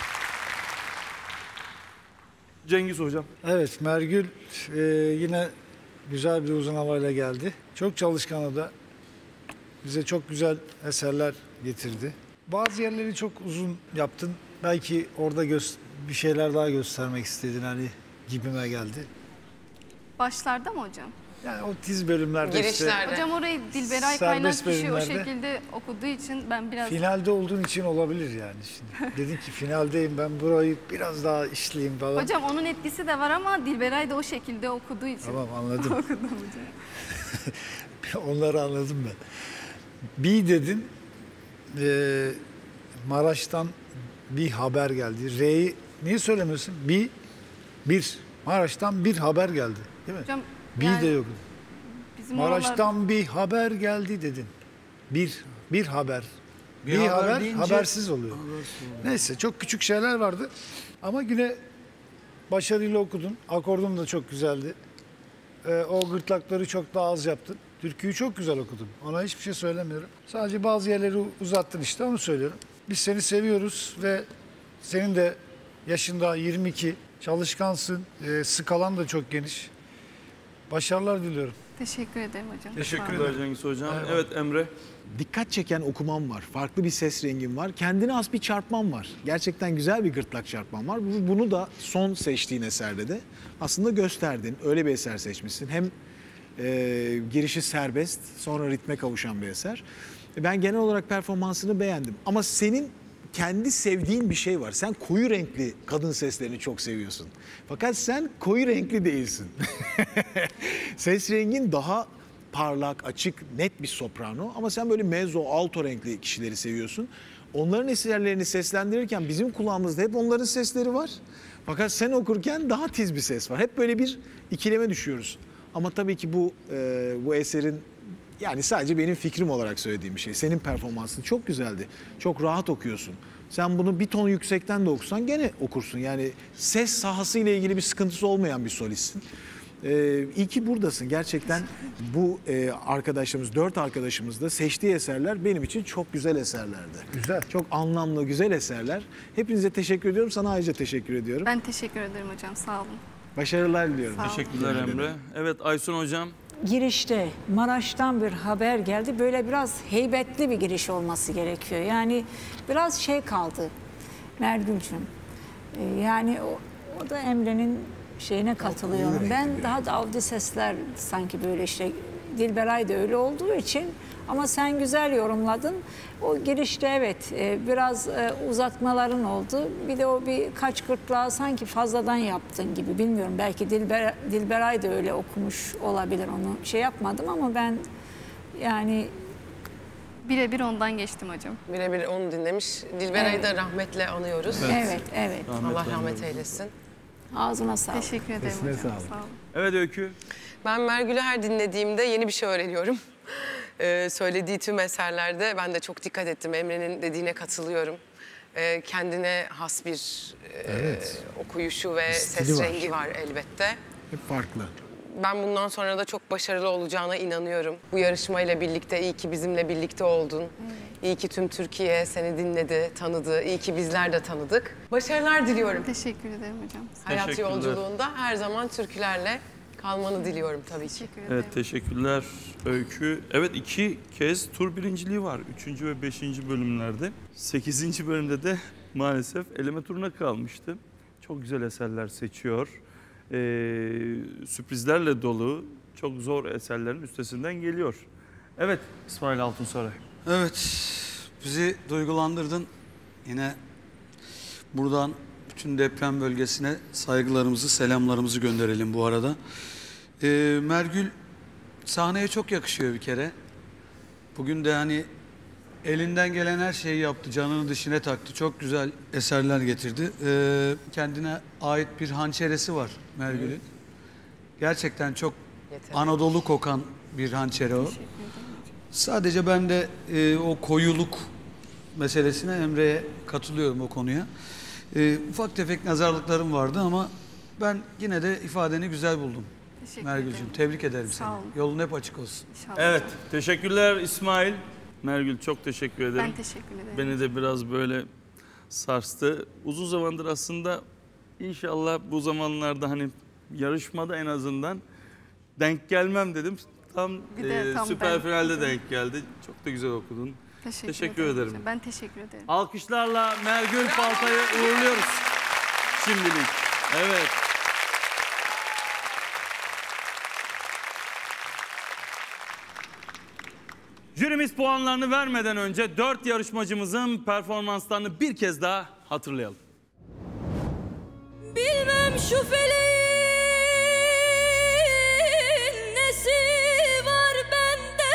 S2: Cengiz Hocam.
S10: Evet, Mergül e, yine güzel bir uzun havayla geldi. Çok çalışkanı da bize çok güzel eserler getirdi. Bazı yerleri çok uzun yaptın. Belki orada gö- bir şeyler daha göstermek istedin hani gibime geldi.
S21: Başlarda mı hocam?
S10: Yani o tiz bölümlerde
S21: Girişlerde.
S10: işte.
S21: Hocam orayı Dilberay kaynak
S10: Serbest
S21: kişi o
S10: bölümlerde.
S21: şekilde okuduğu için ben biraz...
S10: Finalde olduğun için olabilir yani şimdi. Dedin ki finaldeyim, ben burayı biraz daha işleyeyim falan.
S21: Hocam onun etkisi de var ama Dilberay da o şekilde okuduğu için.
S10: Tamam, anladım.
S21: Okudum hocam.
S10: Onları anladım ben. Bir dedin, e, Maraş'tan bir haber geldi. R'yi niye söylemiyorsun? Bir, bir. Maraş'tan bir haber geldi. Değil mi?
S21: Hocam,
S10: bir
S21: yani
S10: de yok.
S21: bizim
S10: Maraş'tan
S21: oralar-
S10: bir haber geldi dedin. Bir, bir haber.
S9: Bir
S10: Bir,
S9: haber
S10: haber,
S9: deyince-
S10: habersiz oluyor. Neyse, çok küçük şeyler vardı. Ama yine başarıyla okudun. Akordun da çok güzeldi. Ee, o gırtlakları çok daha az yaptın. Türküyü çok güzel okudun. Ona hiçbir şey söylemiyorum. Sadece bazı yerleri uzattın, işte onu söylüyorum. Biz seni seviyoruz ve senin de yaşında yirmi iki, çalışkansın. Ee, skalan da çok geniş. Başarılar diliyorum.
S21: Teşekkür ederim hocam.
S2: Teşekkürler Cengiz Hocam. Evet Emre.
S3: Dikkat çeken okumam var. Farklı bir ses rengim var. Kendine has bir çarpmam var. Gerçekten güzel bir gırtlak çarpmam var. Bu- Bunu da son seçtiğin eserde de aslında gösterdin. Öyle bir eser seçmişsin. Hem e, girişi serbest, sonra ritme kavuşan bir eser. Ben genel olarak performansını beğendim. Ama senin kendi sevdiğin bir şey var. Sen koyu renkli kadın seslerini çok seviyorsun. Fakat sen koyu renkli değilsin. Ses rengin daha parlak, açık, net bir soprano. Ama sen böyle mezzo, alto renkli kişileri seviyorsun. Onların eserlerini seslendirirken bizim kulağımızda hep onların sesleri var. Fakat sen okurken daha tiz bir ses var. Hep böyle bir ikileme düşüyoruz. Ama tabii ki bu e, bu eserin, yani sadece benim fikrim olarak söylediğim bir şey. Senin performansın çok güzeldi. Çok rahat okuyorsun. Sen bunu bir ton yüksekten de okusan gene okursun. Yani ses sahası ile ilgili bir sıkıntısı olmayan bir solistsin. Ee, iyi ki buradasın. Gerçekten bu e, arkadaşlarımız, dört arkadaşımız da seçtiği eserler benim için çok güzel eserlerdi.
S10: Güzel.
S3: Çok anlamlı, güzel eserler. Hepinize teşekkür ediyorum. Sana ayrıca teşekkür ediyorum.
S21: Ben teşekkür ederim hocam. Sağ olun.
S3: Başarılar diliyorum.
S21: Sağ olun.
S2: Teşekkürler Emre. Evet Aysun Hocam.
S7: Girişte Maraş'tan bir haber geldi. Böyle biraz heybetli bir giriş olması gerekiyor. Yani biraz şey kaldı Mergül'cüğüm. Ee, yani o, o da Emre'nin şeyine katılıyorum. Ben daha da avdi sesler sanki böyle işte Dilberay da öyle olduğu için, ama sen güzel yorumladın. O girişte evet e, biraz e, uzatmaların oldu. Bir de o bir kaç gırtlağı sanki fazladan yaptın gibi. Bilmiyorum, belki Dilber, Dilberay da öyle okumuş olabilir, onu şey yapmadım ama ben yani...
S21: Birebir ondan geçtim hocam.
S6: Birebir onu dinlemiş. Dilberay'ı
S7: Evet.
S6: da rahmetle anıyoruz.
S7: Evet, evet.
S6: Allah rahmet eylesin.
S7: Ağzına sağlık.
S21: Teşekkür ederim hocam. Sağ olun.
S2: Evet Öykü.
S6: Ben Mergül'ü her dinlediğimde yeni bir şey öğreniyorum. Ee, söylediği tüm eserlerde ben de çok dikkat ettim. Emre'nin dediğine katılıyorum. Ee, kendine has bir e,
S3: Evet.
S6: okuyuşu ve
S3: Stili
S6: ses
S3: var.
S6: rengi var elbette.
S3: Hep farklı.
S6: Ben bundan sonra da çok başarılı olacağına inanıyorum. Bu yarışmayla birlikte iyi ki bizimle birlikte oldun. İyi ki tüm Türkiye seni dinledi, tanıdı. İyi ki bizler de tanıdık. Başarılar diliyorum.
S21: Teşekkür ederim hocam.
S6: Hayat
S2: Teşekkürler.
S6: yolculuğunda her zaman türkülerle kalmanı diliyorum tabii ki.
S2: Evet teşekkürler Öykü. Evet iki kez tur birinciliği var. Üçüncü ve beşinci bölümlerde. Sekizinci bölümde de maalesef eleme turuna kalmıştı. Çok güzel eserler seçiyor. sürprizlerle dolu çok zor eserlerin üstesinden geliyor. Evet İsmail Altunsaray.
S9: Evet, bizi duygulandırdın. Yine buradan bütün deprem bölgesine saygılarımızı, selamlarımızı gönderelim bu arada. Ee, Mergül sahneye çok yakışıyor bir kere. Bugün de hani elinden gelen her şeyi yaptı, canını dişine taktı. Çok güzel eserler getirdi. Ee, kendine ait bir hançeresi var Mergül'ün. Evet. Gerçekten çok Yeter. Anadolu kokan bir hançere o. Sadece ben de e, o koyuluk meselesine Emre'ye katılıyorum o konuya. E, ufak tefek nazarlıklarım vardı ama ben yine de ifadeni güzel buldum. Mergül'cüğüm tebrik ederim seni. Yolun hep açık olsun.
S2: İnşallah. Evet teşekkürler İsmail. Mergül çok teşekkür ederim.
S21: Ben teşekkür ederim.
S2: Beni de biraz böyle sarstı. Uzun zamandır aslında inşallah bu zamanlarda hani yarışmada en azından denk gelmem dedim. Tam,
S21: de,
S2: e,
S21: tam
S2: süper
S21: ben.
S2: finalde denk geldi. Çok da güzel okudun.
S21: Teşekkür,
S2: teşekkür
S21: ederim.
S2: ederim.
S21: Ben teşekkür ederim.
S2: Alkışlarla Mergül Paltay'ı uğurluyoruz şimdilik. Evet. Jürimiz puanlarını vermeden önce dört yarışmacımızın performanslarını bir kez daha hatırlayalım.
S4: Bilmem şu feleğin nesi var bende,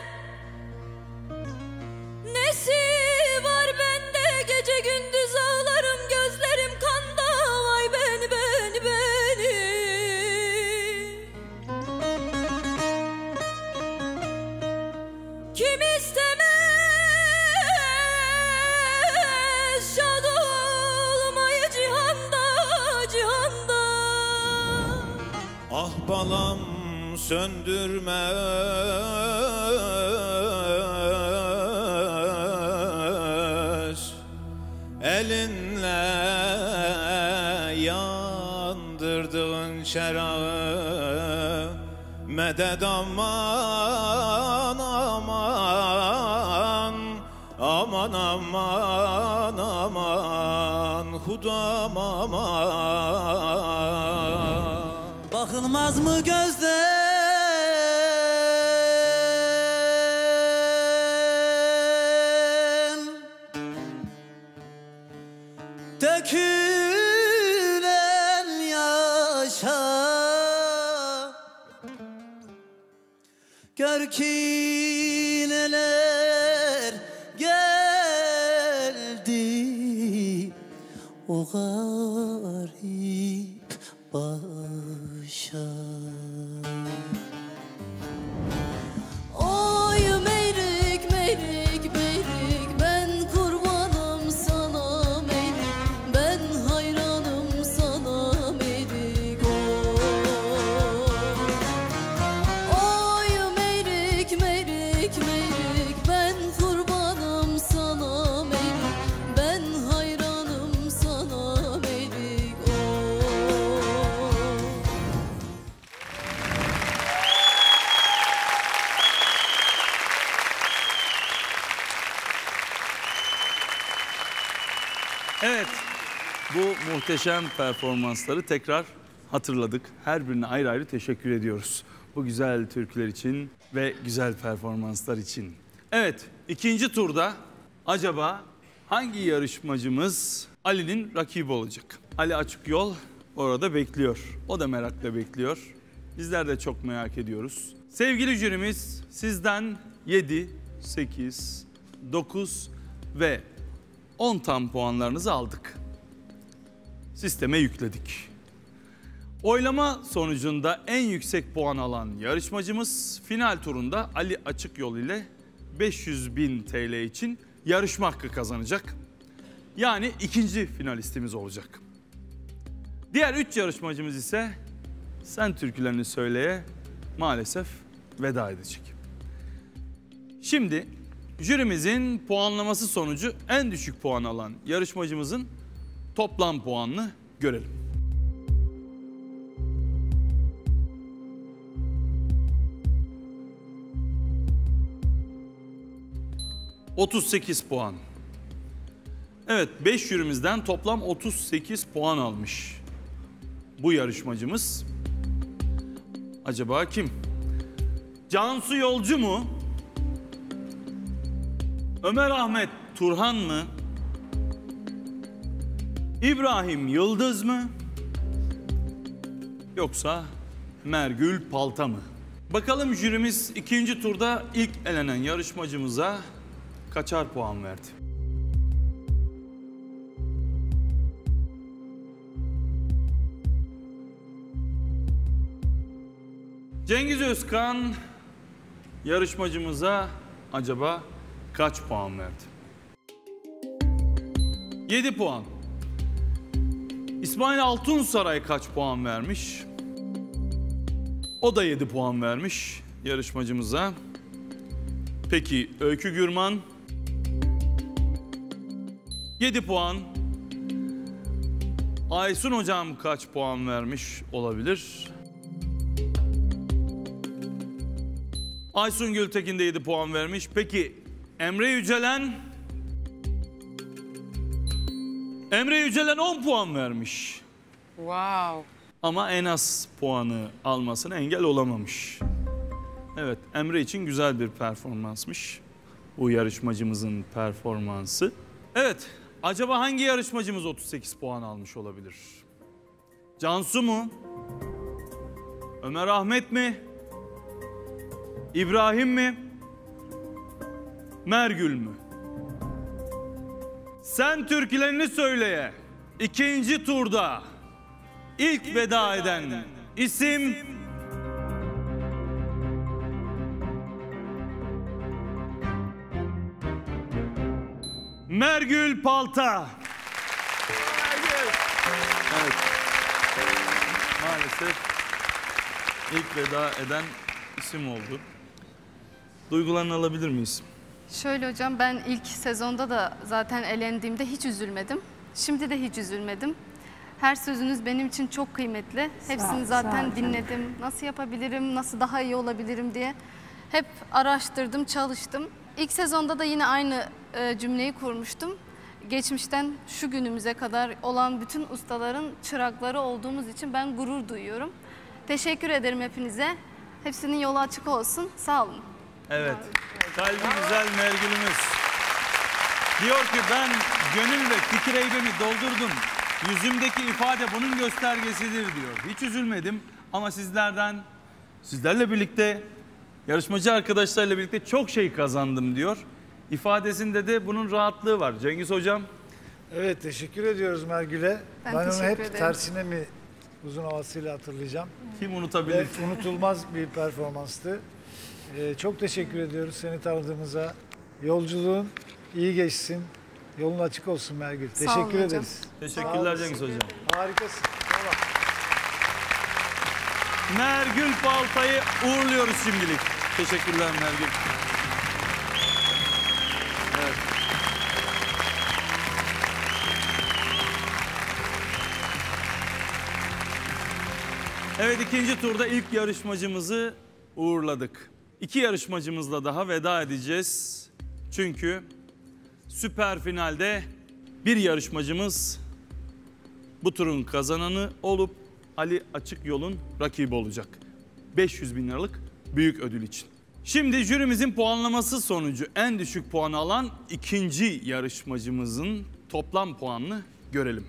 S4: nesi var bende, gece gündüz ağlarım gözlerim kanda, vay beni beni beni. Kim istemez şad olmayı cihanda, cihanda.
S16: Ah balam söndürmez elinle yandırdığın şerağı, medet aman aman aman aman aman hudam aman.
S11: Bakılmaz mı gözden dökülen yaşa, gör ki neler geldi o garip başa.
S4: Oy meyrik meyrik meyrik, ben kurbanım sana meyrik, ben hayranım sana meyrik. Oy meyrik meyrik meyrik, ben kurbanım sana meyrik, ben hayranım sana meyrik.
S2: Evet, bu muhteşem performansları tekrar hatırladık. Her birine ayrı ayrı teşekkür ediyoruz. Bu güzel türküler için ve güzel performanslar için. Evet, ikinci turda acaba hangi yarışmacımız Ali'nin rakibi olacak? Ali Açıkyol orada bekliyor. O da merakla bekliyor. Bizler de çok merak ediyoruz. Sevgili jürimiz, sizden yedi, sekiz, dokuz ve on tam puanlarınızı aldık. Sisteme yükledik. Oylama sonucunda en yüksek puan alan yarışmacımız final turunda Ali Açıkyol ile beş yüz bin T L için yarışma hakkı kazanacak. Yani ikinci finalistimiz olacak. Diğer üç yarışmacımız ise Sen Türkülerini Söyleye maalesef veda edecek. Şimdi jürimizin puanlaması sonucu en düşük puan alan yarışmacımızın toplam puanını görelim. otuz sekiz puan. Evet, beş jürimizden toplam otuz sekiz puan almış. bu yarışmacımız acaba kim? Cansu Yolcu mu? Ömer Ahmet Turhan mı? İbrahim Yıldız mı? Yoksa Mergül Palta mı? Bakalım jürimiz ikinci turda ilk elenen yarışmacımıza kaçar puan verdi? Cengiz Özkan yarışmacımıza acaba kaç puan verdi? yedi puan. İsmail Altunsaray kaç puan vermiş? O da yedi puan vermiş yarışmacımıza. Peki Öykü Gürman? yedi puan. Aysun hocam kaç puan vermiş olabilir? Aysun Gültekin de yedi puan vermiş. Peki Emre Yücelen? Emre Yücelen on puan vermiş.
S6: Wow.
S2: Ama en az puanı almasına engel olamamış. Evet, Emre için güzel bir performansmış. Bu yarışmacımızın performansı. Evet, acaba hangi yarışmacımız otuz sekiz puan almış olabilir? Cansu mu? Ömer Ahmet mi? İbrahim mi? Mergül mü? Sen türkülerini söyleye. İkinci turda ilk, ilk veda, veda eden, eden isim, isim Mergül Palta. Evet. Maalesef ilk veda eden isim oldu. Duygularını alabilir miyiz?
S21: Şöyle hocam, ben ilk sezonda da zaten elendiğimde hiç üzülmedim. Şimdi de hiç üzülmedim. Her sözünüz benim için çok kıymetli. Hepsini zaten dinledim. Nasıl yapabilirim, nasıl daha iyi olabilirim diye. Hep araştırdım, çalıştım. İlk sezonda da yine aynı e, cümleyi kurmuştum. Geçmişten şu günümüze kadar olan bütün ustaların çırakları olduğumuz için ben gurur duyuyorum. Teşekkür ederim hepinize. Hepsinin yolu açık olsun. Sağ olun.
S2: Evet. Kalbi güzel Mergül'ümüz. Diyor ki ben gönül ve fikir eybemi doldurdum. Yüzümdeki ifade bunun göstergesidir diyor. Hiç üzülmedim ama sizlerden, sizlerle birlikte, yarışmacı arkadaşlarla birlikte çok şey kazandım diyor. İfadesinde de bunun rahatlığı var. Cengiz hocam.
S10: Evet, teşekkür ediyoruz Mergül'e.
S21: Ben,
S10: ben onu hep
S21: ederim.
S10: tersine mi uzun havasıyla hatırlayacağım.
S2: Kim unutabilir?
S10: Ve unutulmaz bir performanstı. Ee, çok teşekkür ediyoruz seni tanıdığımıza. Yolculuğun iyi geçsin. Yolun açık olsun Mergül.
S21: Sağ
S10: teşekkür
S21: olun
S10: ederiz.
S2: Teşekkürler Cengiz hocam.
S10: Harikasın. Tamam.
S2: Mergül Palta'yı uğurluyoruz şimdilik. Teşekkürler Mergül. Evet. Evet, ikinci turda ilk yarışmacımızı uğurladık. İki yarışmacımızla daha veda edeceğiz. Çünkü süper finalde bir yarışmacımız bu turun kazananı olup Ali Açıkyol'un rakibi olacak. beş yüz bin liralık büyük ödül için. Şimdi jürimizin puanlaması sonucu en düşük puanı alan ikinci yarışmacımızın toplam puanını görelim.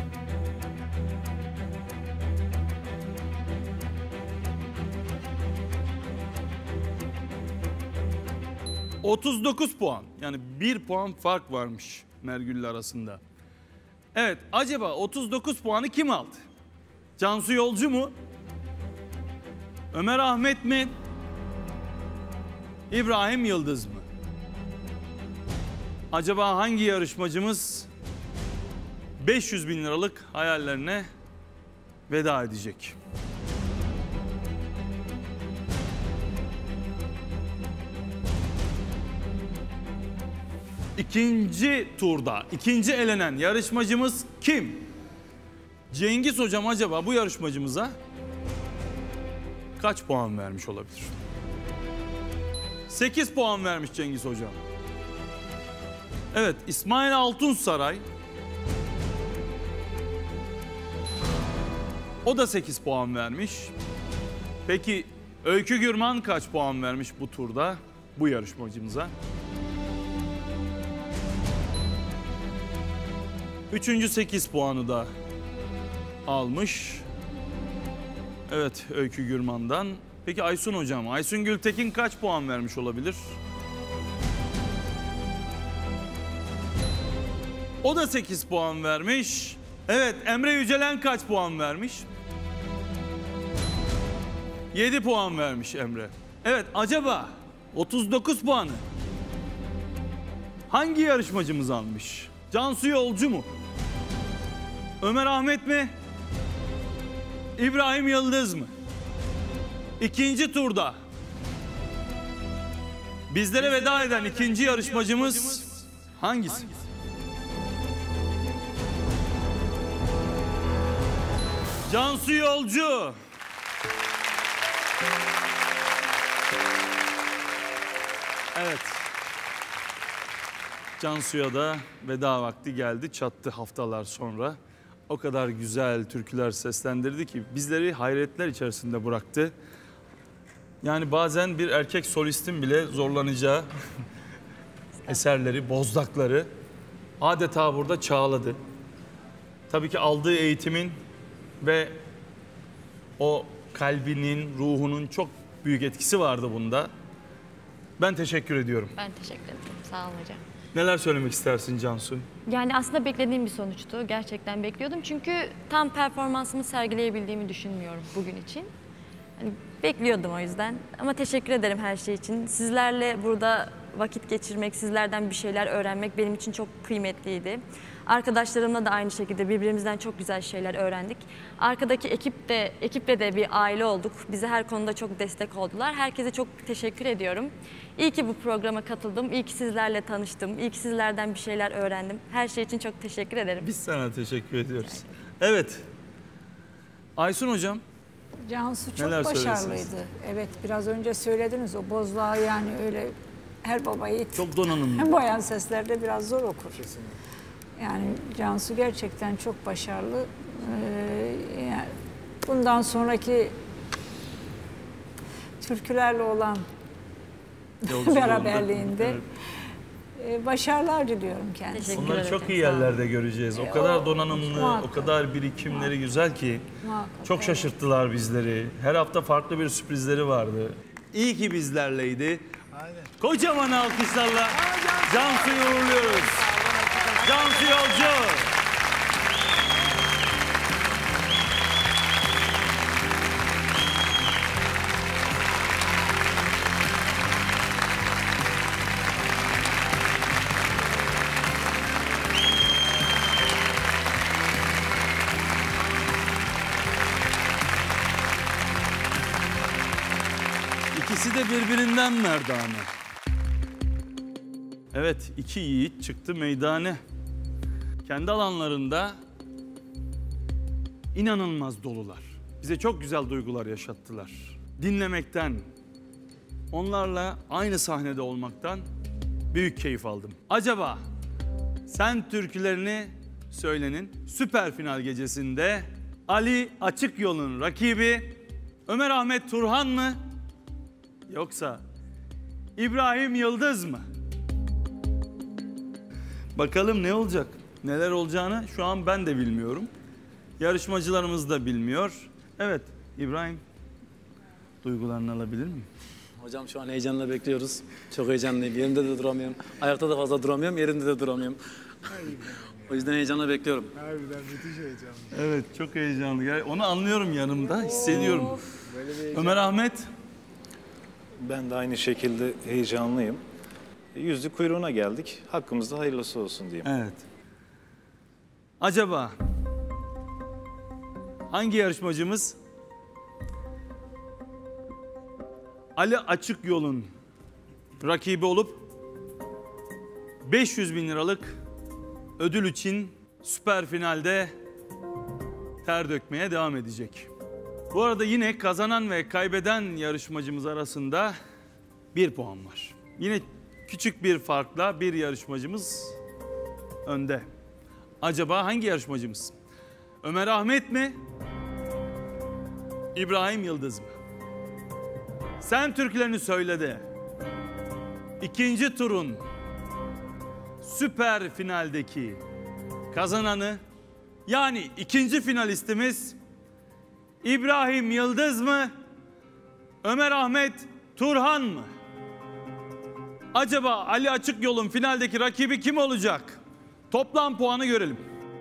S2: otuz dokuz puan. Yani bir puan fark varmış Mergül'le arasında. Evet, acaba otuz dokuz puanı kim aldı? Cansu Yolcu mu? Ömer Ahmet mi? İbrahim Yıldız mı? Acaba hangi yarışmacımız beş yüz bin liralık hayallerine veda edecek? İkinci turda, ikinci elenen yarışmacımız kim? Cengiz hocam acaba bu yarışmacımıza kaç puan vermiş olabilir? sekiz puan vermiş Cengiz hocam. Evet, İsmail Altunsaray O da sekiz puan vermiş. Peki Öykü Gürman kaç puan vermiş bu turda bu yarışmacımıza? Üçüncü sekiz puanı da almış. Evet, Öykü Gürman'dan. Peki Aysun hocam, Aysun Gültekin kaç puan vermiş olabilir? O da sekiz puan vermiş. Evet, Emre Yücelen kaç puan vermiş? yedi puan vermiş Emre. Evet, acaba otuz dokuz puanı hangi yarışmacımız almış? Cansu Yolcu mu? Ömer Ahmet mi? İbrahim Yıldız mı? İkinci turda bizlere veda eden ikinci yarışmacımız hangisi? Cansu Yolcu. Evet. Cansu'ya da veda vakti geldi, çattı haftalar sonra. O kadar güzel türküler seslendirdi ki bizleri hayretler içerisinde bıraktı. Yani bazen bir erkek solistin bile zorlanacağı eserleri, bozdakları adeta burada çağladı. Tabii ki aldığı eğitimin ve o kalbinin, ruhunun çok büyük etkisi vardı bunda. Ben teşekkür ediyorum.
S17: Ben teşekkür ederim. Sağ olun hocam.
S2: Neler söylemek istersin Cansu?
S17: Yani aslında beklediğim bir sonuçtu. Gerçekten bekliyordum. Çünkü tam performansımı sergileyebildiğimi düşünmüyorum bugün için. Yani bekliyordum o yüzden. Ama teşekkür ederim her şey için. Sizlerle burada vakit geçirmek, sizlerden bir şeyler öğrenmek benim için çok kıymetliydi. Arkadaşlarımla da aynı şekilde birbirimizden çok güzel şeyler öğrendik. Arkadaki ekip de, ekiple de bir aile olduk. Bize her konuda çok destek oldular. Herkese çok teşekkür ediyorum. İyi ki bu programa katıldım. İyi ki sizlerle tanıştım. İyi ki sizlerden bir şeyler öğrendim. Her şey için çok teşekkür ederim.
S2: Biz sana teşekkür ediyoruz. Evet. Aysun hocam.
S7: Cansu çok
S2: neler
S7: başarılıydı. Evet, biraz önce söylediniz o bozlağı, yani öyle her baba yiğit.
S2: Çok donanımlı.
S7: Bayan seslerde biraz zor okur. Yani Cansu gerçekten çok başarılı. Ee, yani bundan sonraki türkülerle olan beraberliğinde evet. e, başarılar diliyorum kendisine.
S2: Onları çok iyi yerlerde göreceğiz. O kadar donanımlı, muhakkak. O kadar birikimleri muhakkak. Güzel ki muhakkak, çok şaşırttılar evet. bizleri. Her hafta farklı bir sürprizleri vardı. İyi ki bizlerleydi. Aynen. Kocaman alkışlarla Cansu'yu uğurluyoruz. Cansu Yolcu. İkisi de birbirinden merdane. Evet, iki yiğit çıktı meydane. Kendi alanlarında inanılmaz dolular. Bize çok güzel duygular yaşattılar. Dinlemekten, onlarla aynı sahnede olmaktan büyük keyif aldım. Acaba Sen türkülerini söylenin süper final gecesinde Ali Açıkyol'un rakibi Ömer Ahmet Turhan mı? Yoksa İbrahim Yıldız mı? Bakalım ne olacak? Neler olacağını şu an ben de bilmiyorum. Yarışmacılarımız da bilmiyor. Evet, İbrahim, duygularını alabilir miyim?
S20: Hocam şu an heyecanla bekliyoruz. Çok heyecanlıyım. Yerimde de duramıyorum. Ayakta da fazla duramıyorum, yerimde de duramıyorum. O yüzden heyecanla bekliyorum.
S10: Harbiden müthiş heyecanlı.
S2: Evet, çok heyecanlı. Yani onu anlıyorum yanımda, hissediyorum. Ömer Ahmet?
S18: Ben de aynı şekilde heyecanlıyım. Yüzlü kuyruğuna geldik. Hakkımızda hayırlısı olsun diyeyim.
S2: Evet. Acaba hangi yarışmacımız Ali Açıkyol'un rakibi olup beş yüz bin liralık ödül için süper finalde ter dökmeye devam edecek? Bu arada yine kazanan ve kaybeden yarışmacımız arasında bir puan var. Yine küçük bir farkla bir yarışmacımız önde. Acaba hangi yarışmacımız? Ömer Ahmet mi? İbrahim Yıldız mı? Sen türkülerini söyle de ikinci turun süper finaldeki kazananı, yani ikinci finalistimiz İbrahim Yıldız mı, Ömer Ahmet Turhan mı? Acaba Ali Açıkyol'un finaldeki rakibi kim olacak? Toplam puanı görelim.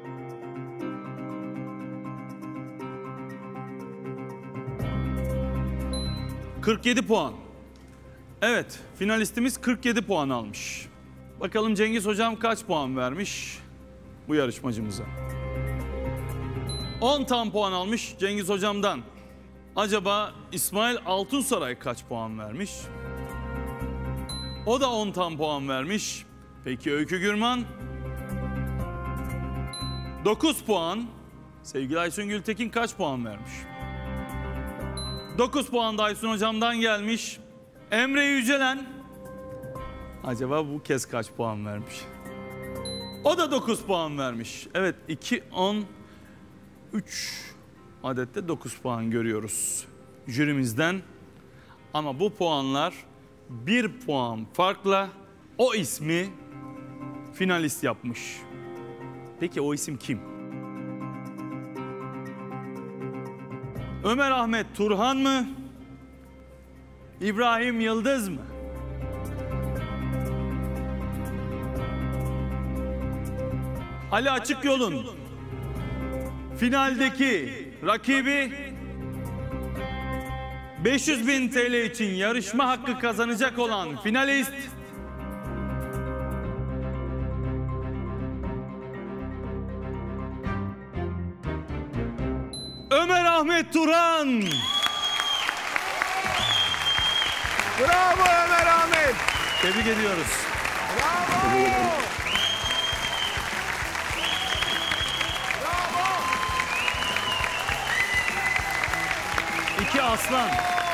S2: kırk yedi puan. Evet, finalistimiz kırk yedi puan almış. Bakalım Cengiz Hocam kaç puan vermiş bu yarışmacımıza? on tam puan almış Cengiz Hocam'dan. Acaba İsmail Altunsaray kaç puan vermiş? O da on tam puan vermiş. Peki Öykü Gürman? dokuz puan. Sevgili Aysun Gültekin kaç puan vermiş? dokuz puan da Aysun Hocam'dan gelmiş. Emre Yücelen acaba bu kez kaç puan vermiş? O da dokuz puan vermiş. Evet, iki, on, üç adette dokuz puan görüyoruz jürimizden. Ama bu puanlar bir puan farkla o ismi finalist yapmış. Peki o isim kim? Ömer Ahmet Turhan mı? İbrahim Yıldız mı? Ali Açıkyol'un finaldeki rakibi beş yüz bin T L için yarışma hakkı kazanacak olan finalist Ömer Ahmet Turhan.
S5: Bravo Ömer Ahmet.
S2: Tebrik ediyoruz.
S5: Bravo.
S2: İki aslan.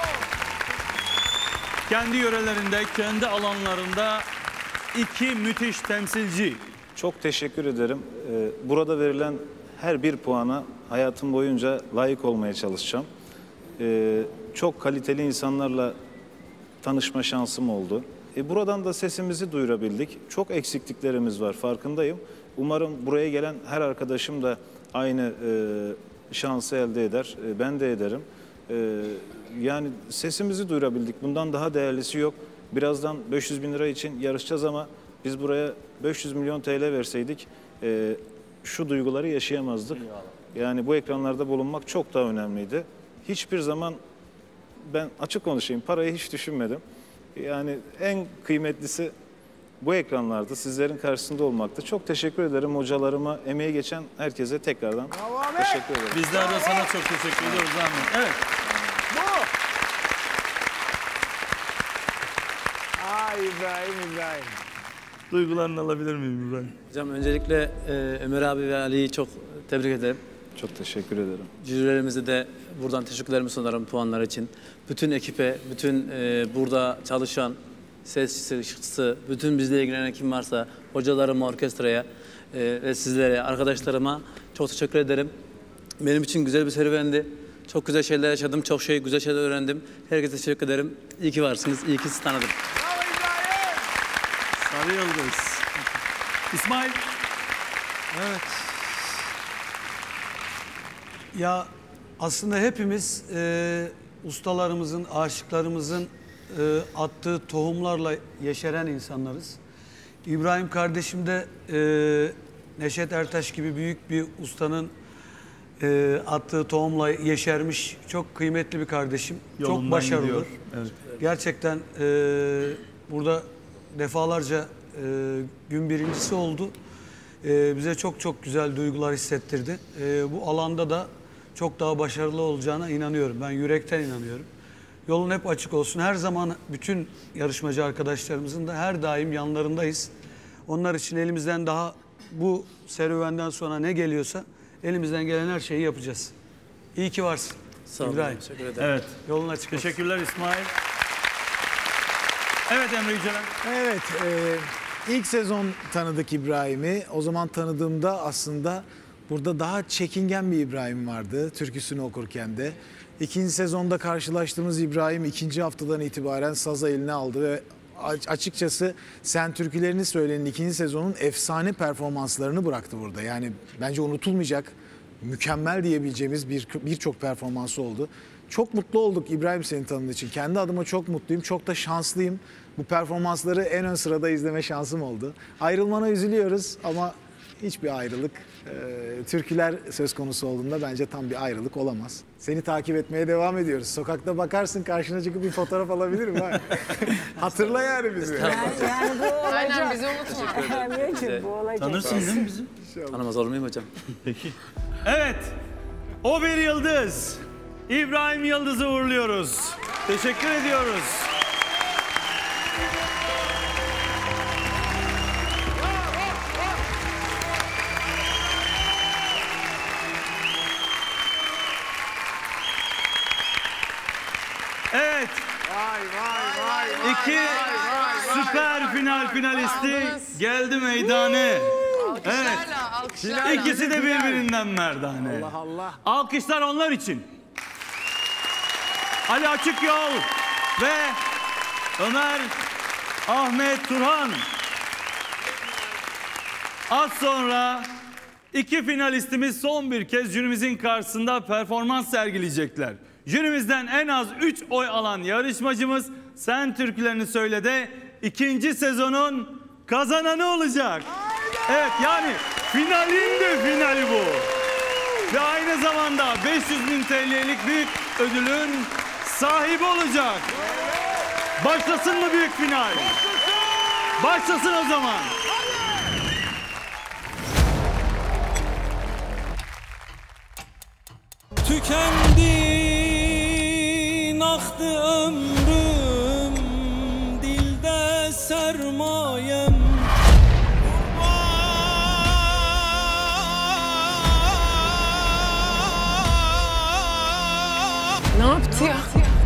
S2: Kendi yörelerinde, kendi alanlarında iki müthiş temsilci.
S18: Çok teşekkür ederim. Ee, burada verilen her bir puana hayatım boyunca layık olmaya çalışacağım. Ee, çok kaliteli insanlarla tanışma şansım oldu. E, buradan da sesimizi duyurabildik. Çok eksikliklerimiz var, farkındayım. Umarım buraya gelen her arkadaşım da aynı e, şansı elde eder. E, ben de ederim. E, yani sesimizi duyurabildik. Bundan daha değerlisi yok. Birazdan beş yüz bin lira için yarışacağız ama biz buraya beş yüz milyon T L verseydik e, şu duyguları yaşayamazdık. Yani bu ekranlarda bulunmak çok daha önemliydi. Hiçbir zaman ben açık konuşayım, parayı hiç düşünmedim. Yani en kıymetlisi bu ekranlarda sizlerin karşısında olmaktı. Çok teşekkür ederim hocalarıma, emeği geçen herkese tekrardan teşekkür ederim.
S2: Bizler de sana çok teşekkür ediyoruz Ahmet. Evet.
S5: Ay İbrahim, İbrahim.
S2: Duygularını alabilir miyim İbrahim?
S20: Hocam öncelikle e, Ömer abi ve Ali'yi çok tebrik ederim.
S18: Çok teşekkür ederim.
S20: Jürilerimize de buradan teşekkürlerimi sunarım puanlar için. Bütün ekipe, bütün e, burada çalışan sesçisi, ışıkçısı, bütün bizle ilgilenen kim varsa, hocalarıma, orkestraya e, ve sizlere, arkadaşlarıma çok teşekkür ederim. Benim için güzel bir serüvendi. Çok güzel şeyler yaşadım, çok şey, güzel şeyler öğrendim. Herkese teşekkür ederim. İyi ki varsınız, iyi ki sizi tanıdım.
S2: Sarı Yıldız. İsmail.
S9: Evet. Ya aslında hepimiz e, ustalarımızın, aşıklarımızın e, attığı tohumlarla yeşeren insanlarız. İbrahim kardeşim de e, Neşet Ertaş gibi büyük bir ustanın e, attığı tohumla yeşermiş çok kıymetli bir kardeşim.
S2: Yolundan
S9: çok başarılı.
S2: gidiyor. Evet.
S9: Gerçekten e, burada defalarca e, gün birincisi oldu. E, bize çok çok güzel duygular hissettirdi. E, bu alanda da çok daha başarılı olacağına inanıyorum. Ben yürekten inanıyorum. Yolun hep açık olsun. Her zaman bütün yarışmacı arkadaşlarımızın da her daim yanlarındayız. Onlar için elimizden daha bu serüvenden sonra ne geliyorsa elimizden gelen her şeyi yapacağız. İyi ki varsın.
S20: Sağ olun.
S9: İbrahim.
S20: Teşekkür ederim.
S2: Evet.
S9: Yolun açık olsun.
S2: Teşekkürler İsmail. Evet Emre Yücelen.
S3: Evet, e, ilk sezon tanıdık İbrahim'i. O zaman tanıdığımda aslında burada daha çekingen bir İbrahim vardı türküsünü okurken de. İkinci sezonda karşılaştığımız İbrahim ikinci haftadan itibaren sazı eline aldı ve açıkçası Sen Türkülerini Söylenin ikinci sezonun efsane performanslarını bıraktı burada. Yani bence unutulmayacak, mükemmel diyebileceğimiz bir birçok performansı oldu. Çok mutlu olduk İbrahim seni tanıdığın için. Kendi adıma çok mutluyum, çok da şanslıyım. Bu performansları en ön sırada izleme şansım oldu. Ayrılmana üzülüyoruz ama hiçbir ayrılık e, türküler söz konusu olduğunda bence tam bir ayrılık olamaz. Seni takip etmeye devam ediyoruz. Sokakta bakarsın karşına çıkıp bir fotoğraf alabilirim ha. Hatırla yani bizi.
S7: Yani, yani bu olacak.
S6: Aynen bizi unutma.
S7: Emre'ciğim bu olacak.
S20: Tanırsınız değil mi bizi? Tanımaz olur muyum hocam?
S2: Peki. Evet. O bir yıldız. İbrahim Yıldız'ı uğurluyoruz. Teşekkür ediyoruz. Evet.
S1: Vay vay vay.
S2: İki süper final finalisti geldi meydane. Evet.
S6: Alkışlarla.
S2: İkisi de birbirinden merdane.
S1: Allah Allah.
S2: Alkışlar onlar için. Ali Açıkyol ve Ömer Ahmet Turhan. Az sonra iki finalistimiz son bir kez jürimizin karşısında performans sergileyecekler. Jürimizden en az üç oy alan yarışmacımız Sen Türkülerini Söyle'de ikinci sezonun kazananı olacak. Evet yani finalin de finali bu. Ve aynı zamanda beş yüz bin T L'lik büyük ödülün sahibi olacak. Başlasın mı büyük final? Başlasın o zaman.
S14: Tükendin aktı ömrüm, dilde sermayem.
S6: Ne yaptı ya?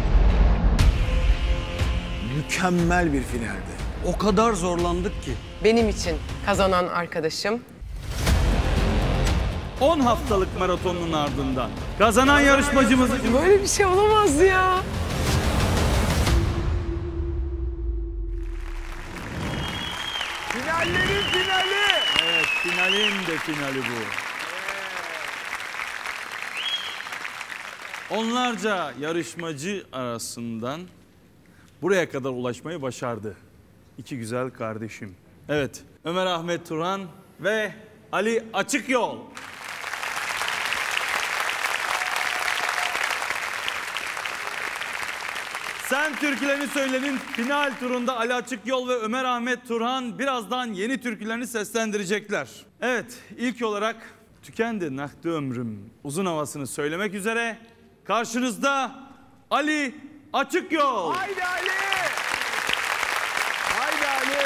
S3: Mükemmel bir finaldi.
S9: O kadar zorlandık ki.
S6: Benim için kazanan arkadaşım.
S2: on haftalık maratonun ardından kazanan yarışmacımız...
S6: Böyle bir şey olamaz ya.
S1: Finallerin finali.
S2: Evet, finalin de finali bu. Onlarca yarışmacı arasından buraya kadar ulaşmayı başardı. İki güzel kardeşim. Evet, Ömer Ahmet Turhan ve Ali Açıkyol. Sen Türkülerini Söylenin final turunda Ali Açıkyol ve Ömer Ahmet Turhan birazdan yeni türkülerini seslendirecekler. Evet, ilk olarak Tükendi Nakdi Ömrüm uzun havasını söylemek üzere karşınızda Ali Açıkyol.
S1: Haydi Ali. Haydi Ali.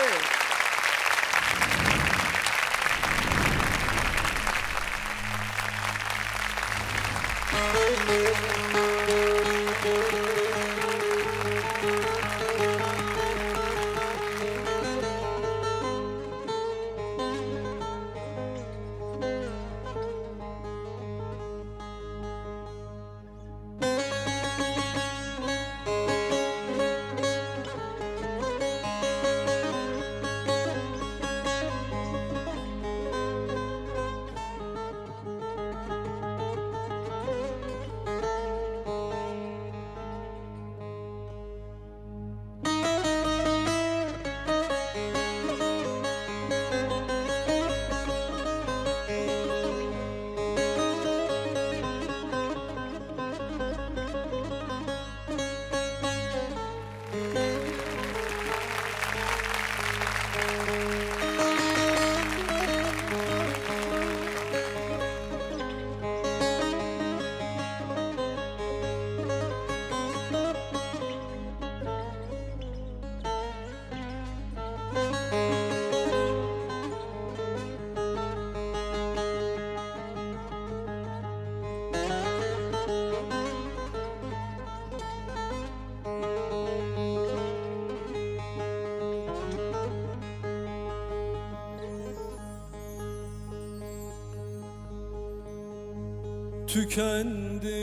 S14: tükendi,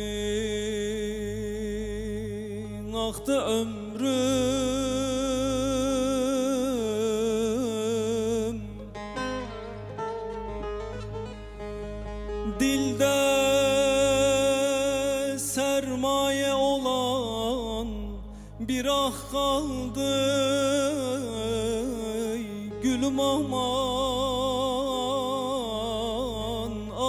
S14: aktı ömrüm. Dilde sermaye olan bir ah kaldı, gülüm aman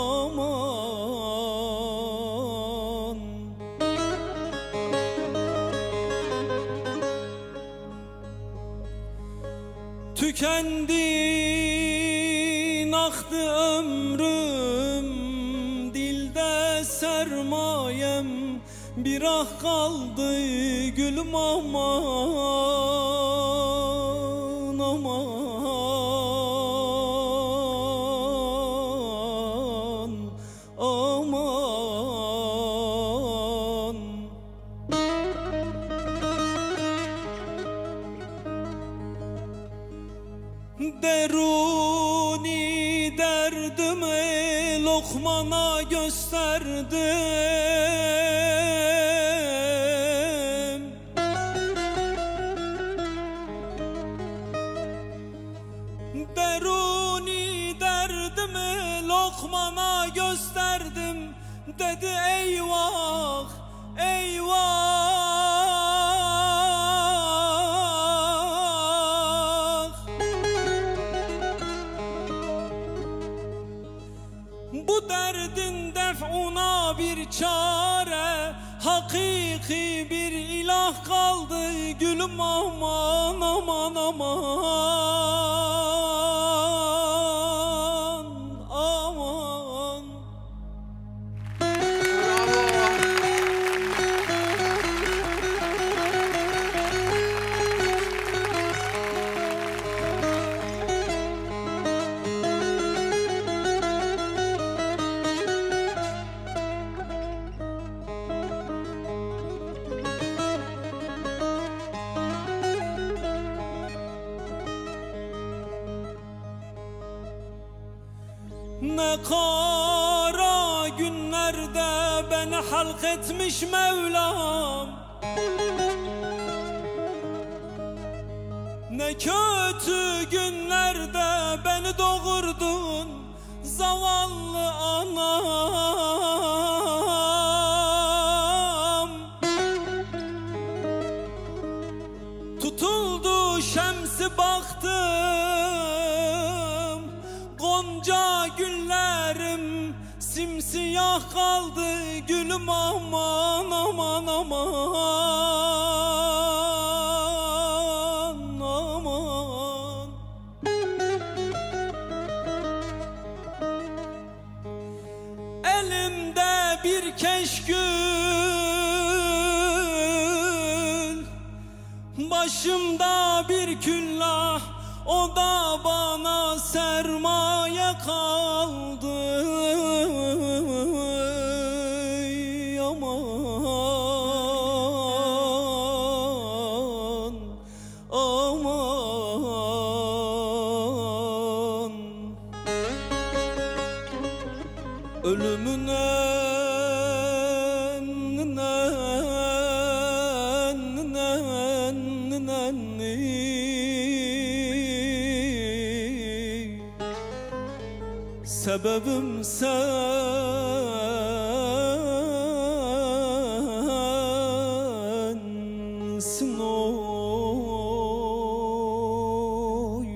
S14: aman. Tükendi, aktı ömrüm, dilde sermayem bir ah kaldı, gülüm aman aman aman. Deruni derdime lokmana gösterdim. Deruni derdime lokmana gösterdim. Dedi eyvah eyvah. Bu derdin def'una bir çare, hakiki bir ilah kaldı, gülüm aman aman aman aman. Ne kara günlerde beni halk etmiş Mevlam, ne kötü günlerde beni doğurdun zavallı anam. Tutuldu şemsi baktım, gonca güllerim simsiyah kaldı, gülüm aman aman aman aman. Elimde bir keşkül, başımda bir küllah, o da bana sermaye kaldı. Aman aman. Ölümüne sebebim sensin oy.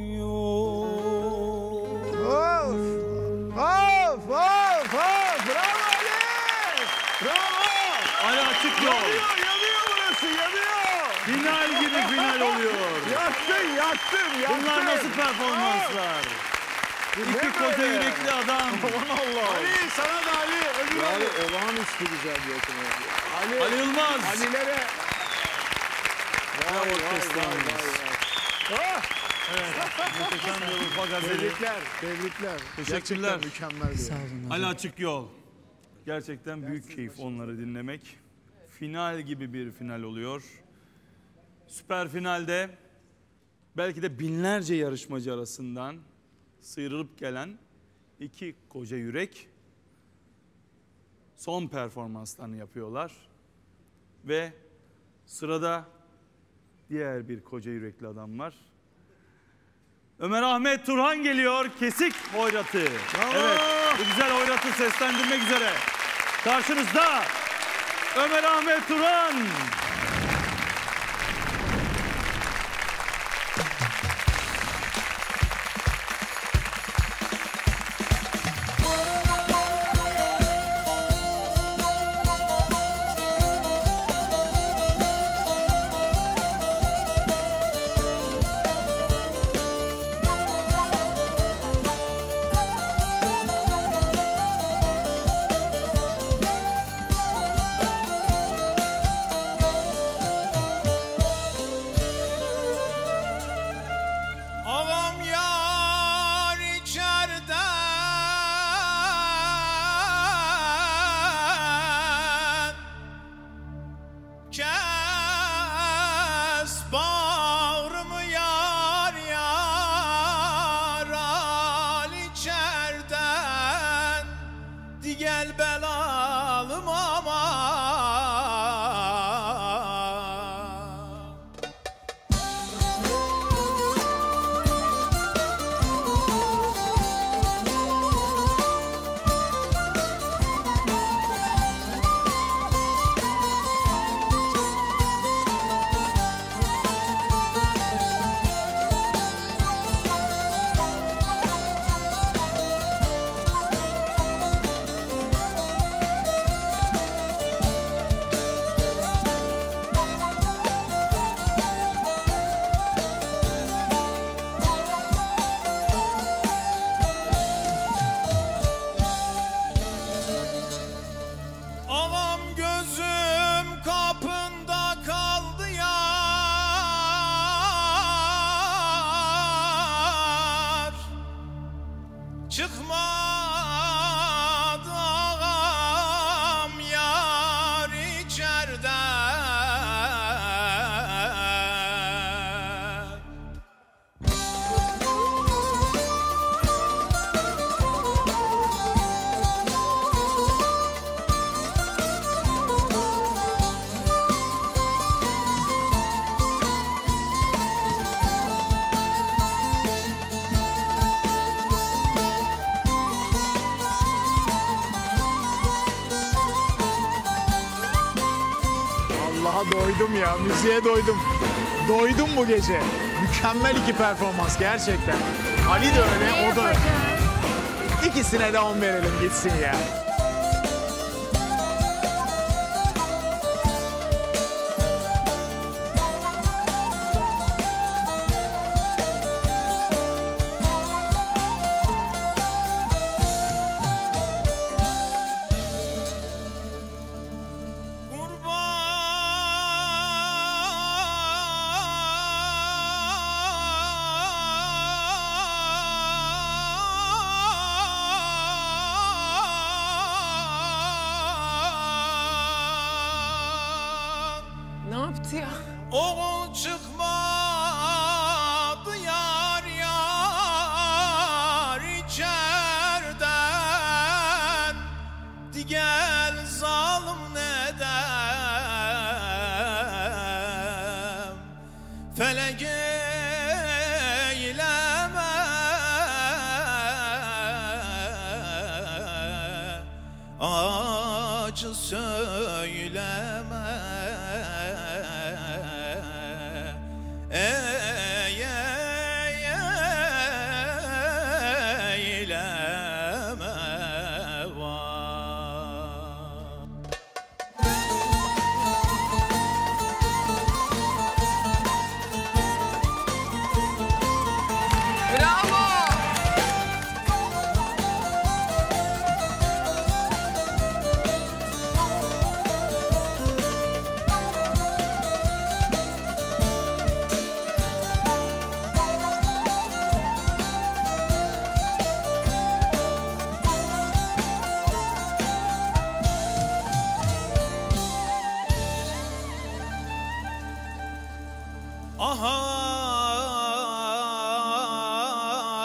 S1: Of! Of! Of! Of! Bravo Ali! Bravo!
S2: Ali açık yol.
S1: Yanıyor, yanıyor burası, yanıyor.
S2: Final gibi final oluyor.
S1: Yaktın, yaktın, yaktın.
S2: Bunlar nasıl performanslar? İki koca yürekli adam.
S1: Aman Allah. Ali sana da Ali. Ödül yani olağanüstü güzel bir okuma. Ali,
S2: Ali Yılmaz.
S1: Ali'lere. Vay vay vay vay. Ah!
S2: Evet. Muhteşem bir Urfa Gazeli.
S1: Tebrikler, tebrikler.
S2: Teşekkürler.
S1: Gerçekten mükemmel bir.
S2: Sağ olun. Ali Açık Yol. Gerçekten büyük keyif onları dinlemek. Final gibi bir final oluyor. Süper finalde belki de binlerce yarışmacı arasından sıyrılıp gelen iki koca yürek son performanslarını yapıyorlar. Ve sırada diğer bir koca yürekli adam var. Ömer Ahmet Turhan geliyor. Kesik hoyratı.
S1: Bravo.
S2: Evet, bu güzel hoyratı seslendirmek üzere. Karşınızda Ömer Ahmet Turhan.
S16: Ağam yar içerden kes bağrımı yar yar al içerden di gel belalım aman. Ağam gözüm kapında kaldı yar. Çıkmadı ağam yar içerden.
S3: Allah'a doydum ya, müziğe doydum. Doydum bu gece. Mükemmel iki performans gerçekten. Ali de öyle, o da öyle. İkisine de on verelim gitsin ya.
S6: Ne yaptı ya?
S16: Oğul çıkmadı yar yar içerden. Di gel zalim nedem felek eyleme acı söyleme. Ey ey eyleme var.
S6: Bravo.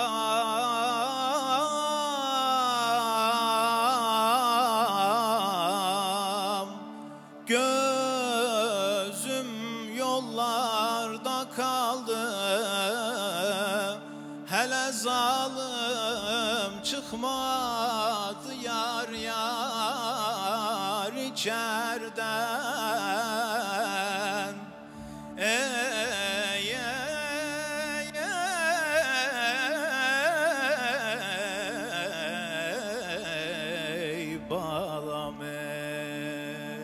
S16: Aha yollarda kaldı. Hele zalim çıkmadı yar yar içerden. Ey ey ey balam ey.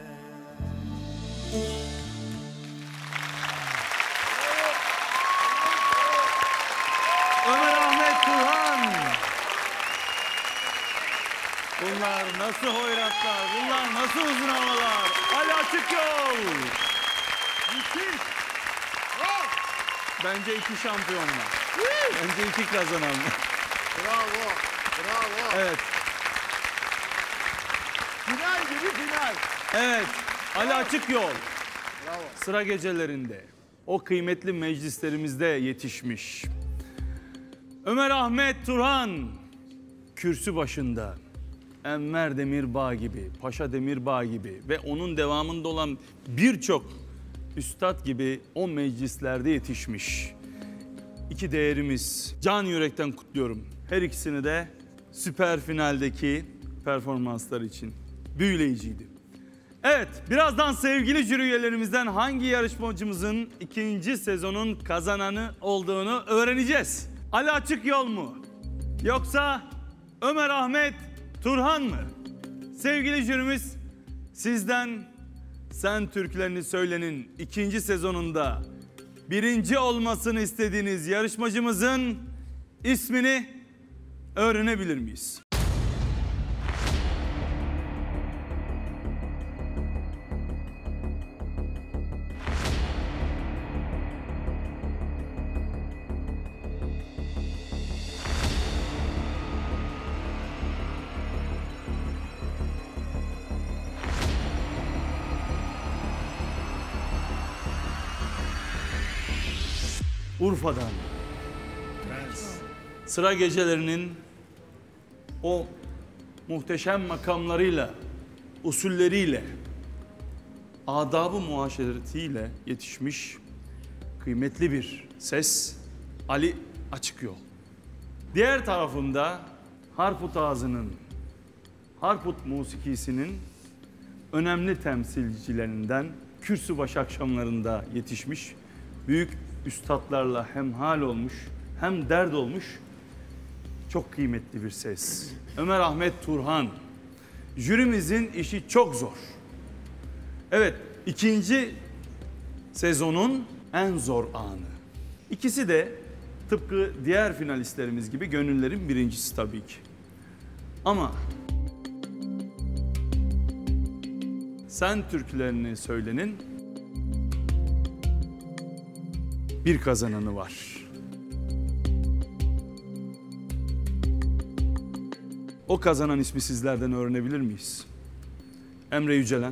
S2: Ömer Ahmet Turhan. Bunlar nasıl hoyratlar, bunlar nasıl uzun havalar. Ali Açıkyol. Müthiş. Bence iki şampiyonlar. Bence iki kazananlar.
S1: Bravo. Bravo.
S2: Evet.
S1: Final gibi final.
S2: Evet. Ali Açıkyol.
S1: Bravo.
S2: Sıra gecelerinde o kıymetli meclislerimizde yetişmiş. Ömer Ahmet Turhan kürsü başında Enver Demirbağ gibi, Paşa Demirbağ gibi ve onun devamında olan birçok üstad gibi o meclislerde yetişmiş. İki değerimiz, can yürekten kutluyorum. Her ikisini de süper finaldeki performanslar için. Büyüleyiciydi. Evet, birazdan sevgili jüri üyelerimizden hangi yarışmacımızın ikinci sezonun kazananı olduğunu öğreneceğiz. Ali Açıkyol mu? Yoksa Ömer Ahmet Turhan mı? Sevgili jürimiz, sizden Sen Türkülerini Söyle'nin ikinci sezonunda birinci olmasını istediğiniz yarışmacımızın ismini öğrenebilir miyiz? Urfa'dan. Sıra gecelerinin o muhteşem makamlarıyla, usulleriyle, adab-ı muaşeretiyle yetişmiş kıymetli bir ses Ali Açıkyol. Diğer tarafında Harput ağzının, Harput musikisinin önemli temsilcilerinden kürsübaşı akşamlarında yetişmiş büyük üstadlarla hemhal olmuş, hem dert olmuş çok kıymetli bir ses. Ömer Ahmet Turhan. Jürimizin işi çok zor. Evet, ikinci sezonun en zor anı. İkisi de tıpkı diğer finalistlerimiz gibi gönüllerin birincisi tabii ki. Ama Sen Türkülerini Söyle'nin bir kazananı var. O kazanan ismi sizlerden öğrenebilir miyiz? Emre Yücelen.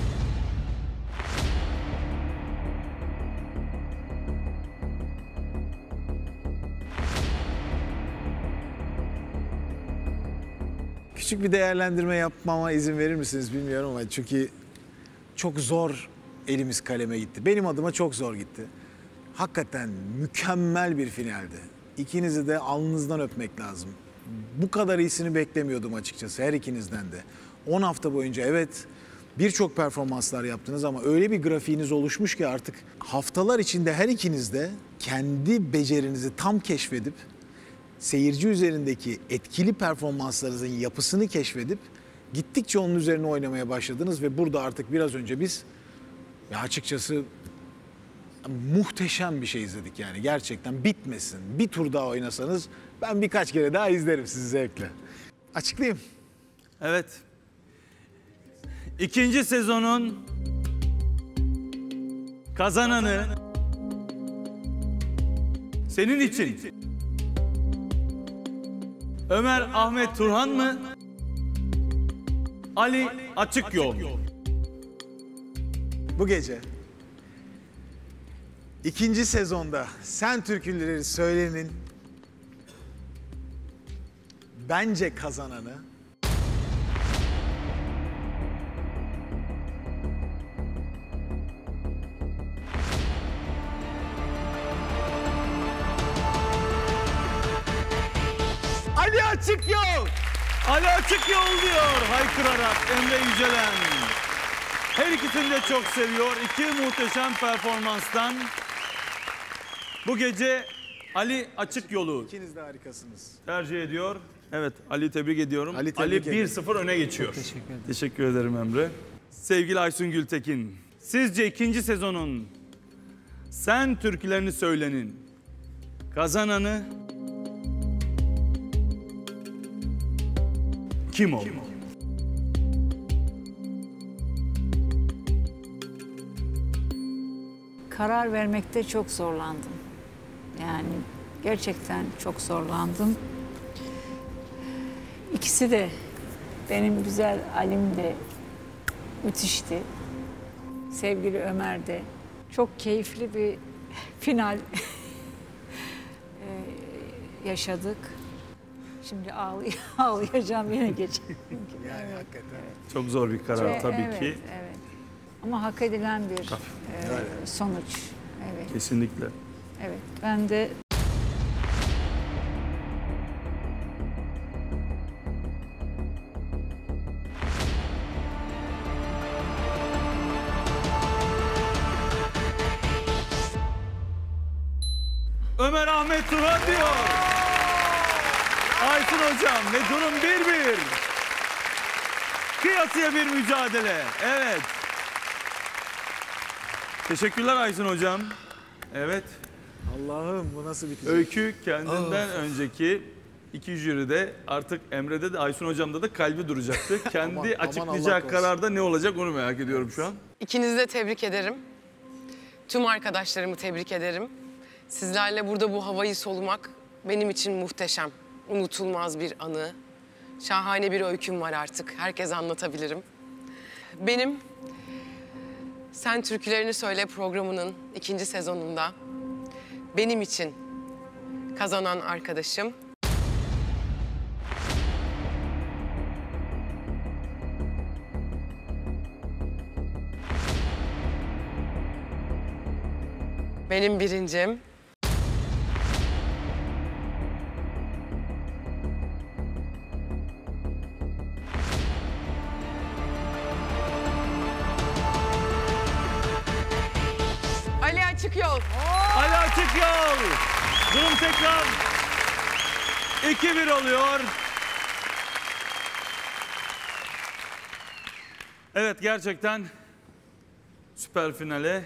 S3: Küçük bir değerlendirme yapmama izin verir misiniz bilmiyorum ama çünkü çok zor elimiz kaleme gitti. Benim adıma çok zor gitti. Hakikaten mükemmel bir finaldi. İkinizi de alnınızdan öpmek lazım. Bu kadar iyisini beklemiyordum açıkçası her ikinizden de. on hafta boyunca evet birçok performanslar yaptınız ama öyle bir grafiğiniz oluşmuş ki artık haftalar içinde her ikiniz de kendi becerinizi tam keşfedip seyirci üzerindeki etkili performanslarınızın yapısını keşfedip gittikçe onun üzerine oynamaya başladınız ve burada artık biraz önce biz ya açıkçası muhteşem bir şey izledik yani gerçekten bitmesin. Bir tur daha oynasanız ben birkaç kere daha izlerim sizi zevkle. Açıklayayım.
S2: Evet. İkinci sezonun kazananı senin için Ömer Ahmet Turhan mı? Ali Açıkyol mu?
S3: Bu gece ikinci sezonda Sen Türküleri Söyle'nin bence kazananı
S2: Açık Yol. Ali Açık Yol diyor haykırarak Emre Yücelen. Her ikisini de çok seviyor. İki muhteşem performanstan bu gece Ali Açık Yol'u
S3: İkiniz de harikasınız.
S2: tercih ediyor. Evet, Ali tebrik ediyorum.
S3: Ali,
S2: Ali
S3: tebrik
S2: bir sıfır öne geçiyor.
S12: Çok teşekkür ederim.
S2: Teşekkür ederim Emre. Sevgili Aysun Gültekin, sizce ikinci sezonun Sen Türkülerini Söylenin kazananı kim oldu?
S7: Karar vermekte çok zorlandım. Yani gerçekten çok zorlandım. İkisi de benim güzel Alim de müthişti. Sevgili Ömer de. Çok keyifli bir final yaşadık. Şimdi ağlay ağlayacağım yine gece.
S3: Yani evet, hakikaten.
S7: Evet.
S2: Çok zor bir karar
S7: Ve,
S2: tabii
S7: evet,
S2: ki.
S7: Evet. Ama hak edilen bir e, sonuç. Evet.
S2: Kesinlikle.
S7: Evet. Ben de
S2: Ömer Ahmet Turhan diyor. Aysun Hocam ve durum bir bir. Kıyasıya bir mücadele. Evet. Teşekkürler Aysun Hocam. Evet.
S3: Allah'ım bu nasıl bitecek?
S2: Öykü kendinden önceki iki jüride artık Emre'de de Aysun Hocam'da da kalbi duracaktı. Kendi
S3: Aman, aman Allah
S2: açıklayacağı
S3: korusun.
S2: kararda ne olacak onu merak ediyorum şu an.
S6: İkinizi de tebrik ederim. Tüm arkadaşlarımı tebrik ederim. Sizlerle burada bu havayı solumak benim için muhteşem. Unutulmaz bir anı. Şahane bir öyküm var artık. Herkese anlatabilirim. Benim Sen Türkülerini Söyle programının ikinci sezonunda benim için kazanan arkadaşım benim birincim Ali Açık Yol.
S2: Ali Açık Yol. Durum tekrar iki bir oluyor. Evet gerçekten süper finale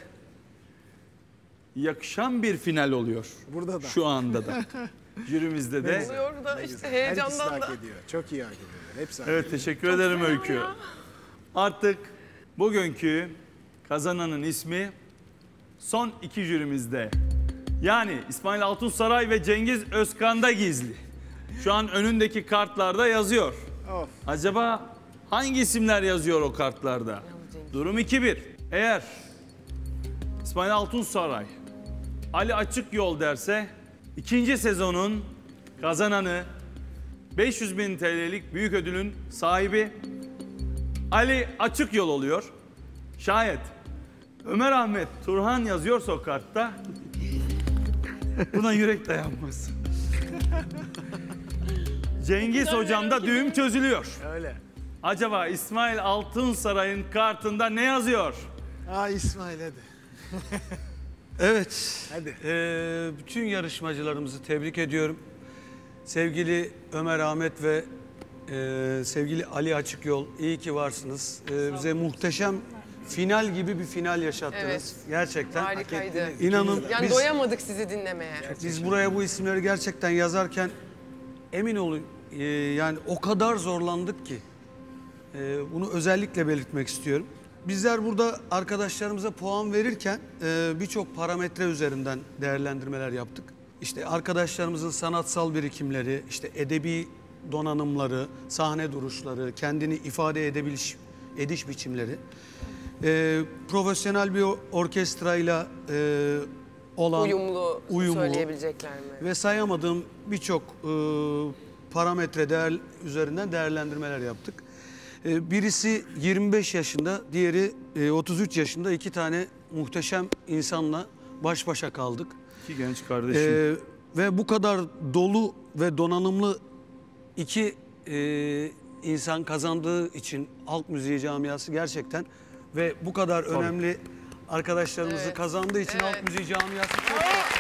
S2: yakışan bir final oluyor.
S3: Burada da.
S2: Şu anda da. Jürimizde de.
S6: Oluyor da işte
S3: Herkes
S6: heyecandan
S3: hak
S6: da.
S3: ediyor. Çok iyi hak ediyor. Hepsi hak
S2: Evet
S3: ediyor.
S2: teşekkür ederim Öykü. Artık bugünkü kazananın ismi son iki jürimizde. Yani İsmail Altunsaray ve Cengiz Özkan'da gizli. Şu an önündeki kartlarda yazıyor.
S3: Of.
S2: Acaba hangi isimler yazıyor o kartlarda? Durum iki bir. Eğer İsmail Altunsaray Ali Açık Yol derse ikinci sezonun kazananı beş yüz bin T L'lik büyük ödülün sahibi Ali Açık Yol oluyor. Şayet Ömer Ahmet Turhan yazıyorsa o kartta buna yürek dayanmaz. Cengiz Hocam'da düğüm çözülüyor.
S3: Öyle.
S2: Acaba İsmail Altunsaray'ın kartında ne yazıyor?
S3: Aa İsmail hadi.
S9: Evet.
S3: Hadi.
S9: Ee, bütün yarışmacılarımızı tebrik ediyorum. Sevgili Ömer Ahmet ve e, sevgili Ali Açık Yol, iyi ki varsınız. Ee, bize muhteşem final gibi bir final yaşattınız.
S6: Evet.
S9: Gerçekten.
S6: Harikaydı.
S9: İnanın
S6: Yani
S9: biz,
S6: doyamadık sizi dinlemeye.
S9: biz buraya bu isimleri gerçekten yazarken emin olun e, yani o kadar zorlandık ki. E, bunu özellikle belirtmek istiyorum. Bizler burada arkadaşlarımıza puan verirken e, birçok parametre üzerinden değerlendirmeler yaptık. İşte arkadaşlarımızın sanatsal birikimleri, işte edebi donanımları, sahne duruşları, kendini ifade edebiliş, ediş biçimleri, e, profesyonel bir orkestrayla e, olan
S6: Uyumlu,
S9: uyumlu
S6: söyleyebilecekler mi?
S9: ve sayamadığım birçok e, parametre değer üzerinden değerlendirmeler yaptık. E, birisi yirmi beş yaşında, diğeri e, otuz üç yaşında iki tane muhteşem insanla baş başa kaldık.
S2: İki genç kardeşim.
S9: E, ve bu kadar dolu ve donanımlı iki e, insan kazandığı için halk müziği camiası gerçekten ve bu kadar
S2: Tabii.
S9: önemli arkadaşlarımızı
S6: Evet.
S9: kazandığı için
S6: Evet.
S9: halk müziği camiası çok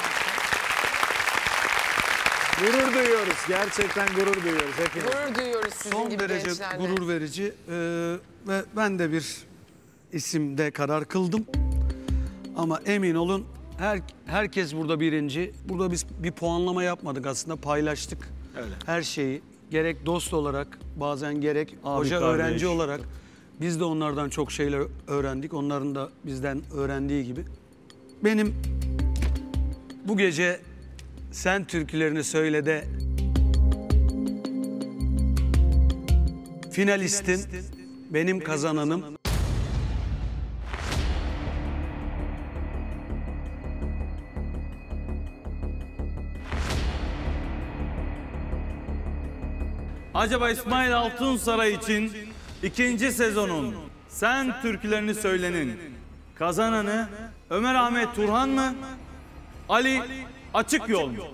S1: Gurur duyuyoruz. Gerçekten gurur duyuyoruz hepimiz.
S6: Gurur duyuyoruz sizin
S9: son
S6: gibi
S9: derece
S6: gençlerle.
S9: gurur verici ee, ve ben de bir isimde karar kıldım. Ama emin olun her herkes burada birinci. Burada biz bir puanlama yapmadık aslında, paylaştık.
S2: Öyle.
S9: Her şeyi gerek dost olarak bazen gerek
S2: Abi,
S9: hoca
S2: kardeş.
S9: öğrenci olarak biz de onlardan çok şeyler öğrendik. Onların da bizden öğrendiği gibi. Benim bu gece Sen Türkülerini Söyle de finalistim, benim kazananım.
S2: Acaba İsmail Altunsaray için ikinci sezonun Sen Türkülerini Söylenin kazananı Ömer Ahmet Turhan mı? Ali Açık Yol mu?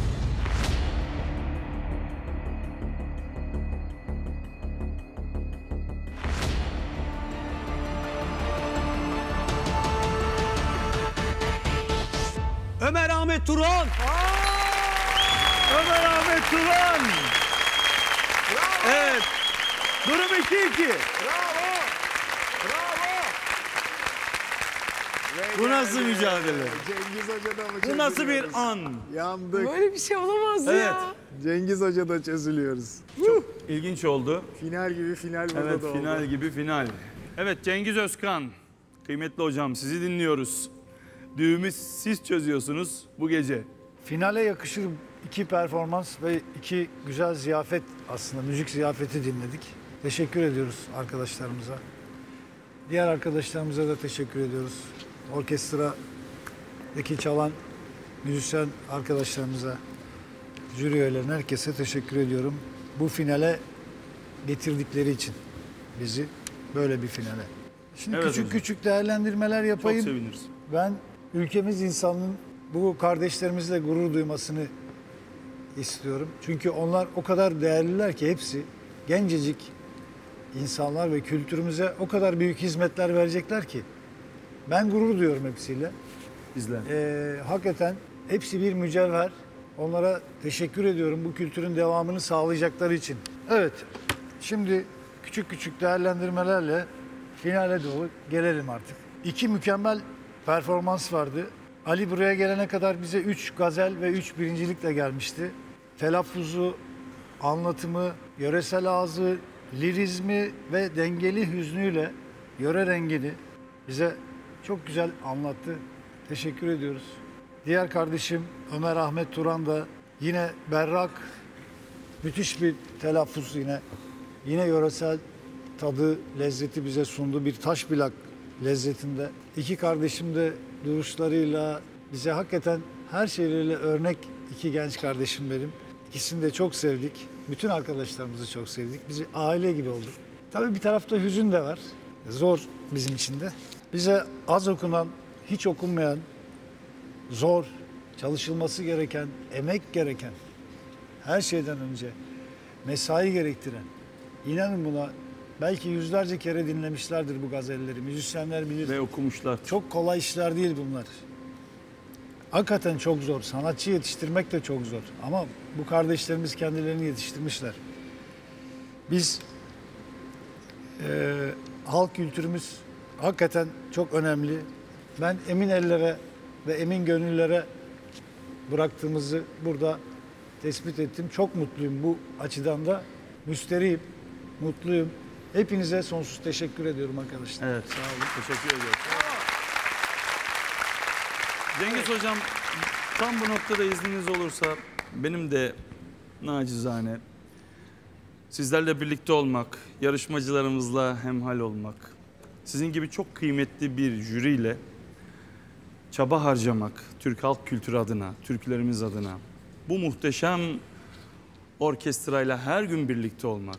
S9: Ömer Ahmet Turhan.
S2: Ömer Ahmet Turhan. Evet. Durum iki iki.
S1: Bravo. Bravo.
S2: Bu nasıl mücadele?
S1: Cengiz Hoca da mı
S2: Bu nasıl bir
S1: çözülüyoruz?
S2: an?
S1: Yandık.
S6: Böyle bir şey olamaz
S2: Evet.
S6: ya.
S1: Cengiz Hoca da çözülüyoruz.
S2: Çok ilginç oldu.
S1: Final gibi final burada
S2: Evet,
S1: da oldu.
S2: final gibi final. Evet, Cengiz Özkan. Kıymetli hocam, sizi dinliyoruz. Düğümü siz çözüyorsunuz bu gece.
S10: Finale yakışır iki performans ve iki güzel ziyafet, aslında müzik ziyafeti dinledik. Teşekkür ediyoruz arkadaşlarımıza. Diğer arkadaşlarımıza da teşekkür ediyoruz. Orkestradaki çalan müzisyen arkadaşlarımıza, jüri üyelerine, herkese teşekkür ediyorum. Bu finale getirdikleri için bizi, böyle bir finale. Şimdi
S2: Evet
S10: küçük
S2: hocam.
S10: küçük değerlendirmeler yapayım.
S2: Çok seviniriz.
S10: Ben ülkemiz insanının bu kardeşlerimizle gurur duymasını istiyorum. Çünkü onlar o kadar değerliler ki hepsi gencecik insanlar ve kültürümüze o kadar büyük hizmetler verecekler ki ben gurur duyuyorum hepsiyle.
S2: Bizler.
S10: Ee, hakikaten hepsi bir mücevher. Onlara teşekkür ediyorum bu kültürün devamını sağlayacakları için. Evet, şimdi küçük küçük değerlendirmelerle finale doğru gelelim artık. İki mükemmel performans vardı. Ali buraya gelene kadar bize üç gazel ve üç birincilikle gelmişti. Telaffuzu, anlatımı, yöresel ağzı, lirizmi ve dengeli hüznüyle yöre rengini bize çok güzel anlattı. Teşekkür ediyoruz. Diğer kardeşim Ömer Ahmet Turan da yine berrak, müthiş bir telaffuz yine. Yine yöresel tadı, lezzeti bize sundu. Bir taş plak lezzetinde. İki kardeşim de duruşlarıyla bize hakikaten her şeyleriyle örnek iki genç kardeşim benim. İkisini de çok sevdik. Bütün arkadaşlarımızı çok sevdik. Bizi aile gibi olduk. Tabii bir tarafta hüzün de var. Zor bizim için de. Bize az okunan, hiç okunmayan, zor, çalışılması gereken, emek gereken, her şeyden önce mesai gerektiren, inanın buna belki yüzlerce kere dinlemişlerdir bu gazelleri. Müzisyenler bilir.
S2: Ve okumuşlar.
S10: Çok kolay işler değil bunlar. Hakikaten çok zor. Sanatçı yetiştirmek de çok zor. Ama bu kardeşlerimiz kendilerini yetiştirmişler. Biz e, halk kültürümüz hakikaten çok önemli. Ben emin ellere ve emin gönüllere bıraktığımızı burada tespit ettim. Çok mutluyum bu açıdan da. Müsterihim, mutluyum. Hepinize sonsuz teşekkür ediyorum arkadaşlar.
S2: Evet.
S10: Sağ olun.
S2: Teşekkür ediyoruz. Cengiz Hocam, tam bu noktada izniniz olursa benim de nacizane sizlerle birlikte olmak, yarışmacılarımızla hemhal olmak, sizin gibi çok kıymetli bir jüriyle çaba harcamak, Türk halk kültürü adına, türkülerimiz adına, bu muhteşem orkestrayla her gün birlikte olmak,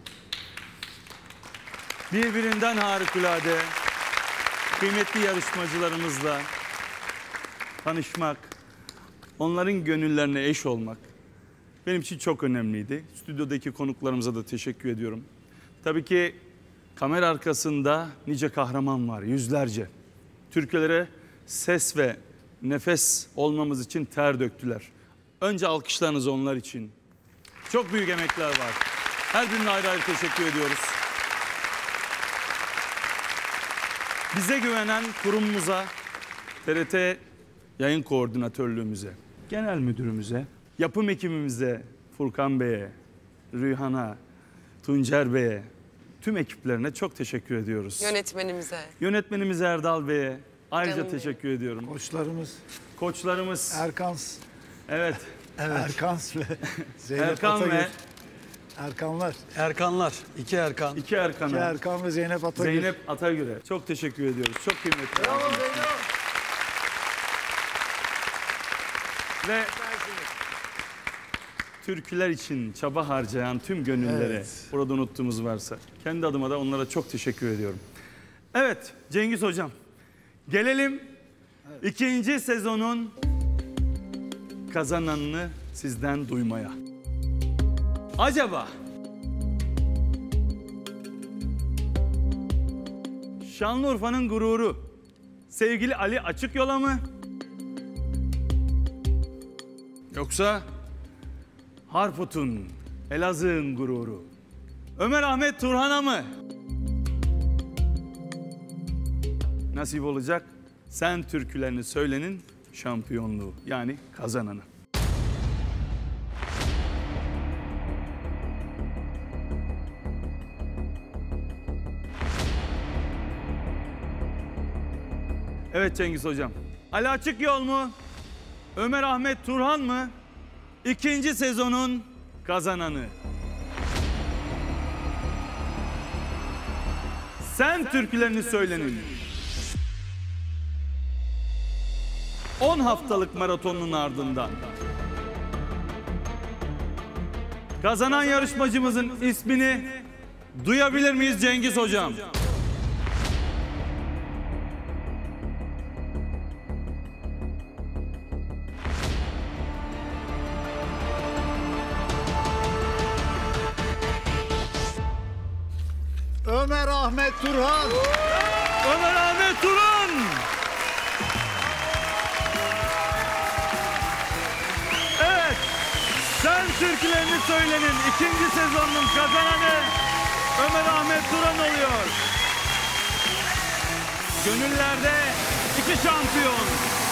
S2: birbirinden harikulade kıymetli yarışmacılarımızla tanışmak, onların gönüllerine eş olmak benim için çok önemliydi. Stüdyodaki konuklarımıza da teşekkür ediyorum. Tabii ki kamera arkasında nice kahraman var, yüzlerce. Türkülere ses ve nefes olmamız için ter döktüler. Önce alkışlarınız onlar için. Çok büyük emekler var. Her birine ayrı ayrı teşekkür ediyoruz. Bize güvenen kurumumuza, T R T Yayın Koordinatörlüğümüze, Genel Müdürümüze, yapım ekibimize, Furkan Bey'e, Rüyhan'a, Tuncer Bey'e, tüm ekiplerine çok teşekkür ediyoruz.
S6: Yönetmenimize.
S2: Yönetmenimiz Erdal Bey'e ayrıca
S6: Canım
S2: teşekkür benim. ediyorum.
S10: Koçlarımız.
S2: Koçlarımız.
S10: Erkans.
S2: Evet.
S10: Evet. Erkans ve Zeynep
S2: Erkan
S10: Atagül.
S2: ve
S10: Erkanlar.
S9: Erkanlar. İki Erkan.
S2: İki Erkan'a.
S10: İki Erkan ve Zeynep Atagül.
S2: Zeynep Atagül'e çok teşekkür ediyoruz. Çok kıymetli.
S10: Bravo Zeynep.
S2: Ve türküler için çaba harcayan tüm gönüllere,
S10: Evet.
S2: burada unuttuğumuz varsa, kendi adıma da onlara çok teşekkür ediyorum. Evet, Cengiz Hocam, gelelim evet. ikinci sezonun kazananını sizden duymaya. Acaba Şanlıurfa'nın gururu sevgili Ali Açıkyol'a mı? Yoksa Harput'un, Elazığ'ın gururu Ömer Ahmet Turhan'a mı? Nasip olacak Sen Türkülerini Söylenin şampiyonluğu, yani kazananı. Evet Cengiz Hocam. Ali Açıkyol mu? Ömer Ahmet Turhan mı? İkinci sezonun kazananı. Sen Türkülerini Söylenin. on haftalık maratonun ardından kazanan yarışmacımızın ismini duyabilir miyiz Cengiz Hocam?
S10: Ömer Ahmet Turhan.
S2: Ömer Ahmet Turhan. Evet. Sen Türkülerini Söylenin ikinci sezonun kazananı Ömer Ahmet Turhan oluyor. Gönüllerde iki şampiyon.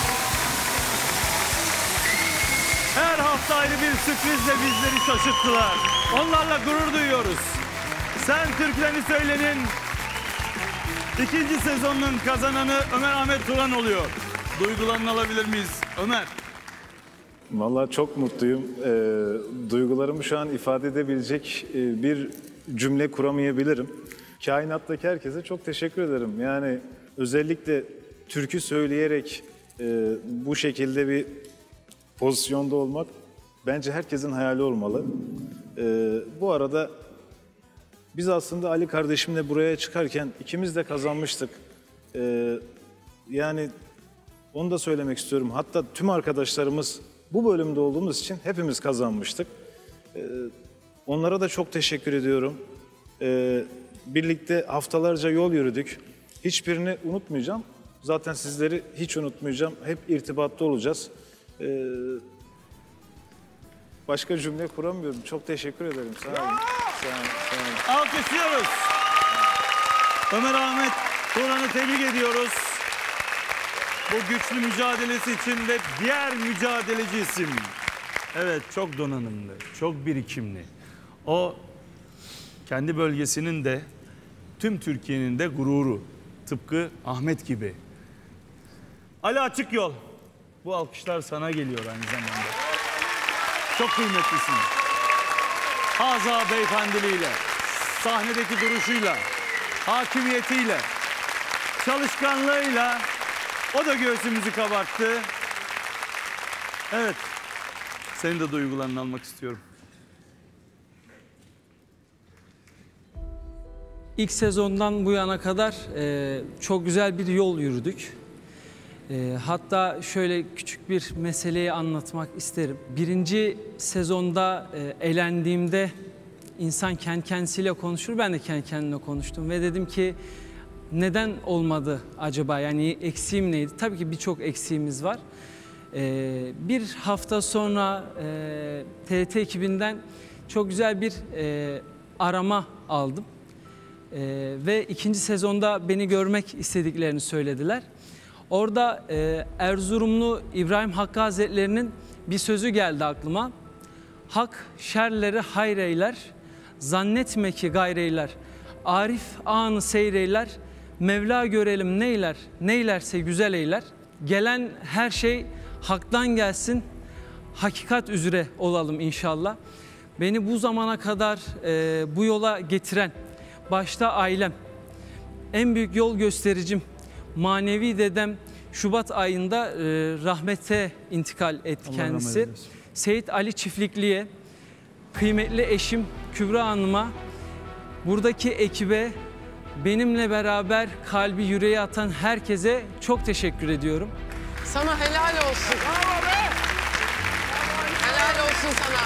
S2: Her hafta ayrı bir sürprizle bizleri şaşırttılar. Onlarla gurur duyuyoruz. Sen Türkülerini Söylenin ikinci sezonun kazananı Ömer Ahmet Turhan oluyor. Duygularını alabilir miyiz Ömer?
S18: Vallahi çok mutluyum. E, duygularımı şu an ifade edebilecek e, bir cümle kuramayabilirim. Kainattaki herkese çok teşekkür ederim. Yani özellikle türkü söyleyerek e, bu şekilde bir pozisyonda olmak bence herkesin hayali olmalı. E, bu arada biz aslında Ali kardeşimle buraya çıkarken ikimiz de kazanmıştık. E, yani onu da söylemek istiyorum. Hatta tüm arkadaşlarımız bu bölümde olduğumuz için hepimiz kazanmıştık. Ee, onlara da çok teşekkür ediyorum. Ee, birlikte haftalarca yol yürüdük. Hiçbirini unutmayacağım. Zaten sizleri hiç unutmayacağım. Hep irtibatta olacağız. Ee, başka cümle kuramıyorum. Çok teşekkür ederim. Sağ olun. Sağ olun, sağ olun.
S2: Alkışlıyoruz. Ömer Ahmet Turhan'ı tebrik ediyoruz. Bu güçlü mücadelesi için ve diğer mücadeleci isim. Evet, çok donanımlı, çok birikimli. O kendi bölgesinin de tüm Türkiye'nin de gururu. Tıpkı Ahmet gibi. Ali Açıkyol. Bu alkışlar sana geliyor aynı zamanda. Çok kıymetlisin. Haza beyefendiliğiyle, sahnedeki duruşuyla, hakimiyetiyle, çalışkanlığıyla o da göğsümüzü kabarttı. Evet. Senin de duygularını almak istiyorum.
S12: İlk sezondan bu yana kadar e, çok güzel bir yol yürüdük. E, hatta şöyle küçük bir meseleyi anlatmak isterim. Birinci sezonda e, elendiğimde insan kendi kendisiyle konuşur. Ben de kendi kendimle konuştum ve dedim ki neden olmadı acaba? Yani eksiğim neydi? Tabii ki birçok eksiğimiz var. Ee, bir hafta sonra e, T R T ekibinden çok güzel bir e, arama aldım. E, ve ikinci sezonda beni görmek istediklerini söylediler. Orada e, Erzurumlu İbrahim Hakkı Hazretleri'nin bir sözü geldi aklıma. Hak şerleri hayreyler, zannetme ki gayreyler. Arif anı seyreyler, Mevla görelim neyler, neylerse güzel eyler. Gelen her şey haktan gelsin, hakikat üzere olalım inşallah. Beni bu zamana kadar e, bu yola getiren, başta ailem, en büyük yol göstericim, manevi dedem Şubat ayında e, rahmete intikal etti
S2: Allah
S12: kendisi. Seyit Ali Çiftlikli'ye, kıymetli eşim Kübra Hanım'a, buradaki ekibe, benimle beraber kalbi yüreğe atan herkese çok teşekkür ediyorum.
S6: Sana helal olsun. Bravo be! Helal olsun sana.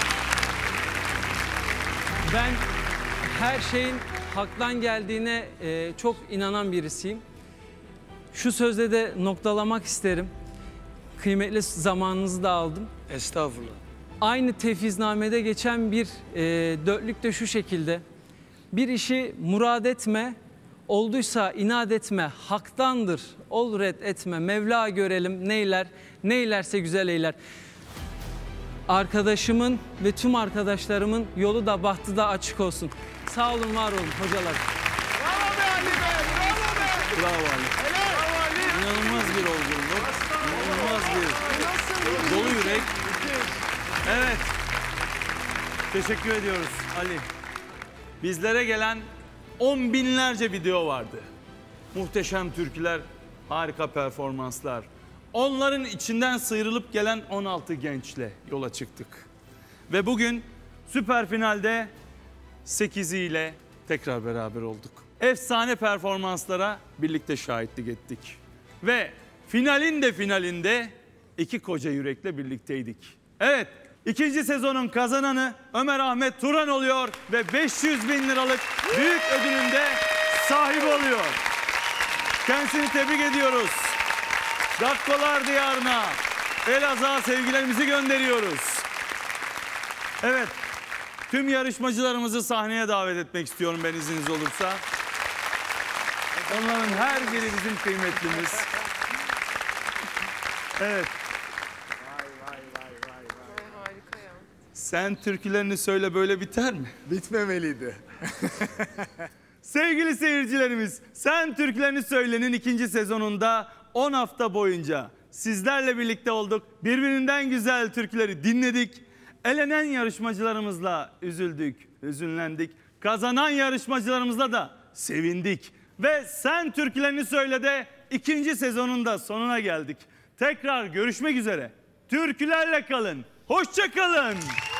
S12: Ben her şeyin haktan geldiğine e, çok inanan birisiyim. Şu sözle de noktalamak isterim. Kıymetli zamanınızı da aldım.
S9: Estağfurullah.
S12: Aynı tefviznamede geçen bir e, dörtlük de şu şekilde. Bir işi murad etme, olduysa inat etme, haktandır, ol red etme, Mevla görelim neyler, neylerse güzel eyler. Arkadaşımın ve tüm arkadaşlarımın yolu da bahtı da açık olsun. Sağ olun, var olun hocalar.
S1: Bravo be Ali be, bravo be.
S2: Bravo Ali.
S1: Bravo Ali.
S2: İnanılmaz bir olgunluk, inanılmaz bir dolu yürek. Evet, teşekkür ediyoruz Ali. Bizlere gelen on binlerce video vardı. Muhteşem türküler, harika performanslar. Onların içinden sıyrılıp gelen on altı gençle yola çıktık. Ve bugün süper finalde sekiziyle tekrar beraber olduk. Efsane performanslara birlikte şahitlik ettik. Ve finalin de finalinde iki koca yürekle birlikteydik. Evet, ikinci sezonun kazananı Ömer Ahmet Turan oluyor ve beş yüz bin liralık büyük ödülünde sahibi oluyor. Kendisini tebrik ediyoruz. Dakkolar diyarına Elazığ'a sevgilerimizi gönderiyoruz. Evet, tüm yarışmacılarımızı sahneye davet etmek istiyorum ben, izniniz olursa. Onların her biri bizim kıymetlimiz. Evet. Sen türkülerini söyle böyle biter mi?
S1: Bitmemeliydi.
S2: Sevgili seyircilerimiz, Sen Türkülerini Söyle'nin ikinci sezonunda on hafta boyunca sizlerle birlikte olduk. Birbirinden güzel türküleri dinledik. Elenen yarışmacılarımızla üzüldük, hüzünlendik. Kazanan yarışmacılarımızla da sevindik. Ve Sen Türkülerini Söyle'de ikinci sezonun da sonuna geldik. Tekrar görüşmek üzere. Türkülerle kalın. Hoşça kalın.